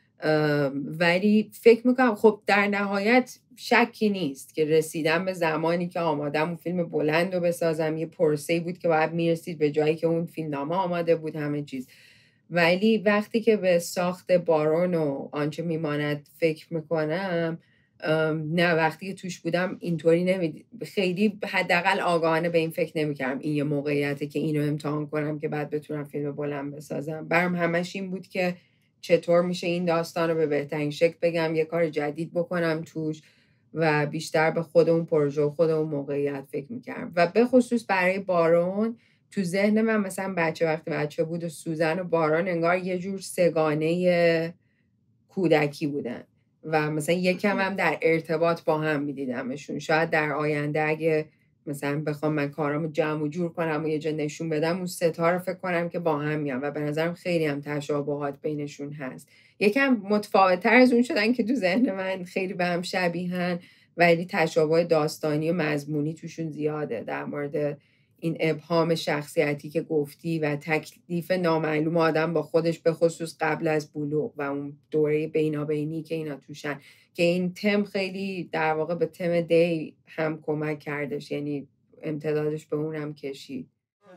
ولی فکر میکنم خب در نهایت شکی نیست که رسیدم به زمانی که آمادم اون فیلم بلند رو بسازم، یه پروسه‌ای بود که باید میرسید به جایی که اون فیلمنامه آماده بود، همه چیز. ولی وقتی که به ساخت بارون و آنچه میماند فکر میکنم، نه وقتی که توش بودم اینطوری خیلی حداقل آگاهانه به این فکر نمیکردم این یه موقعیته که اینو امتحان کنم که بعد بتونم فیلم بلند بسازم. برام همش این بود که چطور میشه این داستان رو به بهترین شکل بگم، یه کار جدید بکنم توش و بیشتر به خود اون پروژه و خود اون موقعیت فکر میکردم. و به خصوص برای بارون تو ذهن من مثلا وقتی بچه بود و سوزن و باران انگار یه جور سگانه کودکی بودن و مثلا یکم هم در ارتباط با هم میدیدمشون. شاید در آینده اگه مثلا بخوام من کارامو جمع و جور کنم و یه جا نشون بدم، اون ستا رو فکر کنم که با هم میان و به نظرم خیلی هم تشابهات بینشون هست. یکم متفاوت‌تر از اون شدن که تو ذهن من خیلی به هم شبیهن، ولی تشابه داستانی و مضمونی توشون زیاده در مورد این ابهام شخصیتی که گفتی و تکلیف نامعلوم آدم با خودش، به خصوص قبل از بلوغ و اون دوره بینابینی که اینا توشن، که این تم خیلی در واقع به تم دی هم کمک کردش، یعنی امتدادش به اونم کشید.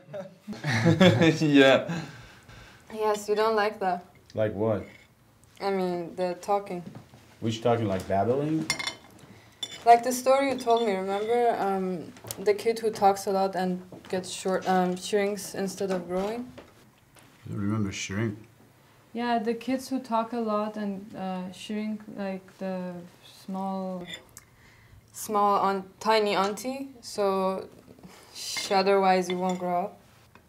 Yeah. Yes, you don't like that. Like what? I mean, the talking. Which talking, like babbling? Like the story you told me, remember? The kid who talks a lot and gets shrinks instead of growing? I remember shrink. Yeah, the kids who talk a lot and shrink, like the tiny auntie, so otherwise you won't grow up.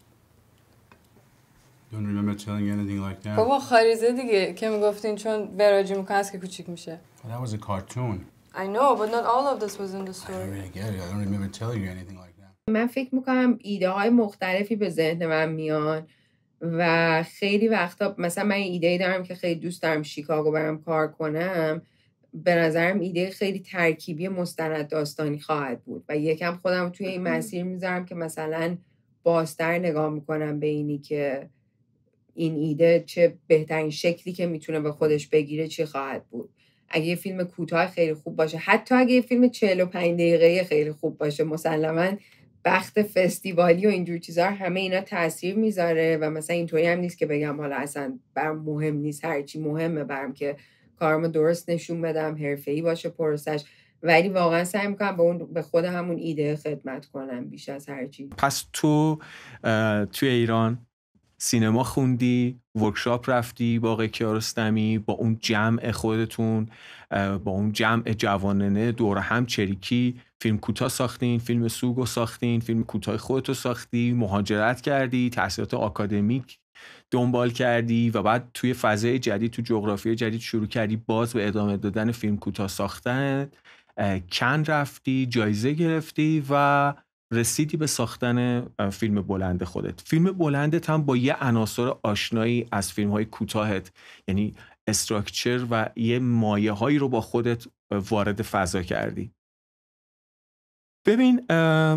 Don't remember telling you anything like that. بابا خریزه دیگه که میگفتین چون براجی میکنه از که کوچیک میشه. That was a cartoon. I know, but not all of this was in the story. I don't really get it. I don't remember telling you anything like that. من فکر میکنم ایده های مختلفی به ذهن من میان و خیلی وقتا مثلا من ایده دارم که خیلی دوست دارم شیکاگو برم کار کنم، به نظرم ایده خیلی ترکیبی مستند داستانی خواهد بود و یکم خودم توی این مسیر میذارم که مثلا بازتر نگاه میکنم به اینی که این ایده چه بهترین شکلی که میتونه به خودش بگیره چی خواهد بود. اگه یه فیلم کوتاه خیلی خوب باشه، حتی اگه یه فیلم 45 دقیقه خیلی خوب باشه، مسلماً بخت فستیوالی و اینجور چیزا همه اینا تاثیر میذاره. و مثلا اینطوری هم نیست که بگم حالا اصلا برام مهم نیست، هرچی مهمه برام که کارمو درست نشون بدم، حرفه‌ای باشه پروسش، ولی واقعا سعی میکنم به خود همون ایده خدمت کنم بیش از هر چیز. پس تو توی ایران سینما خوندی، ورکشاپ رفتی با آقای کیارستمی، با اون جمع خودتون، با اون جمع جوانانه دور هم چریکی فیلم کوتاه ساختین، فیلم سوگو ساختین، فیلم کوتاه خودتو ساختی، مهاجرت کردی، تحصیلات آکادمیک دنبال کردی و بعد توی فضای جدید، تو جغرافیای جدید شروع کردی باز به ادامه دادن فیلم کوتاه ساختن. کن رفتی، جایزه گرفتی و رسیدی به ساختن فیلم بلند خودت. فیلم بلندت هم با یه عناصر آشنایی از فیلم‌های کوتاهت، یعنی استراکچر و یه مایه‌هایی رو با خودت وارد فضا کردی. ببین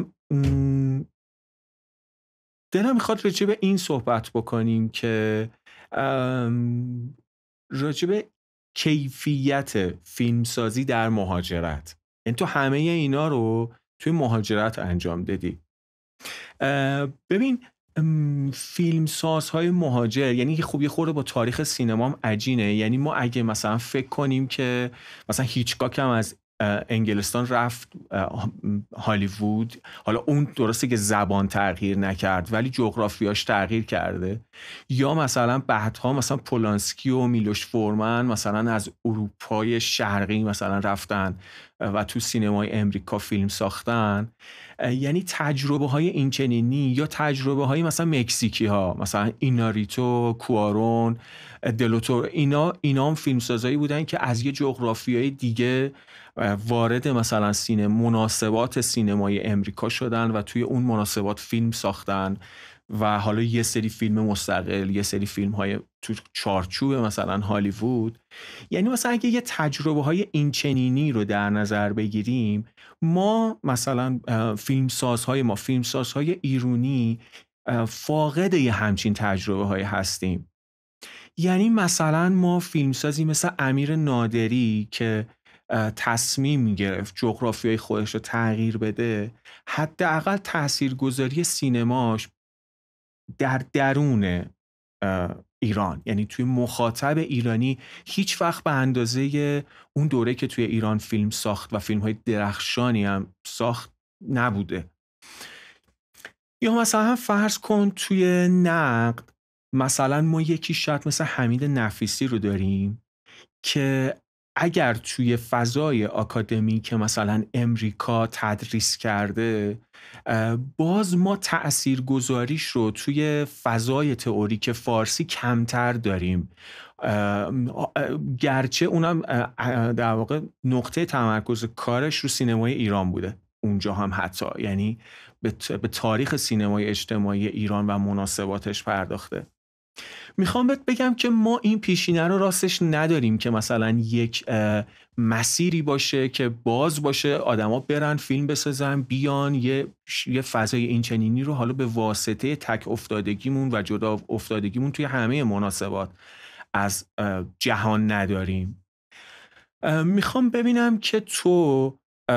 دلم میخواد راجع به این صحبت بکنیم که راجع به کیفیت فیلمسازی در مهاجرت. یعنی تو همه اینا رو توی مهاجرت انجام دادی. ببین فیلمسازهای مهاجر، یعنی خب یه خورده با تاریخ سینمام عجینه. یعنی ما اگه مثلا فکر کنیم که مثلا هیچکاک هم از انگلستان رفت هالیوود، حالا اون درسته که زبان تغییر نکرد ولی جغرافیاش تغییر کرده، یا مثلا بعدها مثلا پولانسکی و میلوش فورمن مثلا از اروپای شرقی مثلا رفتن و تو سینمای امریکا فیلم ساختن. یعنی تجربه های اینچنینی یا تجربه های مثلا مکزیکی ها، مثلا ایناریتو، کوارون، دلوتور، اینا هم فیلمسازایی بودن که از یه جغرافیای دیگه وارد مثلا مناسبات سینمای امریکا شدن و توی اون مناسبات فیلم ساختن و حالا یه سری فیلم مستقل، یه سری فیلم های تو چارچوب مثلا هالیوود. یعنی مثلا اگه یه تجربه های اینچنینی رو در نظر بگیریم، ما مثلا فیلمسازهای ایرانی فاقد یه همچین تجربه های هستیم. یعنی مثلا ما فیلمسازی مثل امیر نادری که تصمیم میگرفت جغرافیای خودش رو تغییر بده، حداقل تاثیرگذاری سینماش در درون ایران، یعنی توی مخاطب ایرانی هیچ وقت به اندازه اون دوره که توی ایران فیلم ساخت و فیلم‌های درخشانی هم ساخت نبوده. یا مثلا فرض کن توی نقد مثلا ما یکی شاید مثل حمید نفیسی رو داریم که اگر توی فضای آکادمی که مثلا امریکا تدریس کرده، باز ما تأثیرگذاریش رو توی فضای تئوریک فارسی کمتر داریم، گرچه اونم در واقع نقطه تمرکز کارش رو سینمای ایران بوده اونجا هم حتی، یعنی به تاریخ سینمای اجتماعی ایران و مناسباتش پرداخته. میخوام بهت بگم که ما این پیشینه رو راستش نداریم که مثلا یک مسیری باشه که باز باشه آدما برن فیلم بسازن بیان یه فضای اینچنینی رو حالا به واسطه تک افتادگیمون و جدا افتادگیمون توی همه مناسبات از جهان نداریم. میخوام ببینم که تو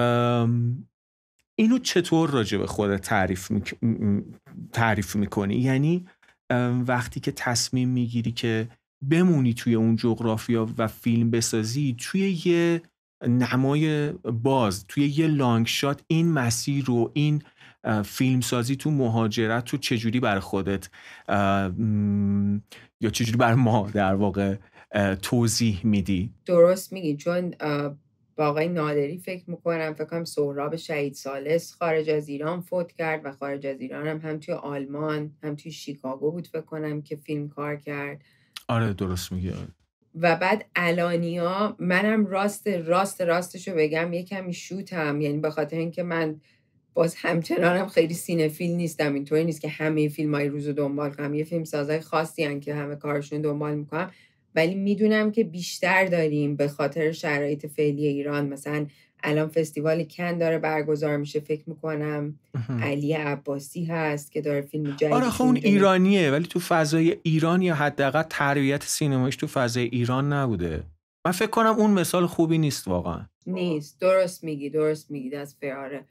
اینو چطور راجع به خودت تعریف میکنی. یعنی وقتی که تصمیم میگیری که بمونی توی اون جغرافیا و فیلم بسازی، توی یه نمای باز، توی یه لانگ شات، این مسیر رو، این فیلم سازی تو مهاجرت تو چجوری بر خودت یا چجوری بر ما در واقع توضیح میدی؟ درست میگی، چون با آقای نادری فکر کنم سهراب شهید ثالث خارج از ایران فوت کرد و خارج از ایران هم توی آلمان هم توی شیکاگو بود فکر کنم که فیلم کار کرد. آره درست میگی. و بعد الانیا منم راستشو بگم یه کمی شوتم، یعنی به خاطر اینکه من باز همچنانم خیلی سینفیل نیستم، اینطوری نیست که همه فیلمای روزو دنبال کنم، یه فیلم سازای خاصی هن که همه کارشون دنبال میکنم، ولی میدونم که بیشتر داریم به خاطر شرایط فعلی ایران. مثلا الان فستیوال کن داره برگزار میشه، فکر میکنم علی عباسی هست که داره فیلم جدید. آره خب اون ایرانیه ولی تو فضای ایران یا حداقل تربیت سینمایش تو فضای ایران نبوده. من فکر کنم اون مثال خوبی نیست واقعا. نیست. درست میگی دست فراره.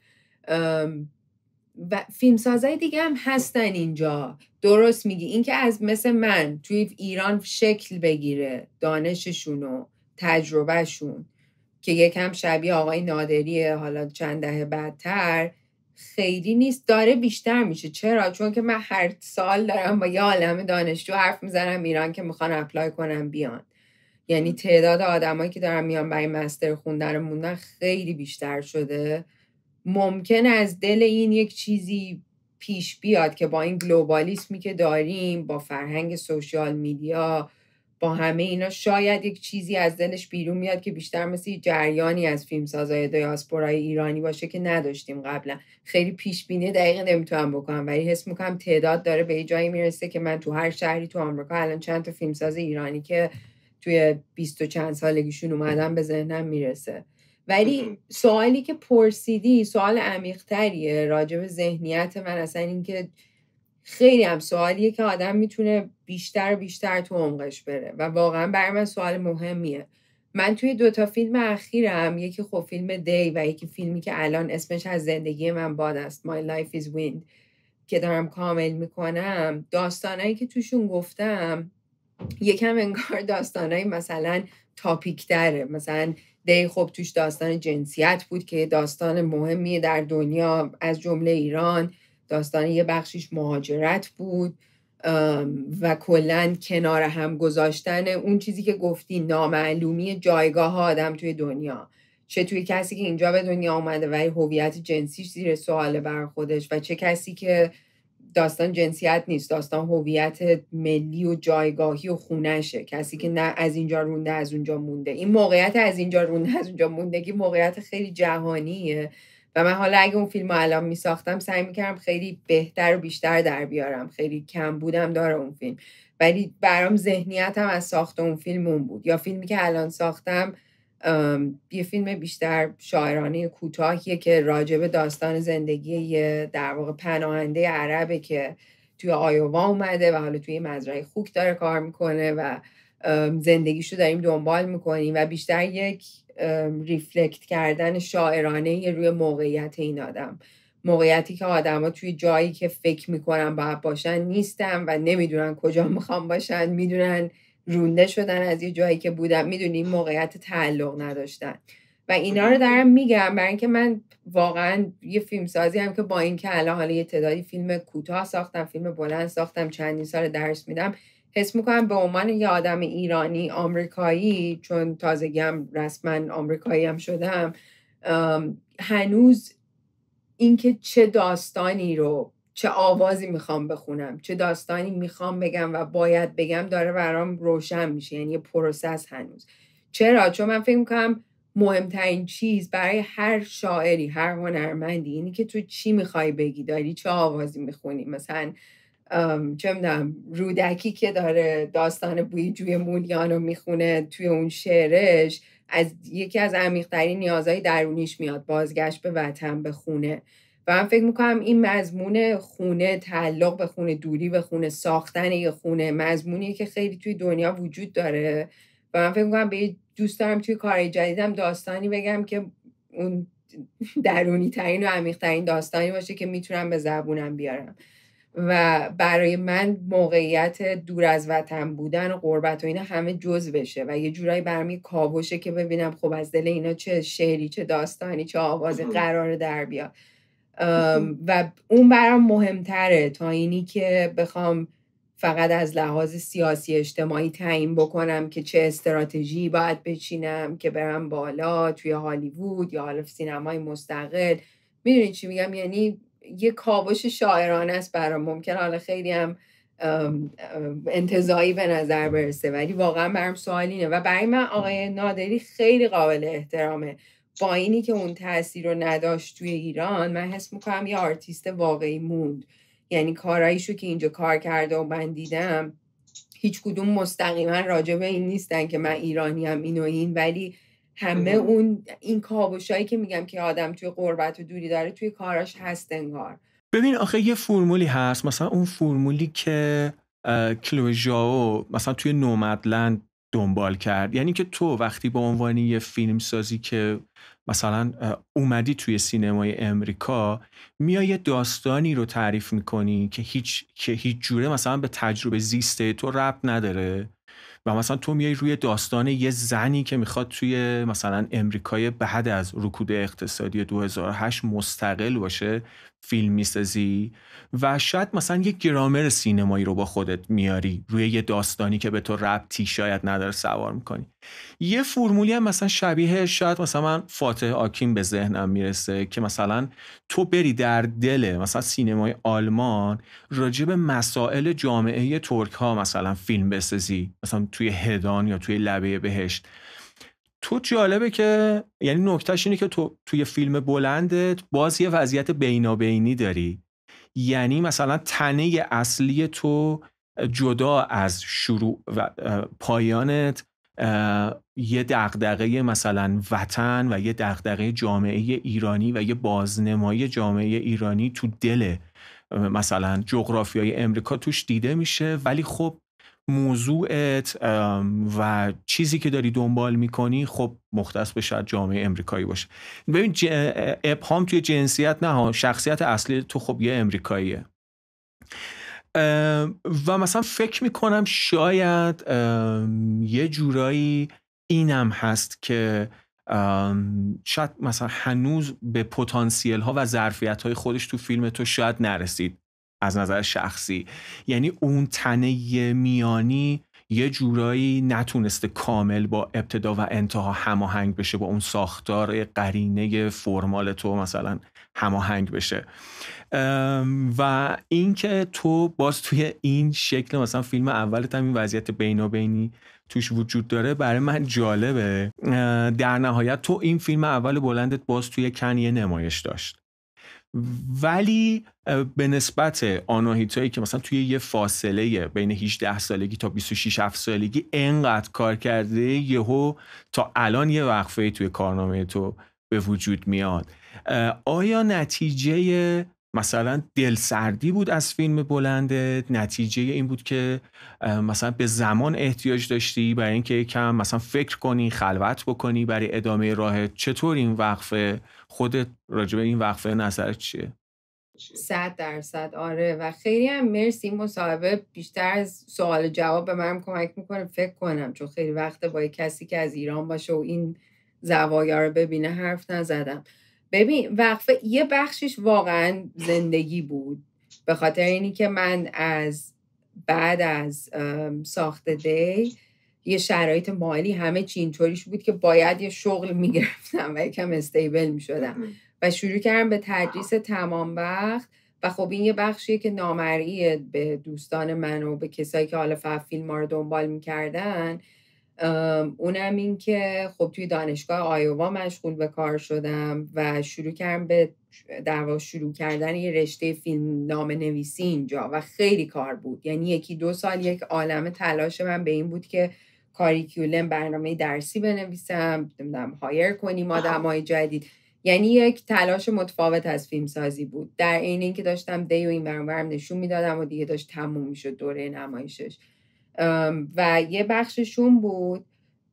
و فیلمسازای دیگه هم هستن اینجا. درست میگی. این که از مثل من توی ایران شکل بگیره دانششون و تجربهشون که یکم شبیه آقای نادریه، حالا چند دهه بعدتر، خیلی نیست. داره بیشتر میشه. چرا؟ چون که من هر سال دارم با یه عالمه دانشجو حرف میزنم ایران که میخوان اپلای کنن بیان. یعنی تعداد آدمایی که دارن میان برای مستر خوندن و موندن خیلی بیشتر شده. ممکن از دل این یک چیزی پیش بیاد که با این گلوبالیسمی که داریم، با فرهنگ سوشیال میدیا، با همه اینا، شاید یک چیزی از دلش بیرون میاد که بیشتر مثل جریانی از فیلمسازای دیاسپورای ایرانی باشه که نداشتیم قبلا. خیلی پیش بینی دقیق نمیتونم بکنم، ولی حس میکنم تعداد داره به جایی میرسه که من تو هر شهری تو آمریکا الان چند تا فیلمساز ایرانی که توی 20 و چند سالگیشون اومدن به ذهنم میرسه. ولی سوالی که پرسیدی سوال عمیق‌تریه راجع به ذهنیت من. اصلا این که خیلی هم سوالیه که آدم میتونه بیشتر و بیشتر تو عمقش بره و واقعا برای من سوال مهمیه. من توی 2 تا فیلم اخیرم، یکی خب فیلم دی و یکی فیلمی که الان اسمش از زندگی من باد است، My Life is Wind، که دارم کامل میکنم، داستانایی که توشون گفتم یکم انگار داستانایی مثلا تاپیک داره. مثلا دی خب توش داستان جنسیت بود که داستان مهمیه در دنیا از جمله ایران. داستان یه بخشیش مهاجرت بود و کلن کنار هم گذاشتن اون چیزی که گفتی، نامعلومی جایگاه آدم توی دنیا، چه توی کسی که اینجا به دنیا آمده ولی هویت جنسیش زیر سوال بر خودش، و چه کسی که داستان جنسیت نیست، داستان هویت ملی و جایگاهی و خونشه، کسی که نه از اینجا رونده از اونجا مونده. این موقعیت از اینجا رونده از اونجا موندگی موقعیت خیلی جهانیه و من حالا اگه اون فیلمو الان میساختم سعی میکردم خیلی بهتر و بیشتر در بیارم. خیلی کم بودم داره اون فیلم، ولی برام ذهنیتم از ساخت اون فیلم اون بود. یا فیلمی که الان ساختم یه فیلم بیشتر شاعرانه کوتاهیه که راجب داستان زندگی در واقع پناهنده عربه که توی آیووا اومده و حالا توی مزرعه خوک داره کار میکنه و زندگیشو داریم دنبال میکنیم و بیشتر یک ریفلکت کردن شاعرانه روی موقعیت این آدم، موقعیتی که آدم ها توی جایی که فکر میکنن باید باشن نیستن و نمیدونن کجا میخوان باشن، میدونن رونده شدن از یه جایی که بودن، میدونی موقعیت تعلق نداشتن و اینا رو دارم میگم برای اینکه من واقعا یه فیلمسازی هم که با این که الان حالا یه تعدادی فیلم کوتاه ساختم، فیلم بلند ساختم، چندین سال درس میدم، حس میکنم به عنوان یه آدم ایرانی آمریکایی، چون تازگی هم رسما آمریکایی هم شدم، هنوز اینکه چه داستانی رو، چه آوازی میخوام بخونم، چه داستانی میخوام بگم و باید بگم داره برام روشن میشه. یعنی یه پروسس هنوز. چرا؟ چون من فکر میکنم مهمترین چیز برای هر شاعری، هر هنرمندی، اینی که تو چی میخوای بگی، داری چه آوازی میخونی. مثلا چه میدونم رودکی که داره داستان بوی جوی مولیانو میخونه توی اون شعرش، از یکی از عمیق‌ترین نیازهای درونیش میاد بازگشت به وطن، به خونه. و من فکر میکنم این مضمون خونه، تعلق به خونه، دوری به خونه، ساختن یه خونه، مضمونیه که خیلی توی دنیا وجود داره و من فکر میکنم به دوست دارم توی کار جدیدم داستانی بگم که اون درونی ترین و عمیق ترین داستانی باشه که میتونم به زبونم بیارم. و برای من موقعیت دور از وطن بودن و غربت و اینا همه جزء بشه و یه جورایی برام کاوشه که ببینم خب از دل اینا چه شعری، چه داستانی، چه آوازی قراره در بیاد. و اون برام مهمتره تا اینی که بخوام فقط از لحاظ سیاسی اجتماعی تعیین بکنم که چه استراتژی باید بچینم که برم بالا توی هالیوود یا حالا سینمای مستقل. میدونی چی میگم؟ یعنی یه کاوش شاعرانه است برام. ممکن حالا خیلی هم انتزاعی به نظر برسه ولی واقعا برام سوال اینه و برای من آقای نادری خیلی قابل احترامه. با اینی که اون تأثیر رو نداشت توی ایران، من حس میکنم یه آرتیست واقعی موند. یعنی کاراییشو که اینجا کار کرده و من دیدم هیچ کدوم مستقیما راجع به این نیستن که من ایرانیم این و این، ولی همه اون این کاوشایی که میگم که آدم توی غربت و دوری داره توی کاراش هست انگار. ببین آخه یه فرمولی هست، مثلا اون فرمولی که کلو ژائو مثلا توی نومدلند دنبال کرد. یعنی که تو وقتی به عنوان یه فیلم سازی که مثلا اومدی توی سینمای امریکا میای یه داستانی رو تعریف میکنی که هیچ جوره مثلا به تجربه زیسته تو ربط نداره و مثلا تو میای روی داستان یه زنی که میخواد توی مثلا امریکای بعد از رکود اقتصادی 2008 مستقل باشه فیلم میسازی و شاید مثلا یه گرامر سینمایی رو با خودت میاری روی یه داستانی که به تو ربطی شاید نداره سوار میکنی. یه فرمولی هم مثلا شبیه شاید مثلا من فاتح آکین به ذهنم میرسه که مثلا تو بری در دل مثلا سینمای آلمان راجع به مسائل جامعه ترک ها مثلا فیلم بسازی، مثلا توی هدان یا توی لبه بهشت. تو جالبه که یعنی نکتهش اینه که تو توی فیلم بلندت باز یه وضعیت بینابینی داری، یعنی مثلا تنه اصلی تو جدا از شروع و پایانت یه دغدغه مثلا وطن و یه دغدغه جامعه ایرانی و یه بازنمایی جامعه ایرانی تو دل مثلا جغرافیای امریکا توش دیده میشه، ولی خب موضوعت و چیزی که داری دنبال میکنی خب مختص به شاید جامعه امریکایی باشه. ببین ابهام توی جنسیت نه، شخصیت اصلی تو خب یه امریکاییه. و مثلا فکر میکنم شاید یه جورایی اینم هست که شاید مثلا هنوز به پتانسیل ها و ظرفیت های خودش تو فیلم تو شاید نرسید از نظر شخصی، یعنی اون تنه میانی یه جورایی نتونسته کامل با ابتدا و انتها هماهنگ بشه، با اون ساختار قرینه فرمال تو مثلا هماهنگ بشه. و این که تو باز توی این شکل مثلا فیلم اولت هم این وضعیت بینابینی توش وجود داره برای من جالبه. در نهایت تو این فیلم اول بلندت باز توی کن یه نمایش داشت، ولی به نسبت آناهیتایی که مثلا توی یه فاصله بین 18 سالگی تا 26 سالگی انقدر کار کرده، یهو تا الان یه وقفه توی کارنامه تو به وجود میاد. آیا نتیجه مثلا دلسردی بود از فیلم بلنده؟ نتیجه این بود که مثلا به زمان احتیاج داشتی برای اینکه یکم مثلا فکر کنی، خلوت بکنی برای ادامه راه؟ چطور این وقفه خودت راجع به این وقفه نظرت چیه؟ 100% آره. و خیلی هم مرسی. این مصاحبه بیشتر از سوال جواب به من کمک میکنه فکر کنم، چون خیلی وقته با کسی که از ایران باشه و این زوایا رو ببینه حرف نزدم. ببین وقفه یه بخشش واقعا زندگی بود، به خاطر اینی که من از بعد از ساخت دی یه شرایط مالی همه چی اینطوریش بود که باید یه شغل میگرفتم و یکم استیبل میشدم و شروع کردم به تدریس تمام وقت. و خب این یه بخشیه که نامرئیه به دوستان من و به کسایی که حالا فقط فیلم ها رو دنبال میکردن. اونم این که خب توی دانشگاه آیووا مشغول به کار شدم و شروع کردم به در واقع شروع کردن یه رشته فیلم نام نویسی اینجا و خیلی کار بود. یعنی 1-2 سال یک عالمه تلاش من به این بود که کاریکیولم برنامه درسی بنویسم، نمیدونم هایر کنیم آدمای جدید. یعنی یک تلاش متفاوت از فیلم سازی بود، در عین اینکه داشتم دی و این برام نشون میدادم و دیگه داشت تموم میشد دوره نمایشش. و یه بخششون بود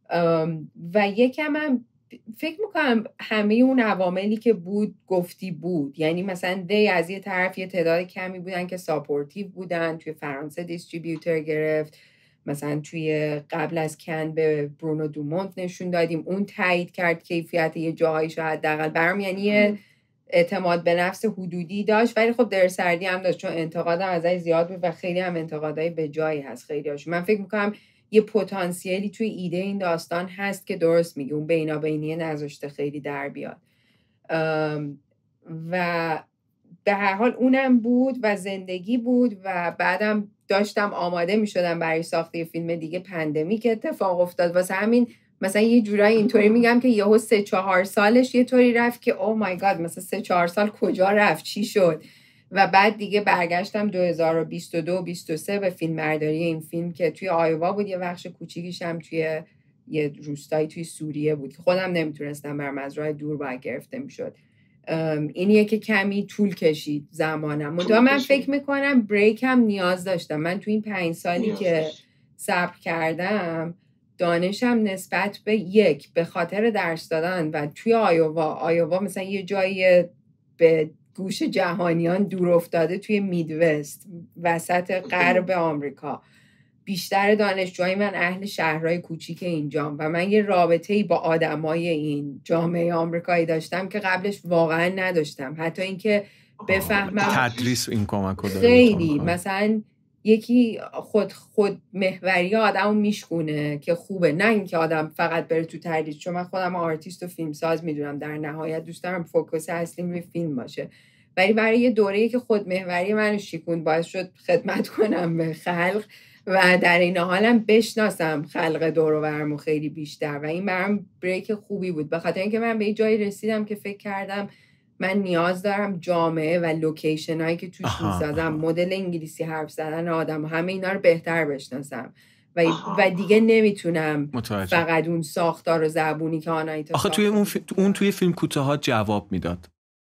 و یکم هم فکر میکنم همه اون عواملی که بود گفتی بود. یعنی مثلا دی از یه طرف یه تعداد کمی بودن که ساپورتیو بودن، توی فرانسه دیستریبیوتر گرفت، مثلا توی قبل از کن به برونو دومونت نشون دادیم، اون تایید کرد کیفیت یه جاهایی شاید حداقل برام، یعنی اعتماد به نفس حدودی داشت، ولی خب درسردی هم داشت چون انتقادم ازش زیاد بود و خیلی هم انتقادای به جایی هست خیلی هاشون. من فکر میکنم یه پتانسیلی توی ایده این داستان هست که درست میگه اون بینابینیه نذاشته خیلی در بیاد و به هر حال اونم بود و زندگی بود. و بعدم داشتم آماده میشدم برای ساخته فیلم دیگه، پندمیک اتفاق افتاد. واسه همین مثلا یه جورایی اینطوری میگم که یهو 3-4 سالش یه طوری رفت که او مای گاد مثلا 3-4 سال کجا رفت، چی شد. و بعد دیگه برگشتم 2022-23 به فیلم برداری این فیلم که توی آیووا بود، یه بخش کوچیکیش هم توی یه روستایی توی سوریه بود که خودم نمیتونستم برم، از راه دور باید گرفته میشد. اینیه که کمی طول کشید زمانم. من فکر میکنم بریک هم نیاز داشتم. من توی این 5 سالی که صبر کردم دانشم نسبت به 1 به خاطر درس دادن و توی آیووا مثلا یه جایی به گوش جهانیان دور افتاده توی میدوست وسط غرب آمریکا. بیشتر دانشجوهای من اهل شهرهای کوچیک اینجام و من یه رابطه‌ای با آدمای این جامعه آمریکایی داشتم که قبلش واقعا نداشتم. حتی اینکه بفهمم تدریس این کمک رو داره خیلی مثلا یکی خود محوری آدمو میشکونه که خوبه، نه اینکه آدم فقط بره تو تدریس. چون من خودم آرتیست و فیلمساز میدونم، در نهایت دوست دارم فوکوس اصلیم روی فیلم باشه، ولی برای یه دوره‌ای که خود محوری منو شیکوند باعث شد خدمت کنم به خلق و در این حالم بشناسم خلق دور و برمو خیلی بیشتر و این برام بریک خوبی بود، به خاطر اینکه من به یه جایی رسیدم که فکر کردم من نیاز دارم جامعه و لوکیشن هایی که توش میسازم، مدل انگلیسی حرف زدن آدم و همه اینا رو بهتر بشناسم و دیگه نمیتونم فقط اون ساختار و زبونی که آنایتا آخه توی اون توی فیلم کوتاه جواب میداد.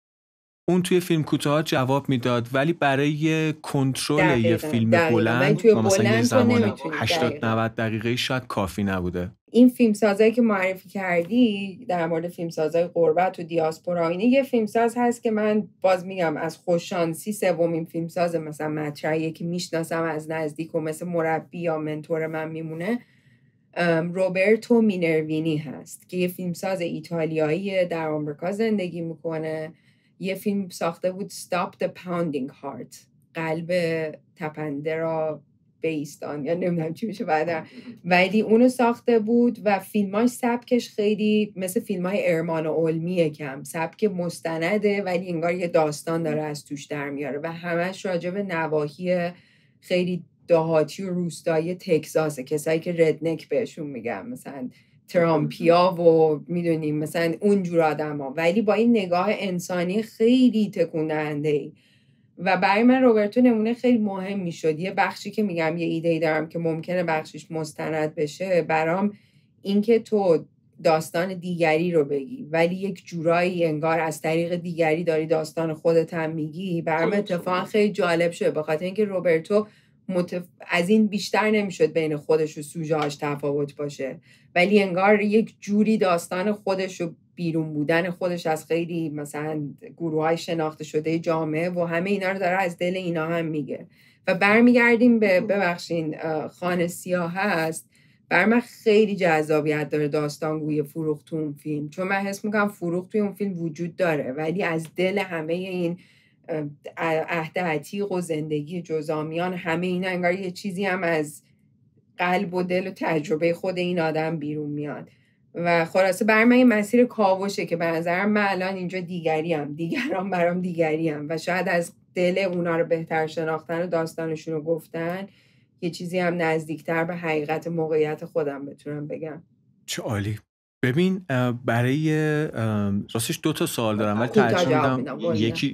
ولی برای کنترل یه فیلم بلند مثلا یه زمان 80-90 دقیقه شاید کافی نبوده. این فیلمسازایی که معرفی کردی در مورد فیلمسازای غربت و دیاسپورا اینه، یه فیلمساز هست که من باز میگم از خوششانسی سومین فیلمساز مثلا مطرحیه که میشناسم از نزدیک و مثل مربی یا منتور من میمونه، روبرتو مینروینی هست که یه فیلمساز ایتالیایی در آمریکا زندگی میکنه. یه فیلم ساخته بود Stop the Pounding Heart، قلب تپنده را بیستان یا نمیدونم چی میشه بعدا، ولی اونو ساخته بود و فیلماش سبکش خیلی مثل فیلمای ارمان و علمیه، کم سبک مستنده ولی انگار یه داستان داره از توش در میاره و همش راجع به نواحی خیلی دهاتی و روستایی تگزاسه، کسایی که ردنک بهشون میگم، مثلا ترامپیا و میدونیم مثلا اونجور آدم ها، ولی با این نگاه انسانی خیلی تکون دهنده‌ای و برای من روبرتو نمونه خیلی مهم میشد. یه بخشی که میگم یه ایده‌ای دارم که ممکنه بخشش مستند بشه، برام این که تو داستان دیگری رو بگی ولی یک جورایی انگار از طریق دیگری داری داستان خودت هم میگی، برام اتفاقا خیلی جالب شد، به خاطر اینکه روبرتو از این بیشتر نمیشد بین خودش و سوژه‌اش تفاوت باشه، ولی انگار یک جوری داستان خودش و بیرون بودن خودش از خیلی مثلا گروه‌های شناخته شده جامعه و همه اینا رو داره از دل اینا هم میگه. و برمیگردیم به ببخشین خانه سیاه هست، بر من خیلی جذابیت داره داستانگوی فروغ تو اون فیلم، چون من حس میکنم فروغ توی اون فیلم وجود داره ولی از دل همه این عهد عتیق و زندگی جزامیان همه اینا انگار یه چیزی هم از قلب و دل و تجربه خود این آدم بیرون میاد و خلاصه برای من این مسیر کاوشه که به نظرم من الان اینجا دیگران برام دیگریم و شاید از دل اونا رو بهتر شناختن و داستانشون رو گفتن یه چیزی هم نزدیکتر به حقیقت موقعیت خودم بتونم بگم. چه عالی. ببین برای راستش 2 سوال دارم ولی ترجمه میدم. یکی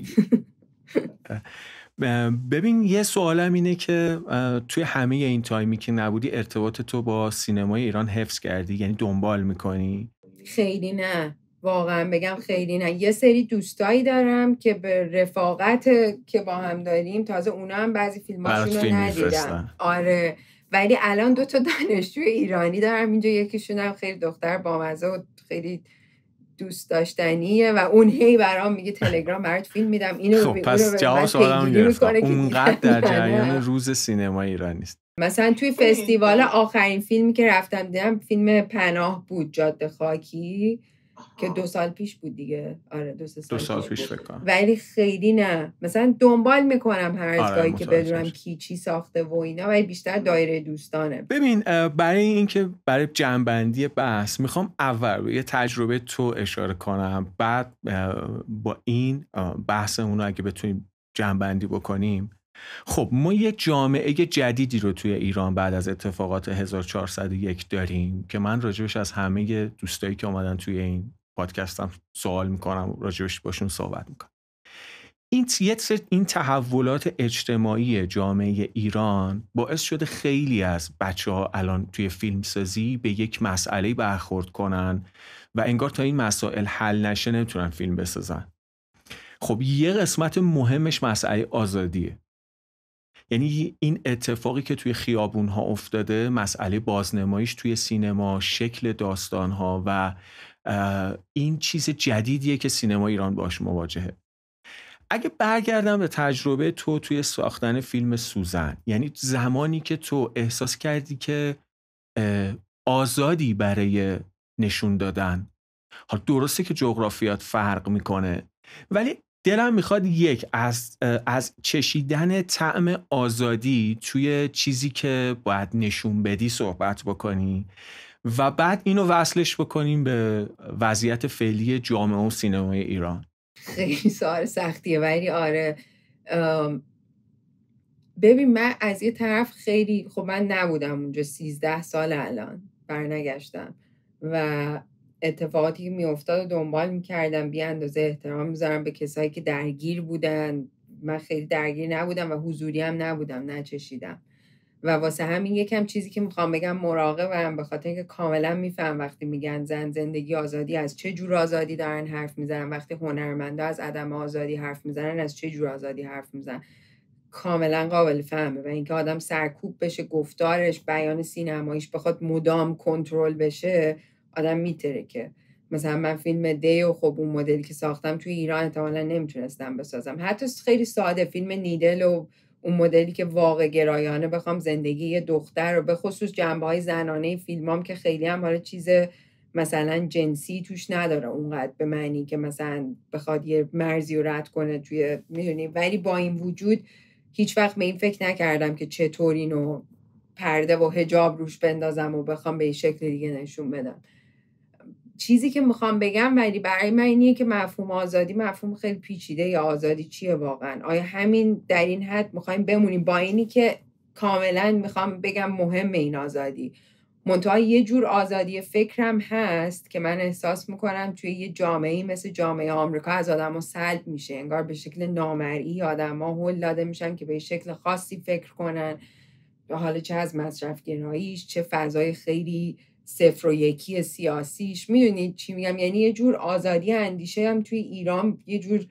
ببین یه سوالم اینه که توی همه این تایمی که نبودی ارتباط تو با سینمای ایران حفظ کردی؟ یعنی دنبال میکنی؟ خیلی نه، واقعا بگم خیلی نه. یه سری دوستایی دارم که به رفاقت که با هم داریم تازه اونا هم بعضی فیلماشون رو ندیدن. آره، ولی الان 2 دانشجو ایرانی دارم اینجا، یکیشون هم خیلی دختر بامزه و خیلی دوست داشتنیه و اون هی برام میگه تلگرام برات فیلم میدم اینو خب پس جواب سوالم گرفتم. اونقدر در جریان روز سینما ایران نیست. مثلا توی فستیوال آخرین فیلمی که رفتم دیدم فیلم پناه بود، جاده خاکی، که 2 سال پیش بود دیگه. آره 2 سال پیش فکر کنم. ولی خیلی نه، مثلا دنبال میکنم هر از گاهی که بدونم کی چی ساخته و اینا، ولی بیشتر دایره دوستانه. ببین برای اینکه برای جمع‌بندی بحث میخوام اول یه تجربه تو اشاره کنم، بعد با این بحثمون رو اگه بتونیم جمع‌بندی بکنیم. خب ما یه جامعه جدیدی رو توی ایران بعد از اتفاقات 1401 داریم که من راجبش از همه دوستایی که اومدن توی این پادکستم سوال میکنم، راجبش باشون صحبت میکنم. این تحولات اجتماعی جامعه ایران باعث شده خیلی از بچه‌ها الان توی فیلمسازی به یک مسئله برخورد کنن و انگار تا این مسائل حل نشه نمیتونن فیلم بسازن. خب یه قسمت مهمش مسئله آزادیه. یعنی این اتفاقی که توی خیابون ها افتاده، مسئله بازنماییش توی سینما، شکل داستان ها و این چیز جدیدیه که سینما ایران باش مواجهه. اگه برگردم به تجربه تو توی ساختن فیلم سوزن، یعنی زمانی که تو احساس کردی که آزادی برای نشون دادن، حالا درسته که جغرافیات فرق میکنه، ولی دلم میخواد از چشیدن طعم آزادی توی چیزی که باید نشون بدی صحبت بکنی و بعد اینو وصلش بکنیم به وضعیت فعلی جامعه و سینمای ایران. خیلی سوال سختیه ولی آره. ببین من از یه طرف خیلی خب من نبودم اونجا 13 سال الان برنگشتم و اتفاقاتی که میافتاد و دنبال میکردم، بی اندازه احترام میذارم به کسایی که درگیر بودن. من خیلی درگیر نبودم و حضوری هم نبودم، نچشیدم و واسه همین یکم چیزی که میخوام بگم مراقبم، به خاطر اینکه کاملا میفهم وقتی میگن زن زندگی آزادی از چه جور آزادی دارن حرف میزنن، وقتی هنرمندا از عدم آزادی حرف میزنن از چه جور آزادی حرف میزنن. کاملا قابل فهمه و اینکه آدم سرکوب بشه، گفتارش، بیان سینماییش بخواد مدام کنترل بشه، آدم میترکه. مثلا من فیلم دیو خب اون مدلی که ساختم توی ایران احتمالاً نمیتونستم بسازم. حتی خیلی ساده فیلم نیدل و اون مدلی که واقع گرایانه بخوام زندگی یه دختر رو به خصوص جنبه‌های زنانه فیلمام که خیلی هم حالا چیز مثلا جنسی توش نداره اونقدر به معنی که مثلا بخواد یه مرزی رو رد کنه توی میدونی، ولی با این وجود هیچ وقت به این فکر نکردم که چطور اینو پرده و حجاب روش بندازم و بخوام به این شکل دیگه نشون بدم. چیزی که میخوام بگم ولی برای من اینیه که مفهوم آزادی مفهوم خیلی پیچیده. یا آزادی چیه واقعا؟ آیا همین در این حد میخوایم بمونیم؟ با اینی که کاملا میخوام بگم مهمه این آزادی، منتها یه جور آزادی فکرم هست که من احساس میکنم توی یه جامعه‌ای مثل جامعه آمریکا از آدم‌ها سلب میشه. انگار به شکل نامرئی آدم‌ها هل داده میشن که به شکل خاصی فکر کنن، حالا چه از مصرف گراییش، چه فضای خیلی صفر و یکی سیاسیش. میدونید چی میگم؟ یعنی یه جور آزادی اندیشه هم توی ایران، یه جور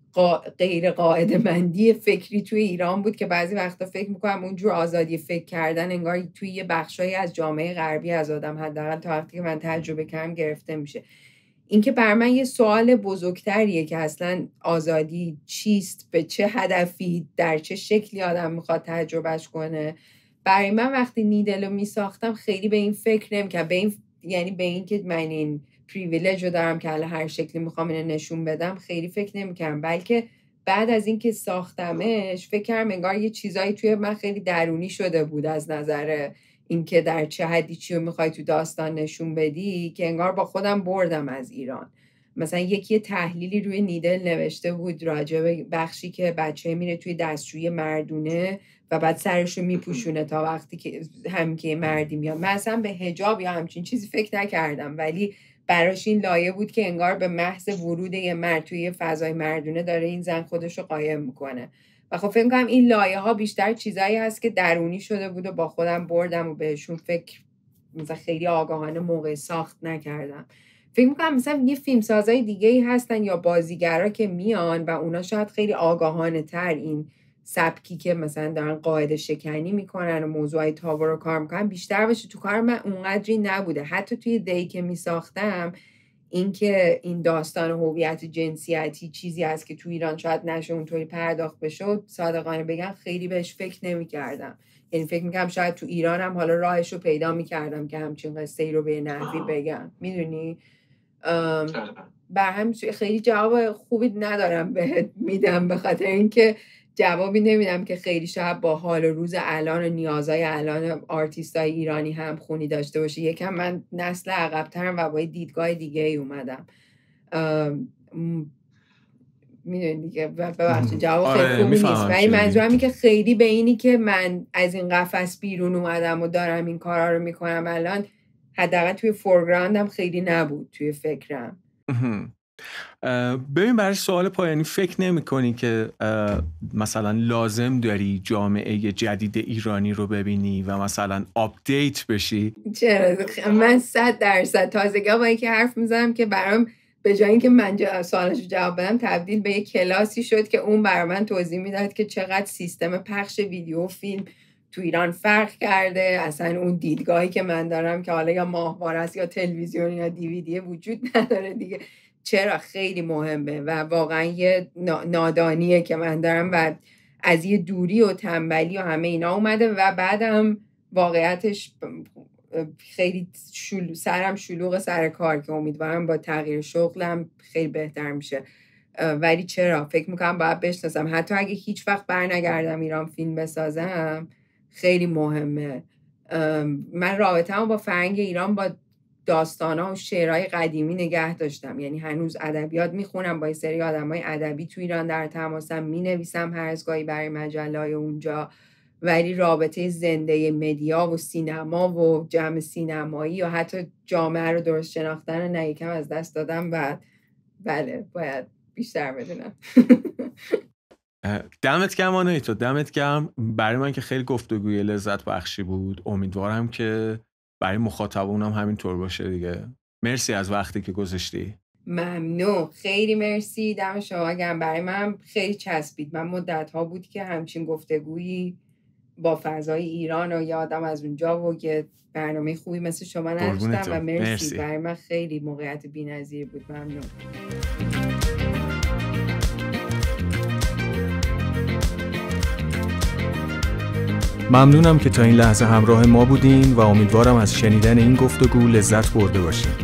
غیر قاعده مندی فکری توی ایران بود که بعضی وقتا فکر میکنم اونجور آزادی فکر کردن انگار توی یه بخشایی از جامعه غربی از آدم حداقل تا وقتی که من تجربه کردم گرفته میشه. این که بر من یه سوال بزرگتریه که اصلا آزادی چیست، به چه هدفی، در چه شکلی آدم میخواد تجربهش کنه. برای من وقتی نیدل رو میساختم خیلی به این فکر نمی‌کردم، یعنی به این که من این پریویلیج رو دارم که هر شکلی میخوام اینو نشون بدم خیلی فکر نمی‌کردم، بلکه بعد از اینکه ساختمش فکر کردم انگار یه چیزایی توی من خیلی درونی شده بود از نظر اینکه در چه حدی چی رو میخوای تو داستان نشون بدی که انگار با خودم بردم از ایران. مثلا یکی تحلیلی روی نیدل نوشته بود راجع به بخشی که بچه میره توی دستشویی مردونه و بعد سرشو میپوشونه تا وقتی که همین که مردی میاد. من اصلا به حجاب یا همچین چیزی فکر نکردم، ولی براش این لایه بود که انگار به محض ورود یه مرد توی فضای مردونه داره این زن خودشو قایم میکنه. و خب فکر کنم این لایه ها بیشتر چیزایی هست که درونی شده بود و با خودم بردم و بهشون فکر مثلا خیلی آگاهانه موقع ساخت نکردم. فکر میکنم مثلا یه فیلمسازای دیگه‌ای هستن یا بازیگرا که میان و اونا شاید خیلی آگاهانه تر این سبکی که مثلا دارن قاعده شکنی میکنن و موضوعی تابو رو کار میکنن بیشتر باشه. تو کار من اونقدری نبوده. حتی توی دی که میساختم این که این داستان هویت جنسیتی چیزی هست که تو ایران شاید نشه اونطوری پرداخت بشه، صادقانه بگم خیلی بهش فکر نمیکردم. یعنی فکر میکنم شاید تو ایران هم حالا راهش رو پیدا میکردم که همچین قصه ای رو به نحوی بگم. میدونی؟ بر هم خیلی جواب خوبی ندارم بهت میدم، به خاطر اینکه جوابی نمیدم که خیلی شاید با حال و روز الان و نیازهای الان آرتیستای ایرانی هم خونی داشته باشه. یکم من نسل عقب‌ترم و با دیدگاه دیگه ای اومدم. میدونی دیگه، ببخشید جواب خیلی خوبی نیست، ولی منظورم اینه که خیلی به اینی که من از این قفس بیرون اومدم و دارم این کارا رو میکنم الان حداقل توی فورگراندم خیلی نبود توی فکرم. ببین برای سوال پایانی فکر نمی کنی که مثلا لازم داری جامعه جدید ایرانی رو ببینی و مثلا آپدیت بشی؟ چرا؟ من 100% تازگی با اینکه حرف میزنم که برام به جای اینکه من سوالش رو جواب بدم تبدیل به یک کلاسی شد که اون برای من توضیح میداد که چقدر سیستم پخش ویدیو فیلم تو ایران فرق کرده، اصلا اون دیدگاهی که من دارم که حالا یا ماهواره است یا تلویزیون یا دیویدی وجود نداره دیگه، چرا خیلی مهمه و واقعا یه نادانیه که من دارم و از یه دوری و تنبلی و همه اینا اومده و بعدم واقعیتش خیلی سرم شلوغ سر کار که امیدوارم با تغییر شغلم خیلی بهتر میشه. ولی چرا فکر میکنم باید بشناسم، حتی اگه هیچ وقت برنگردم ایران فیلم بسازم خیلی مهمه. من رابطه‌مو با فرهنگ ایران با داستانا و شعرهای قدیمی نگه داشتم، یعنی هنوز ادبیات میخونم، با یه سری آدمای ادبی تو ایران در تماسم، مینویسم هر از گاهی برای مجله‌های اونجا، ولی رابطه زنده مدیا و سینما و جمع سینمایی و حتی جامعه رو درست شناختن رو نه یکم از دست دادم و بله باید بیشتر بدونم. دمت گرم آناهیتا، دمت گرم. برای من که خیلی گفتگوی لذت بخشی بود، امیدوارم که برای مخاطبونم همینطور باشه دیگه. مرسی از وقتی که گذاشتی. ممنون، خیلی مرسی، دم شما گرم. برای من خیلی چسبید، من مدت‌ها بود که همچین گفتگویی با فضای ایران و یادم از اونجا و یه برنامه خوبی مثل شما نداشتم و مرسی. برای من خیلی موقعیت بی‌نظیر بود. ممنون. ممنونم که تا این لحظه همراه ما بودین و امیدوارم از شنیدن این گفتگو لذت برده باشین.